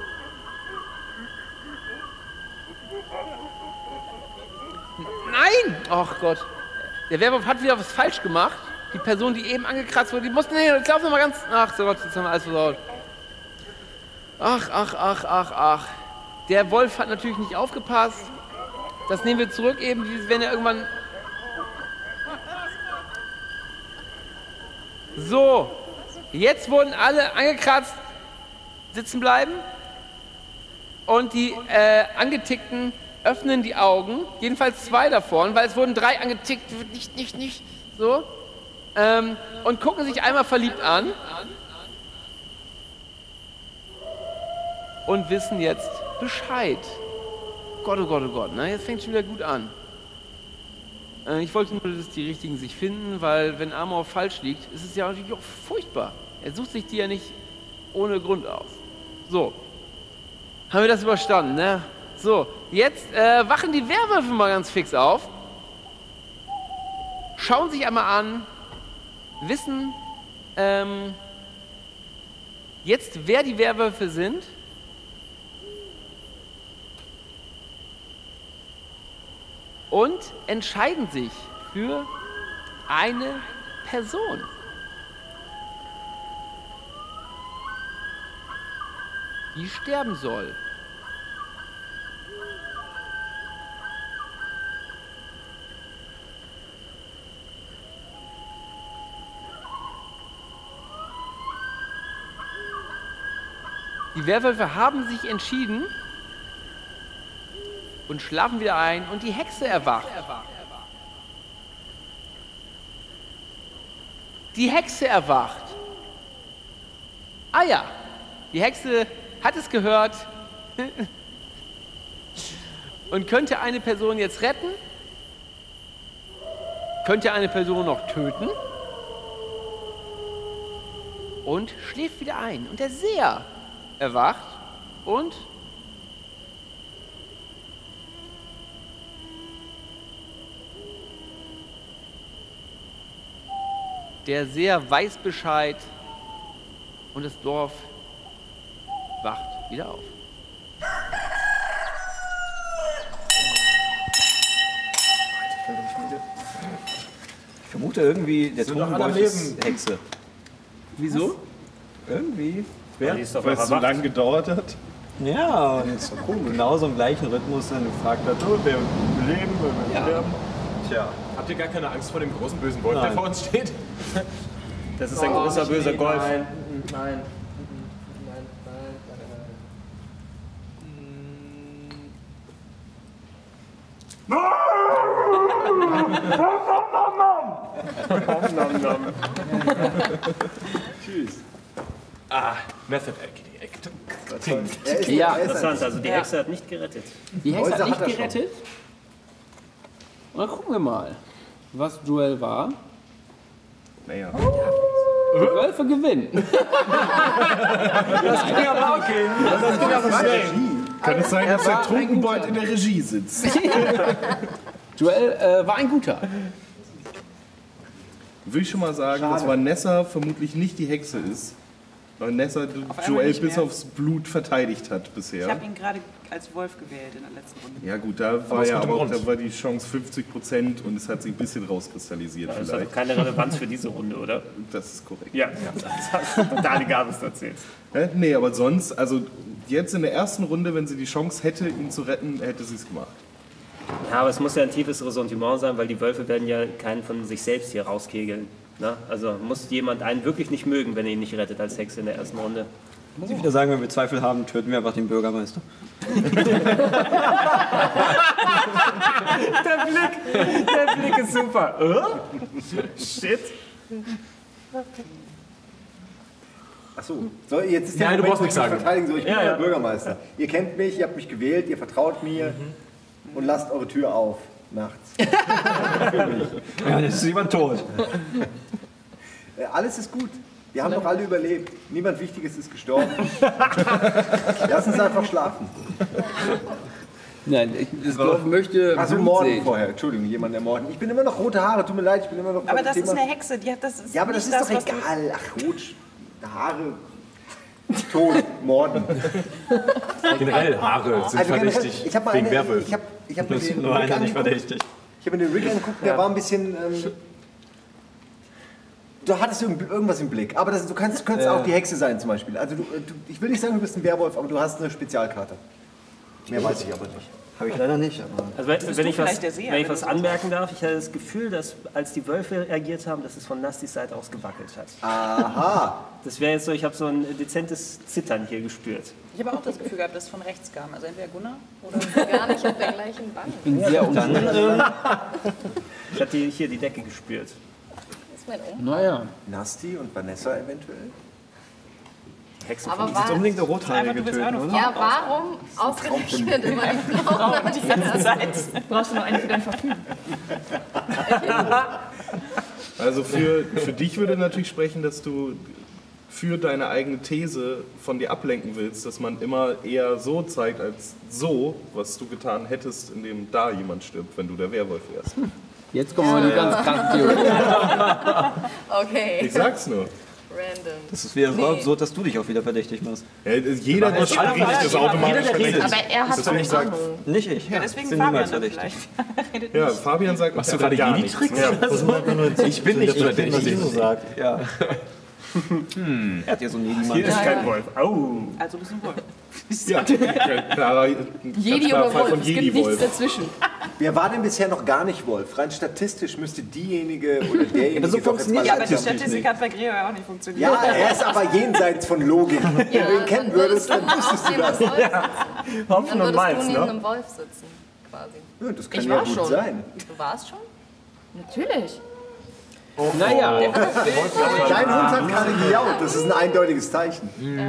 Nein! Ach Gott. Der Werwolf hat wieder was falsch gemacht. Die Person, die eben angekratzt wurde, die musste, nee, jetzt laufen wir mal ganz, ach so Gott, jetzt haben wir alles versaut. Ach, ach, ach, ach, ach. Der Wolf hat natürlich nicht aufgepasst. Das nehmen wir zurück eben, wenn er irgendwann... So, jetzt wurden alle angekratzt, sitzen bleiben und die äh, Angetickten öffnen die Augen, jedenfalls zwei davon, weil es wurden drei angetickt, nicht, nicht, nicht, so, ähm, und gucken sich einmal verliebt an und wissen jetzt Bescheid. Gott, oh Gott, oh Gott, ne? Jetzt fängt es schon wieder gut an. Ich wollte nur, dass die Richtigen sich finden, weil wenn Amor falsch liegt, ist es ja natürlich auch furchtbar. Er sucht sich die ja nicht ohne Grund aus. So, haben wir das überstanden, ne? So, jetzt äh, wachen die Werwölfe mal ganz fix auf, schauen sich einmal an, wissen ähm, jetzt, wer die Werwölfe sind. Und entscheiden sich für eine Person. Die sterben soll. Die Werwölfe haben sich entschieden und schlafen wieder ein und die Hexe erwacht. Die Hexe erwacht. Ah ja, die Hexe hat es gehört und könnte eine Person jetzt retten, könnte eine Person noch töten und schläft wieder ein. Und der Seher erwacht und der Seher weiß Bescheid und das Dorf wacht wieder auf. Ich vermute irgendwie, der Trunkenbold ist Hexe. Wieso? Irgendwie. Weil die ist doch Weil es so erwacht. lange gedauert hat. Ja, und genau so im gleichen Rhythmus dann gefragt hat, oh, wer will leben, wer will Ja. sterben. Tja. Habt ihr gar keine Angst vor dem großen bösen Wolf, der Nein. vor uns steht? Das ist ein großer böser Golf. Nein, nein, nein, nein, nein. Nom, nom, nom. Tschüss. Ah, Method Act. Ja, Interessant, also die Ja. Hexe hat nicht gerettet. die Hexe Häuser hat hat nicht er schon. gerettet. Und dann gucken wir mal, was Joel war. Naja. Die Wölfe gewinnen. Das ging aber okay. Das ging aber schnell. Kann es sein, dass der war ein Trunkenbold guter. in der Regie sitzt? Joel äh, war ein guter. Würde ich schon mal sagen, dass Vanessa vermutlich nicht die Hexe ist. Weil Vanessa einmal Joel nicht bis mehr. aufs Blut verteidigt hat Ich bisher. habe ihn gerade als Wolf gewählt in der letzten Runde. Ja gut, da war aus ja gutem aber auch, Grund. da war die Chance fünfzig Prozent und es hat sich ein bisschen rauskristallisiert Das hat vielleicht. doch keine Relevanz für diese Runde, oder? Das ist korrekt. Ja, das hast du total egal, was du erzählst. Hä? Nee, aber sonst, also jetzt in der ersten Runde, wenn sie die Chance hätte, ihn zu retten, hätte sie es gemacht. Ja, aber es muss ja ein tiefes Ressentiment sein, weil die Wölfe werden ja keinen von sich selbst hier rauskegeln. Ne? Also muss jemand einen wirklich nicht mögen, wenn er ihn nicht rettet als Hexe in der ersten Runde. Muss ich wieder sagen, wenn wir Zweifel haben, töten wir einfach den Bürgermeister. Der Blick, der Blick ist super. Äh? Shit. Achso, so, jetzt ist der Nein, du Moment, brauchst wo nichts ich mich sagen. verteidigen soll. Ich bin Ja, euer ja. Bürgermeister. Ihr kennt mich, ihr habt mich gewählt, ihr vertraut mir Mhm. und lasst eure Tür auf nachts. Ja, jetzt ist jemand tot. Äh, Alles ist gut. Wir haben doch alle überlebt. Niemand Wichtiges ist gestorben. Lass uns einfach schlafen. Nein, ich, das Dorf möchte Also Blut morden sehen. vorher. Entschuldigung, jemanden ermorden. Ich bin immer noch rote Haare, tut mir leid, ich bin immer noch... Aber bei das dem ist Thema- eine Hexe, die hat das ist Ja, aber das nicht ist doch was du- egal. Ach, rot, Haare, tot, morden. Generell Haare sind Also generell, verdächtig. ich habe mal wegen eine, Werwölfen. ich habe ich hab mir Das ist den nur Rick einer nicht angeguckt. verdächtig. Ich habe mir den Rick angeguckt, der war ein bisschen... Ähm, du hattest irgend- irgendwas im Blick, aber das, du kannst, du könntest auch die Hexe sein zum Beispiel. Also du, du, ich will nicht sagen, du bist ein Werwolf, aber du hast eine Spezialkarte. Mehr weiß ich aber nicht. Habe ich leider nicht. Aber Also wenn, Bist wenn du ich was, vielleicht der Seher, wenn ich wenn was du so anmerken darf, ich hatte das Gefühl, dass als die Wölfe reagiert haben, dass es von Nastys Seite aus gewackelt hat. Aha. Das wäre jetzt so, ich habe so ein dezentes Zittern hier gespürt. Ich habe auch das Gefühl gehabt, dass es von rechts kam. Also entweder Gunnar oder... Gar nicht auf der gleichen Bank. Ich bin sehr Dann, unsicher. ähm, ich hatte hier die Decke gespürt. Das ist mein Ohm. Naja. Nasty und Vanessa eventuell? Hexe Aber von war, jetzt unbedingt eine Einfach, Rothaarige du bist töten, auch noch oder? ja, warum ausgerechnet immer die Frauen? die ganze Zeit. Brauchst du noch eine für dein Parfüm? Also für, für dich würde natürlich sprechen, dass du für deine eigene These von dir ablenken willst, dass man immer eher so zeigt als so, was du getan hättest, indem da jemand stirbt, wenn du der Werwolf wärst. Jetzt kommen wir mal die ganz kranken Theorie. Okay. Ich sag's nur. Random. Das ist wieder so Nee. absurd, dass du dich auch wieder verdächtig machst. Ja, jeder, der spricht, ist automatisch verdächtig. Aber er hat Deswegen doch sagt, Ahnung. Nicht ich. Ja, deswegen Sind Fabian niemals dann verdächtig. vielleicht. Redet ja, nicht. Fabian sagt, Machst du er gerade gar Jedi-Tricks? nichts. Ich bin nicht verdächtig. Was so sagt. Ja. Er hat ja so einen Nebenmann. Hier ist kein Wolf. Au! Also bist du ein Wolf. Ja, klarer, Jedi klarer oder Fall Wolf, von es gibt nichts Jedi-Wolf. dazwischen. Wer war denn bisher noch gar nicht Wolf? Rein statistisch müsste diejenige oder derjenige... Aber so doch funktioniert jetzt Ja, mal- aber die Statistisch Statistik nicht. hat bei Gregor ja auch nicht funktioniert. Ja, er ist aber jenseits von Logik. Wenn du ihn kennen dann würdest, dann immer wüsstest auf du dem das. Wolf sitzen. Hopfen Dann und würdest Malz, du neben ne? einem Wolf sitzen, quasi. Ja, das kann Ich ja war gut schon. sein. Du warst schon? Natürlich. Naja. Dein Hund hat gerade gejault, das ist ein eindeutiges Zeichen.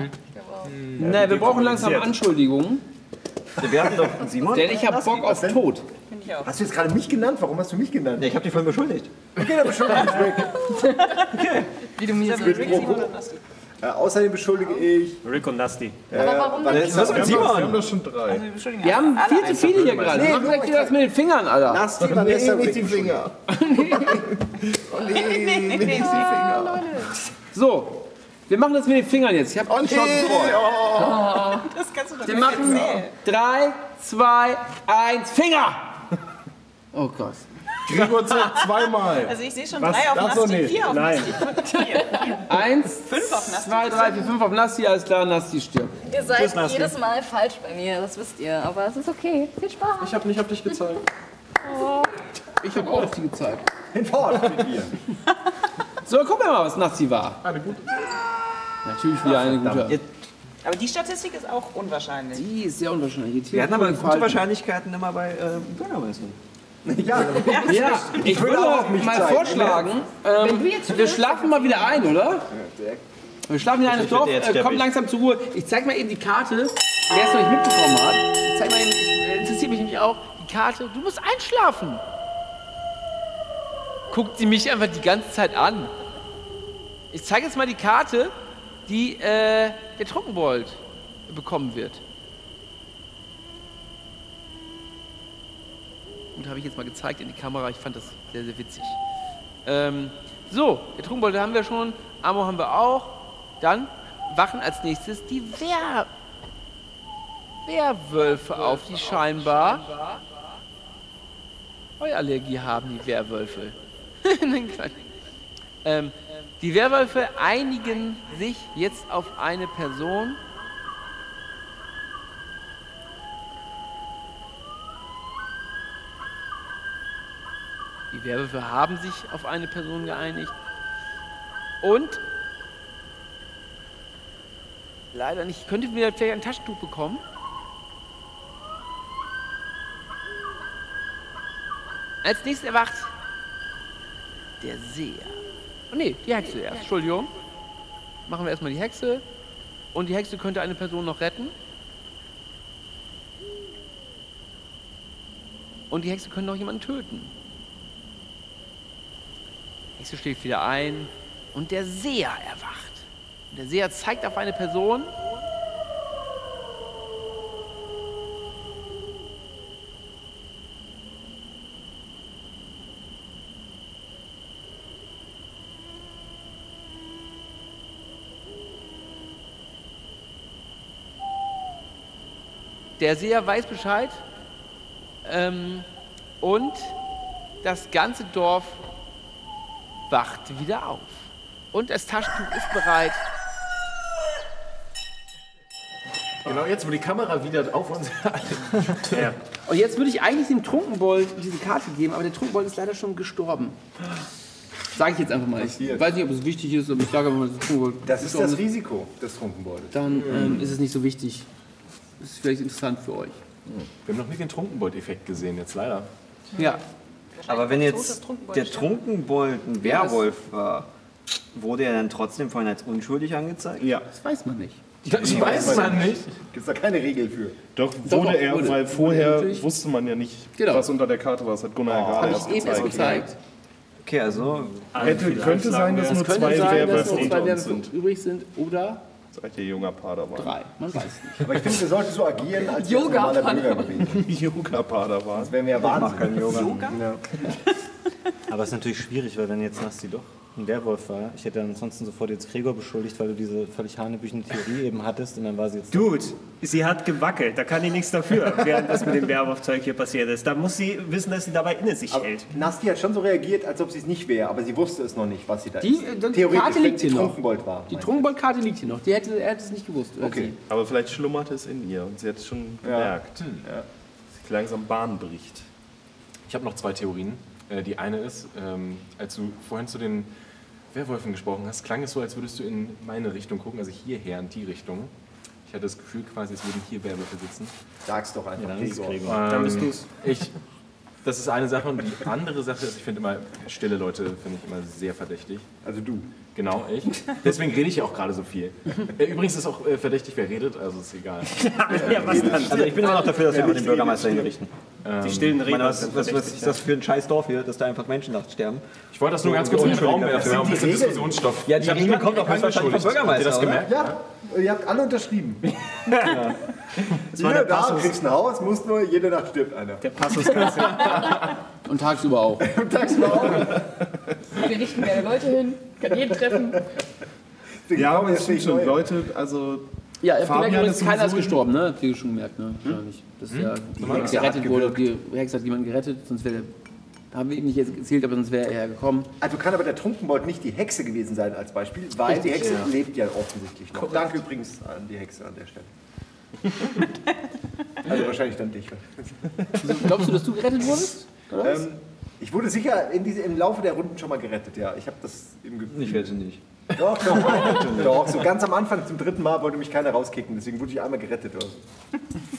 Na, wir brauchen langsam Anschuldigungen, Wir hatten doch Simon. denn ich habe Bock auf Tod. Finde ich auch. Hast du jetzt gerade mich genannt? Warum hast du mich genannt? Ja, ich habe dich vorhin beschuldigt. Okay, dann beschuldige ich Rick. Wie du mir Ist er Rick, Simon oder Nasti? Äh, außerdem beschuldige ich... Rick und Nasty. Äh, Aber warum Vanessa Was mit und- Wir haben Simon? doch schon drei. Also wir beschuldigen Wir haben alle viel zu eins. viele hier gerade. Nee, Mach nur direkt ich- das mit den Fingern, Alter. Nasty, Nee, Vanessa, nicht Rick. die Finger. Oh nee, nicht die Finger. So, wir machen das mit den Fingern jetzt. Ich habe einen Shot vor. Das kannst du doch Wir nicht machen erzählen. drei, zwei, eins, Finger! Oh Gott. Gregor zählt zweimal. Also ich sehe schon Was? drei auf Das doch Nasti, nicht. vier auf Nein. Nasti. Vier. Eins, Fünf auf Nasti. zwei, drei, vier, fünf auf Nasti, alles klar, Nasti stirbt. Ihr seid Tschüss, Nasti. jedes Mal falsch bei mir, das wisst ihr. Aber es ist okay. Viel Spaß. Ich habe nicht auf dich gezeigt. Ich habe auch auf die gezeigt. Hinfort mit dir. So, gucken wir mal, was Nasti war. Eine gute. Natürlich wieder eine gute. Aber die Statistik ist auch unwahrscheinlich. Die ist sehr unterschiedlich. Wir hatten aber gute Wahrscheinlichkeiten immer bei äh, Bürgermeistern. Ja, Ja, ich würde auch mich mal zeigen. vorschlagen, ähm, wir schlafen mal wieder ein, oder? Wir schlafen wieder ein, das Dorf jetzt äh, sterbe kommt ich. langsam zur Ruhe. Ich zeig mal eben die Karte, wer es noch nicht mitbekommen hat. Ich zeig mal eben, ich, äh, interessiert mich nämlich auch, die Karte, du musst einschlafen. Guckt sie mich einfach die ganze Zeit an. Ich zeige jetzt mal die Karte, die äh, der Trockenbold bekommen wird. Gut, habe ich jetzt mal gezeigt in die Kamera. Ich fand das sehr, sehr witzig. Ähm, so, der Trunkenbold haben wir schon. Amor haben wir auch. Dann wachen als nächstes die Wehr Werwölfe auf, die scheinbar Heuallergie haben, die Werwölfe. Nein, Quatsch. ähm, die Werwölfe einigen sich jetzt auf eine Person. Die Werwölfe haben sich auf eine Person geeinigt. Und leider nicht. Könntet ihr vielleicht ein Taschentuch bekommen? Als nächstes erwacht der Seher. Oh nee, die Hexe erst. Entschuldigung. Machen wir erstmal die Hexe. Und die Hexe könnte eine Person noch retten. Und die Hexe könnte noch jemanden töten. Die Hexe schläft wieder ein. Und der Seher erwacht. Und der Seher zeigt auf eine Person. Der Seher weiß Bescheid. Ähm, und das ganze Dorf wacht wieder auf. Und das Taschentuch ist bereit. Genau jetzt, wo die Kamera wieder auf uns ja. Und jetzt würde ich eigentlich dem Trunkenbold diese Karte geben, aber der Trunkenbold ist leider schon gestorben. Sage ich jetzt einfach mal. Ich weiß nicht, ob es wichtig ist, aber ich sage einfach mal, das Trunkenbold. Das ist das Risiko des Trunkenboldes. Dann ähm, ist es nicht so wichtig. Das ist vielleicht interessant für euch. Wir haben noch nie den Trunkenbold-Effekt gesehen, jetzt leider. Ja. Aber wenn jetzt der Trunkenbold ein Werwolf war, wurde er dann trotzdem vorhin als unschuldig angezeigt? Ja. Das weiß man nicht. Das weiß man nicht. Gibt es da keine Regel für? Doch, Doch, wurde doch, er, wurde. weil vorher Natürlich. wusste man ja nicht, Genau. was unter der Karte war. Das hat Gunnar ja Hab gerade ich erst eben erst gezeigt. gezeigt. Okay, also Hätte, könnte sein, dass Es nur könnte zwei sein, dass Werwölfe nur zwei unter uns Werwölfe sind. übrig sind oder Seid ihr junger Padawan? drei. Man weiß nicht. Aber ich finde, wir sollten so agieren, als Yoga wäre es normaler Padawan. Bürger gewesen. Yoga-Padawan. Das wäre mir ja Wahnsinn. kein Yoga. Ja. Aber es ist natürlich schwierig, weil wenn jetzt Nasti doch ein Werwolf war, ich hätte dann ansonsten sofort jetzt Gregor beschuldigt, weil du diese völlig hanebüchene Theorie eben hattest und dann war sie jetzt... Dude, sie hat gewackelt, da kann die nichts dafür, während das mit dem Werwolf-Zeug hier passiert ist. Da muss sie wissen, dass sie dabei inne sich Aber hält. Nasti hat schon so reagiert, als ob sie es nicht wäre, aber sie wusste es noch nicht, was sie da Die, ist. äh, die Theoretisch, Karte wenn liegt sie hier noch. Trunkenbold war. Die Trunkenbold-Karte liegt hier noch. Die hätte, er hätte es nicht gewusst. oder Okay. Aber vielleicht schlummerte es in ihr und sie hat es schon gemerkt. Hm, ja. Dass sie langsam Bahn bricht. Ich habe noch zwei Theorien. Äh, Die eine ist, ähm, als du vorhin zu den Werwölfen gesprochen hast, klang es so, als würdest du in meine Richtung gucken, also hierher, in die Richtung. Ich hatte das Gefühl quasi, es würden hier Werwölfe sitzen. Sag's doch einfach. Ja, dann ist es Gregor. Gregor. Ähm, Dann bist du's. Ich, das ist eine Sache und die andere Sache ist, ich finde immer, stille Leute finde ich immer sehr verdächtig. Also du. Genau, ich. Deswegen rede ich ja auch gerade so viel. Äh, Übrigens ist auch äh, verdächtig, wer redet, also ist egal. Ja, was dann? Also ich bin immer noch dafür, dass wir einfach den Bürgermeister hinrichten. Die stillen Ich Reden meine, was, sind was, was verdächtig, ist das für ein scheiß Dorf hier, dass da einfach Menschen nachts sterben? Ich wollte das nur ganz kurz in den Raum werfen, wir haben ein bisschen Diskussionsstoff. Ja, die Ich hab Regel niemanden kommt doch höchstwahrscheinlich vom angeschuldigt. Habt ihr das Bürgermeister, gemerkt? Ja, ihr habt alle unterschrieben. war Jeder der da, Passus. kriegst ein Haus, muss nur, jede Nacht stirbt einer. Der Passus kannst du. Und tagsüber auch. Und tagsüber auch. Wir richten mehrere Leute hin, kann jeden treffen. Ja, aber jetzt es stimmt schon, Leute, also Ja, ihr habt Fabian gemerkt, ist übrigens, keiner ist sowieso- gestorben, ne? Habt ihr schon gemerkt, ne? Wahrscheinlich. Dass ja, die Hexe Hexe gerettet hat wurde. Die Hexe hat jemanden gerettet, sonst wäre haben wir ihm nicht jetzt erzählt, aber sonst wäre er gekommen. Also kann aber der Trunkenbold nicht die Hexe gewesen sein als Beispiel, weil die Hexe ja. lebt ja offensichtlich noch. Danke übrigens an die Hexe an der Stelle. Also wahrscheinlich dann dich. Also, glaubst du, dass du gerettet wurdest? Oder was? Ähm, ich wurde sicher in diese, im Laufe der Runden schon mal gerettet, ja. Ich habe das im Gefühl. Ich wette nicht. Doch, doch, doch. So ganz am Anfang, zum dritten Mal, wollte mich keiner rauskicken, deswegen wurde ich einmal gerettet. Oder so.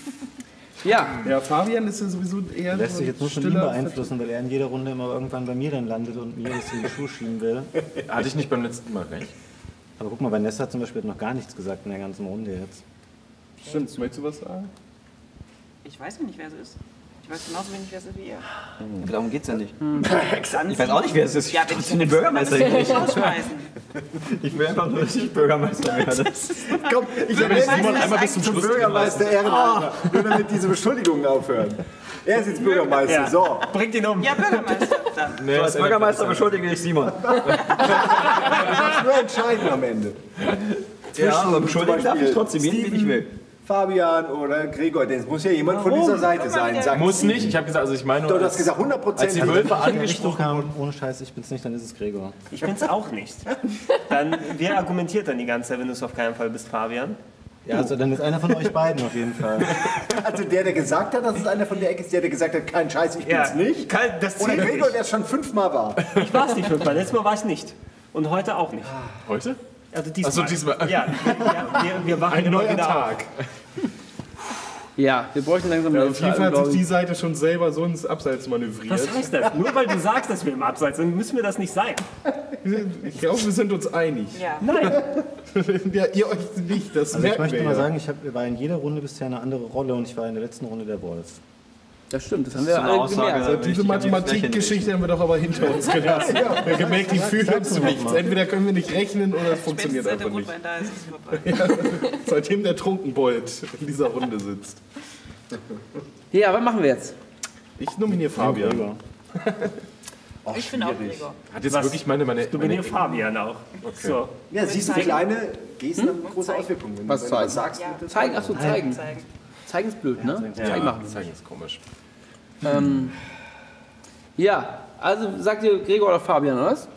Ja. Ja, Fabian ist ja sowieso eher Lässt so sich jetzt nur von ihm stiller- beeinflussen, weil er in jeder Runde immer irgendwann bei mir dann landet und mir das in die Schuhe schieben will. Hatte ich nicht beim letzten Mal recht. Aber guck mal, Vanessa zum Beispiel hat noch gar nichts gesagt in der ganzen Runde jetzt. Stimmt, möchtest du was sagen? Ich weiß nicht, wer es ist. Ich weiß genauso wenig, wer es ist wie ihr. Aber darum geht's ja nicht. Hexan. Ich weiß auch nicht, wer es ist. Ich Ja, ja, wenn den Bürgermeister ich nicht. rausschmeißen. Ich will einfach nur, dass ich Bürgermeister werde. Komm, ich Wenn erwähne Simon das einmal bis zum zum Schluss Bürgermeister Ehrenhalber, nur damit diese Beschuldigungen aufhören. Er ist jetzt Bürgermeister, Ja. so. Bringt ihn um. Ja, Bürgermeister. Dann. Nee, So, als Bürgermeister beschuldige ich Simon. Du darfst nur entscheiden am Ende. Ja, aber zum beschuldigen darf ich Beispiel trotzdem jeden, wen ich will. Fabian oder Gregor, das muss ja jemand von dieser Seite sein. Sagt Muss sie. nicht, ich habe gesagt, also ich meine Doch, nur, du hast als, gesagt hundert als Prozent. die Also, Wölfe Richtung angesprochen kam, ohne Scheiß, ich bin's nicht, dann ist es Gregor. Ich bin's auch nicht. Dann, wer argumentiert dann die ganze Zeit, wenn du es auf keinen Fall bist, Fabian? Ja, also dann ist einer von euch beiden auf jeden Fall. also der, der gesagt hat, dass es einer von der Ecke ist, der, der gesagt hat, kein Scheiß, ich bin's nicht. Kein, das Oder zählt Gregor, nicht. der es schon fünfmal war. Ich war es nicht fünfmal, letztes Mal war ich nicht. Und heute auch nicht. Heute? Also diesmal. Achso, diesmal. Ja, ja wir, wir wachen Ein immer neuer wieder Tag. auf. Ja, wir bräuchten langsam Ja, eine auf jeden Fall hat Entscheidung, sich die Seite schon selber so ins Abseits manövriert. Was heißt das? Nur weil du sagst, dass wir im Abseits sind, müssen wir das nicht sein. Ich glaube, wir sind uns einig. Ja. Nein. Ja, ihr euch nicht, das Also ich merken möchte wir mal ja. sagen, ich hab, war in jeder Runde bisher eine andere Rolle und ich war in der letzten Runde der Wolf. Das stimmt, das haben Das wir ist eine alle Aussage. gemerkt. Also diese Mathematikgeschichte haben wir doch aber hinter uns gelassen. Wir haben gemerkt, die führt uns zu nichts. Entweder können wir nicht rechnen oder es funktioniert Spätestens einfach seit der nicht. Rotwein da ist, ist es vorbei. Seitdem der Trunkenbold in dieser Runde sitzt. Ja, was machen wir jetzt? Ich nominiere Fabian. Oh, ich finde auch Gregor. Hat jetzt Was? wirklich meine... meine, Du meine bist Fabian auch. So. Ja, siehst du, kleine Gesten haben große Auswirkungen. Wenn Was du zeigen? was sagst, Ja. wird das Zeigen, achso, zeigen. Zeigen. Zeigen ist blöd, ne? ja, Zeigen machen. Zeigen ist komisch. Ähm, ja, also sagt ihr Gregor oder Fabian, oder was?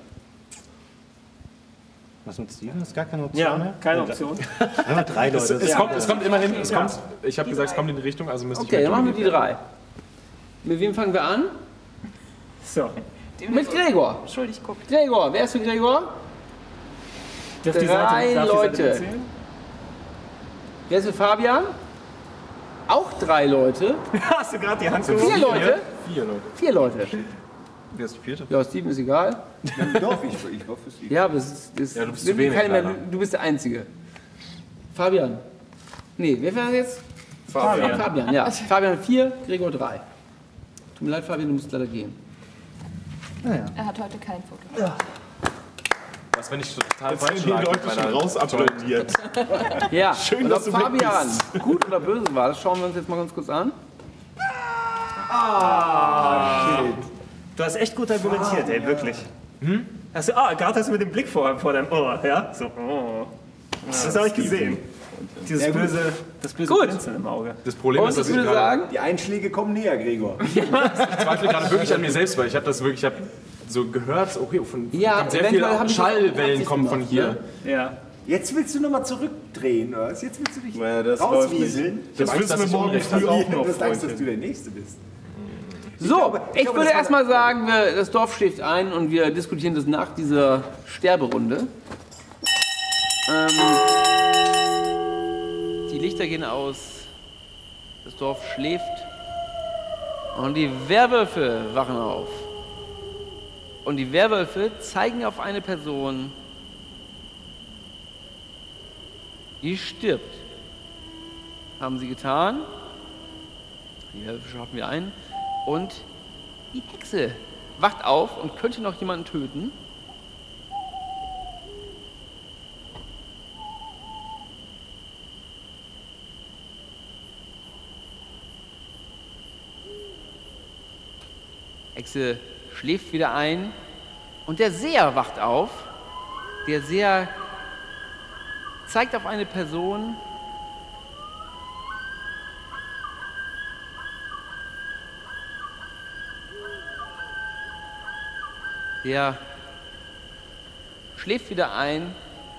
Was mit Steven? Ist gar keine Option Ja, mehr? keine Option. Einmal drei Es, Leute. es, Ja. kommt, es kommt immerhin, es Ja. kommt, ich habe gesagt, es kommt in die Richtung, also müsste Okay, ich dann machen wir mit die drei. Mit wem fangen wir an? So. Mit Gregor. Entschuldigt, guck. Gregor, wer ist für Gregor? Darf die Drei Seite, darf die Leute. Seite erzählen? Wer ist für Fabian? Auch drei Leute. Hast du gerade die Hand Vier gehoben? Leute. Vier Leute. Vier Leute. Wer ist die vierte? Ja, Steven ist egal. Doch, ich, ich war für sie. Ja, aber es ist, es Ja, du bist sind zu wenig, keine mehr, leider. du bist der Einzige. Fabian. Nee, wer war jetzt? Fabian. Fabian, ja. Fabian vier, Gregor drei. Tut mir leid, Fabian, du musst leider gehen. Er hat heute kein Foto. Was, wenn ich total Jetzt falsch sind die lag Leute mit schon meiner raus applaudiert. Ja, Schön, und dass ob du weg Fabian bist. gut oder böse war, das schauen wir uns jetzt mal ganz kurz an. Du hast echt gut argumentiert, ey, wirklich. Hm? Hast du, ah, gerade hast du mit dem Blick vor, vor deinem Ohr, ja? So, oh. Das habe ich gesehen. Dieses Ja, gut. böse, das böse Gut. Blinzeln im Auge. Das Problem Und ist, dass ich ich würde gerade, sagen, Die Einschläge kommen näher, Gregor. ich zweifle gerade wirklich an mir selbst, weil ich habe das wirklich, ich habe so gehört, so, okay, von Ja, kommt sehr eventuell viele hab ich das auch Schallwellen Absicht kommen von gemacht, hier. ne? Ja. Jetzt willst du nochmal zurückdrehen, oder? was? Jetzt willst du dich Ja, das rauswieseln. Das weiß, wissen dass wir ich morgen Unrecht früh auch noch, Du hast Angst, dass Freundchen. du der Nächste bist. so, glaube- ich, ich glaube, würde das war- erstmal sagen, wir, das Dorf schläft ein und wir diskutieren das nach dieser Sterberunde. Ähm, die Lichter gehen aus, das Dorf schläft und die Werwölfe wachen auf. Und die Werwölfe zeigen auf eine Person, die stirbt. Haben sie getan. Die Werwölfe schlafen wir ein. Und die Hexe wacht auf und könnte noch jemanden töten. Hexe schläft wieder ein und der Seher wacht auf. Der Seher zeigt auf eine Person, der schläft wieder ein.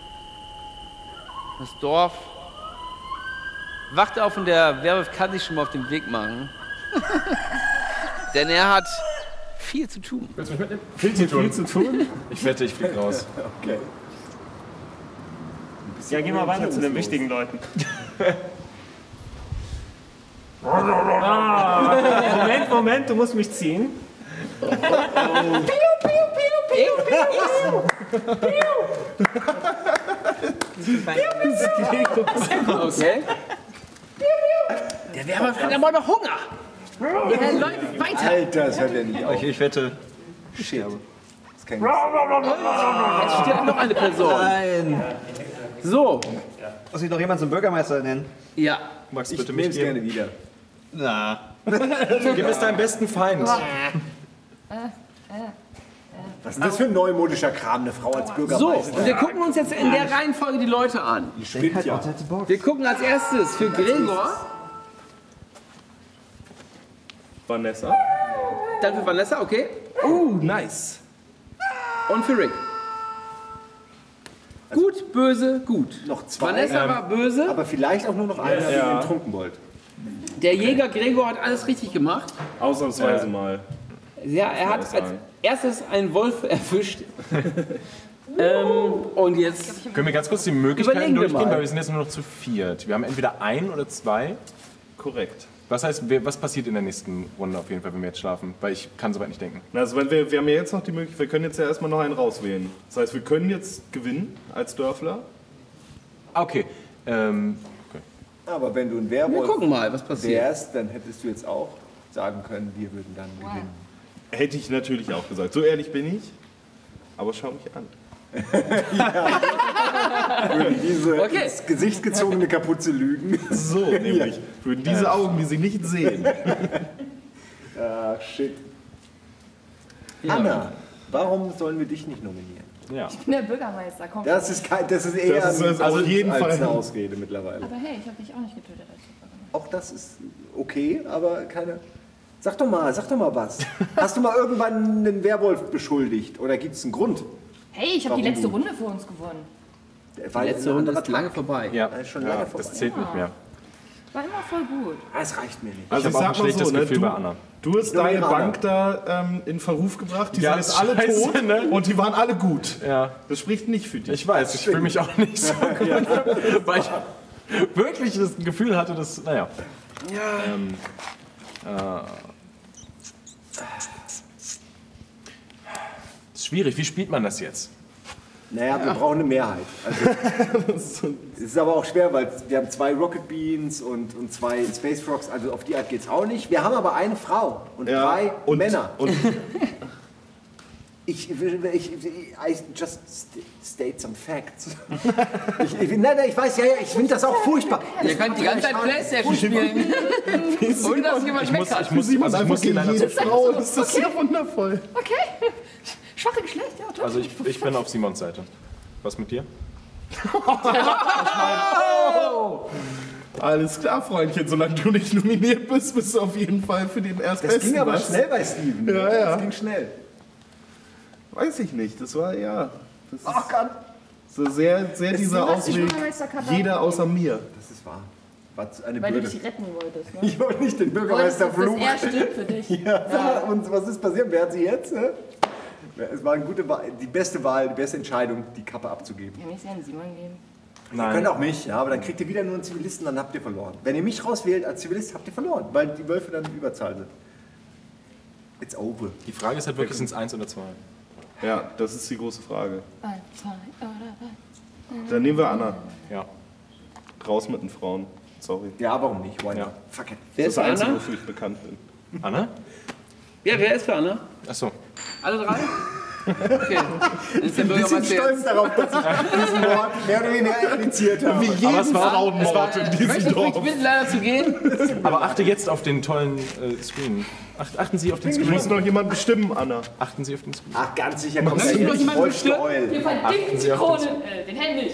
Das Dorf wacht auf und der Werwolf kann sich schon mal auf den Weg machen. Denn er hat viel zu tun. Willst du mich mitnehmen? Viel zu tun. Viel zu tun? Ich wette, ich fliege raus. Okay. Ja, geh mal weiter zu den wichtigen Leuten. ah, Moment, Moment, du musst mich ziehen. Okay. Der Werwolf hat aber noch Hunger. Er läuft weiter. Alter, das hört ja nicht auf. Ich, ich wette. Shit. Das ist kein Jetzt stirbt noch eine Person. Nein. So, Muss ich noch jemand zum Bürgermeister nennen? ja. Magst du Ich bitte nehme mich es gerne geben? wieder. Na. Gib es deinem besten Feind. Was ist das für ein neumodischer Kram, eine Frau als So, Bürgermeister? und wir gucken uns jetzt in der Reihenfolge die Leute an. Die spinnt ja. Wir gucken als erstes für Gregor, Vanessa. dann für Vanessa, okay, Oh, nice. und für Rick. Gut, böse, gut. Noch zwei. Vanessa Ähm, war böse. Aber vielleicht auch nur noch einer Ja. wegen dem Trunkenbold. Der Jäger Gregor hat alles richtig gemacht. Ausnahmsweise mal. Ja, er hat als erstes einen Wolf erwischt. Ähm, und jetzt können wir ganz kurz die Möglichkeiten Überlegen wir durchgehen, mal. weil wir sind jetzt nur noch zu viert. Wir haben entweder ein oder zwei. Korrekt. Was heißt, wer- was passiert in der nächsten Runde auf jeden Fall, wenn wir jetzt schlafen? Weil ich kann soweit nicht denken. Also wenn wir, wir haben ja jetzt noch die Möglichkeit, wir können jetzt ja erstmal noch einen rauswählen. Das heißt, wir können jetzt gewinnen als Dörfler. Okay. Ähm, okay. Aber wenn du ein Werwolf Wir gucken mal, was passiert. wärst, dann hättest du jetzt auch sagen können, wir würden dann gewinnen. Hätte ich natürlich auch gesagt. So ehrlich bin ich. Aber schau mich an. Würden diese Okay. ins Gesicht gezogene Kapuze lügen. So nämlich. Würden diese Augen, die sie nicht sehen. Ach, shit. Anna, warum sollen wir dich nicht nominieren? Ja. Ich bin der Bürgermeister, komm. Das ist, kein, das ist eher Das ist ein also auf Grund jeden als Fall- eine Ausrede mittlerweile. Aber hey, ich habe dich auch nicht getötet als Bürgermeister. Auch das ist okay, aber keine... Sag doch mal, sag doch mal was. Hast du mal irgendwann einen Werwolf beschuldigt? Oder gibt es einen Grund? Hey, ich habe die Warum letzte du? Runde für uns gewonnen. Weil Die letzte ein Runde anderer ist lange vorbei. Ja, Das ist schon ja lange vorbei. das zählt nicht mehr. War immer voll gut. Das reicht mir nicht. Also Ich habe auch ein schlechtes ne, Gefühl du, bei Anna. Du hast Nur deine Anna. Bank da ähm, in Verruf gebracht. Die Ja, sind das jetzt alle ist scheiße, tot ne? und die waren alle gut. Ja. Das spricht nicht für dich. Ich weiß, ich fühle mich auch nicht so gut. Weil ich wirklich das Gefühl hatte, dass, naja. Ähm, äh, ist schwierig, wie spielt man das jetzt? Naja, wir brauchen eine Mehrheit. Also, es ist aber auch schwer, weil wir haben zwei Rocket Beans und, und zwei Space Frogs, also auf die Art geht es auch nicht. Wir haben aber eine Frau und Ja, drei und- Männer. Und Ich, ich, ich, I just st- state some facts. Ich, ich, nein, nein, ich weiß, ja, ja, ich finde das auch furchtbar. Ihr könnt die ganze Zeit Playstation spielen. Und dass jemand Ich muss, meckert. ich muss, also ich muss die leider jede zum Frau, das ist ja wundervoll. Okay. Schwache Geschlecht, ja, toll. Also ich, ich bin auf Simons Seite. Was mit dir? Alles klar, Freundchen, solange du nicht nominiert bist, bist du auf jeden Fall für den Das Erstbesten. ging aber was? schnell bei Steven. Ja, ja. Das ging schnell. Weiß ich nicht, das war ja. Das ist Oh Gott. so sehr, sehr dieser du hast dich Ausweg. Bürgermeister Katar Jeder außer mir. Das ist wahr. War eine Weil du Bürde. dich retten wolltest, ne? Ich wollte nicht den Du wolltest, Bürgermeister dass das fluchen. er stirbt für dich. Ja. Und was ist passiert? Wer hat sie jetzt? Ne? Es war eine gute Wahl, die beste Wahl, die beste Entscheidung, die Kappe abzugeben. Ja, mich einen Simon geben. Ihr könnt auch mich, ja, aber dann kriegt ihr wieder nur einen Zivilisten, dann habt ihr verloren. Wenn ihr mich rauswählt als Zivilist, habt ihr verloren, weil die Wölfe dann in Überzahl sind. It's over. Die Frage ist halt wirklich, sind es eins oder zwei? Ja, das ist die große Frage. Ein, zwei oder drei. Dann nehmen wir Anna. Ja. Raus mit den Frauen. Sorry. Ja, warum nicht? Why not? Ja. Fuck it. Wer Das ist ist für das Einzige, Anna? wofür ich bekannt bin. Anna? Ja, wer ist für Anna? Achso. Alle drei? Okay. Dann ist der Ein bisschen Bürgermeister stolz jetzt. darauf, dass ich diesen Mord mehr oder weniger initiiert habe. Wie jeden Frauenmord in Ich diesem möchte Dorf. mich bitten, leider zu gehen. Aber achte jetzt auf den tollen äh, Screen. Acht, achten Sie auf den Du musst Screen. noch jemanden bestimmen, Anna. Achten Sie auf den Screen. Ach, ganz sicher kommt Möchtest er du jetzt jemanden voll bestimmen? Streul. Wir verdicken Achten Sie auf den Zitronen, äh, den Hennig.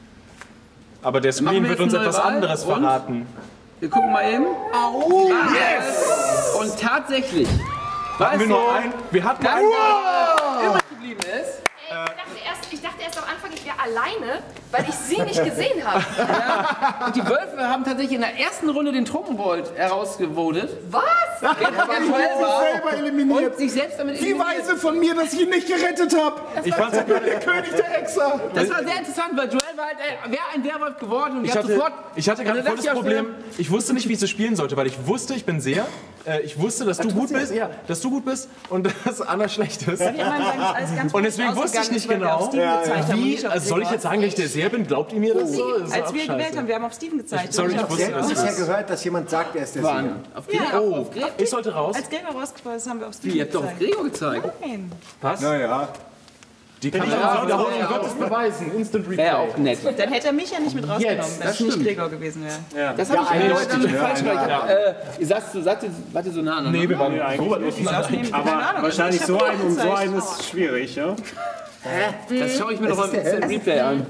Aber der Machen Screen wir wird jetzt uns eine etwas neue Wahl? anderes Und? verraten. Wir gucken mal eben. Oh, yes! Und tatsächlich. Hatten wir weißt nur du, ein, wir hatten dass ein, der übrig geblieben ist. Ich dachte, erst, ich dachte erst am Anfang, ich wäre alleine, weil ich sie nicht gesehen habe. Ja. Und die Wölfe haben tatsächlich in der ersten Runde den Trunkenbold herausgevotet. Was? Der virtuell war selber eliminiert. und sich selbst damit Wie eliminiert. weise von mir, dass ich ihn nicht gerettet habe. ich fand's ja Der König der Hexer. Das war sehr interessant, weil Joel war halt, ey, wäre ein Werwolf geworden und Ich ich hab hatte, sofort... ich hatte gerade Und dann voll das dachte ich auch Problem, ich wusste nicht, wie ich so spielen sollte, weil ich wusste, ich bin sehr, äh, ich wusste, dass du gut bist, ja, dass du gut bist und dass Anna schlecht ist. Ja, man sagen, das alles ganz Und komisch deswegen wusste ich ausgegangen nicht ist, weil wir auf genau, Steven gezeigt haben und wie, nicht auf also soll ich Gregor. jetzt sagen, dass ich der Seher bin? Glaubt ihr mir das so? Das ist Als auch wir gewählt scheiße. haben, wir haben auf Steven gezeigt. Sorry, Und ich wusste, Ich habe dass bisher das gehört, dass jemand sagt, er ist der Sieger. Wann? Auf Gregor? Ja, oh, auf Gregor? ich sollte raus. Als Gregor rausgefallen ist, haben wir auf Steven Wie, ihr habt doch auf gezeigt. Gregor gezeigt. Nein. Was? Naja. Die kann ich Ja, auch wiederholen, ja, um Gottes beweisen. Instant Replay. Wäre auch nett. Dann hätte er mich ja nicht mit rausgenommen, Jetzt, wenn das es nicht stimmt. Gregor gewesen wäre. Das habe ich eindeutig. eindeutig Ja, falsch ja, gemacht. Ich hab, äh, Ihr saßt, so- sagt ihr, wart ihr so nah aneinander? Nee, wir waren Ja, so weit eigentlich auseinander. Neben- Aber keine Ahnung, wahrscheinlich ich so hab ein um so gezeigt. einen ist schwierig, ja? Das schaue ich mir Es noch ist mal der im Replay an.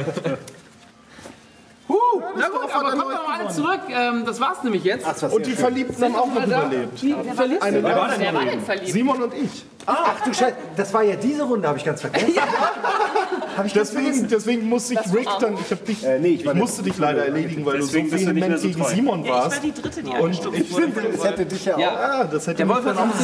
Huh, na gut, aber kommen wir mal alle zurück. Ähm, das war's nämlich jetzt. Ach, was Und die Verliebten haben auch noch überlebt. Eine Wer war denn verliebt? Simon und ich. Ach du Scheiße, das war ja diese Runde, habe ich ganz vergessen. Hab ich ganz Deswegen, vergessen. deswegen musste ich Rick dann, ich, hab dich, Äh, nee, ich ich war der- musste dich leider erledigen, weil Deswegen du so bist du nicht mehr vehement so gegen treu. Simon Ja, ich war warst. die Dritte, die Und angestuft ich wurde. finde, Das hätte dich ja auch. Ja. ah, das hätte Der mich Wolf hat dann auch auch das ein- Leben äh, gekostet. Wenn die Hexe verliebt ist, dann ist äh, scheiße für denjenigen.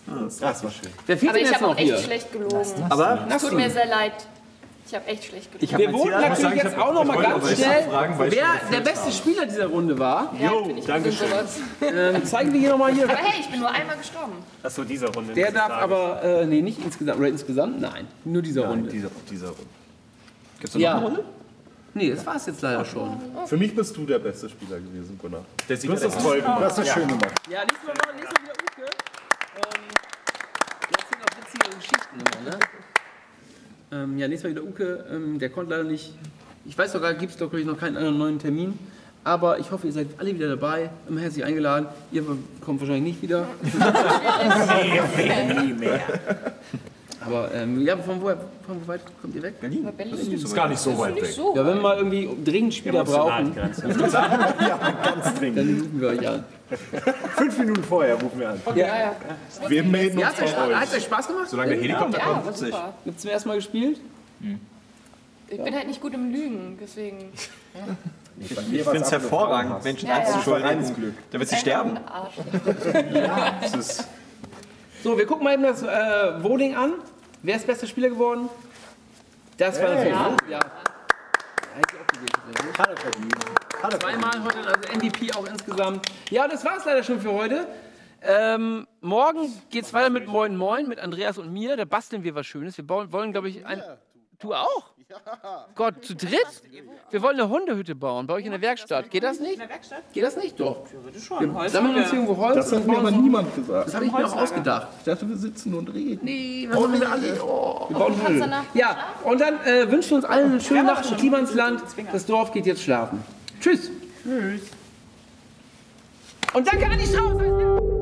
Das war schön. Wer fehlt Aber denn ich jetzt habe noch auch echt hier? schlecht gelogen. Aber Es tut mir sehr leid. Ich habe echt schlecht gelogen. Wir wollten natürlich jetzt auch noch mal ganz schnell, weil ich wer schon der beste Spieler dieser Runde war. Ja, ich bin nicht gut in sowas. Ähm, zeigen wir hier nochmal hier. Aber hey, ich bin nur einmal gestorben. Achso, dieser Runde. Der darf aber, äh, nee, nicht insgesamt, oder insgesamt, nein, nur dieser Nein, Runde. dieser, dieser Runde. Gibt's noch Ja. eine Runde? Nee, das war's jetzt leider schon. Für mich bist du der beste Spieler gewesen, Gunnar. Der Du hast das toll gemacht. Das ist schön gemacht. Ja, nächstes Mal, machen- nächstes Mal wieder Uke. Ähm, jetzt sind noch witzige Geschichten immer, ne? Ähm, ja, nächstes Mal wieder Uke. Ähm, der konnte leider nicht. Ich weiß sogar, gibt es doch glaube ich, noch keinen anderen neuen Termin. Aber ich hoffe, ihr seid alle wieder dabei. Immer herzlich eingeladen. Ihr kommt wahrscheinlich nicht wieder. Nie mehr. Aber ähm, ja, von, woher, von wo weit kommt ihr weg? Berlin. Das ist gar nicht so weit weg. Ja, wenn wir mal irgendwie dringend Spieler brauchen, Ja, ganz dringend. dann rufen wir euch an. Fünf Minuten vorher rufen wir an. Ja, ja. Wir melden Ja, uns hat euch, bei hat euch. euch Spaß gemacht? Solange der Helikopter Ja, kommt. war super. Gibt es zum ersten Mal gespielt? Ich bin halt nicht gut im Lügen, deswegen. Ich finde es hervorragend, Menschen Ja, ja. anzuschuldigen. Glück. Damit sie sterben. Arsch. Das ist So, wir gucken mal eben das äh, Voting an. Wer ist bester Spieler geworden? Das war natürlich. Ja. Ja. Hätte ich auch gewählt. Hat er verdient. Hat er verdient. Zweimal heute, also M V P auch insgesamt. Ja, das war es leider schon für heute. Ähm, morgen geht es weiter mit Moin Moin, mit Andreas und mir. Da basteln wir was Schönes. Wir bauen, wollen, glaube ich, ein... Du auch? Gott, zu dritt? Wir wollen eine Hundehütte bauen, bei euch in der Werkstatt. Geht das nicht? In der Werkstatt? Geht das nicht? Doch. Schon. Wir sammeln uns hier irgendwo Holz. Das hat mir aber niemand gesagt. Das habe ich mir auch ausgedacht. Ich dachte, wir sitzen und reden. Nee, wir bauen wir alle. Oh. Wir bauen Kannst Höhlen. danach Ja, und dann äh, wünschen wir uns allen eine schöne Nacht im Klimansland. Das Dorf geht jetzt schlafen. Tschüss. Tschüss. Und danke an die Strauß.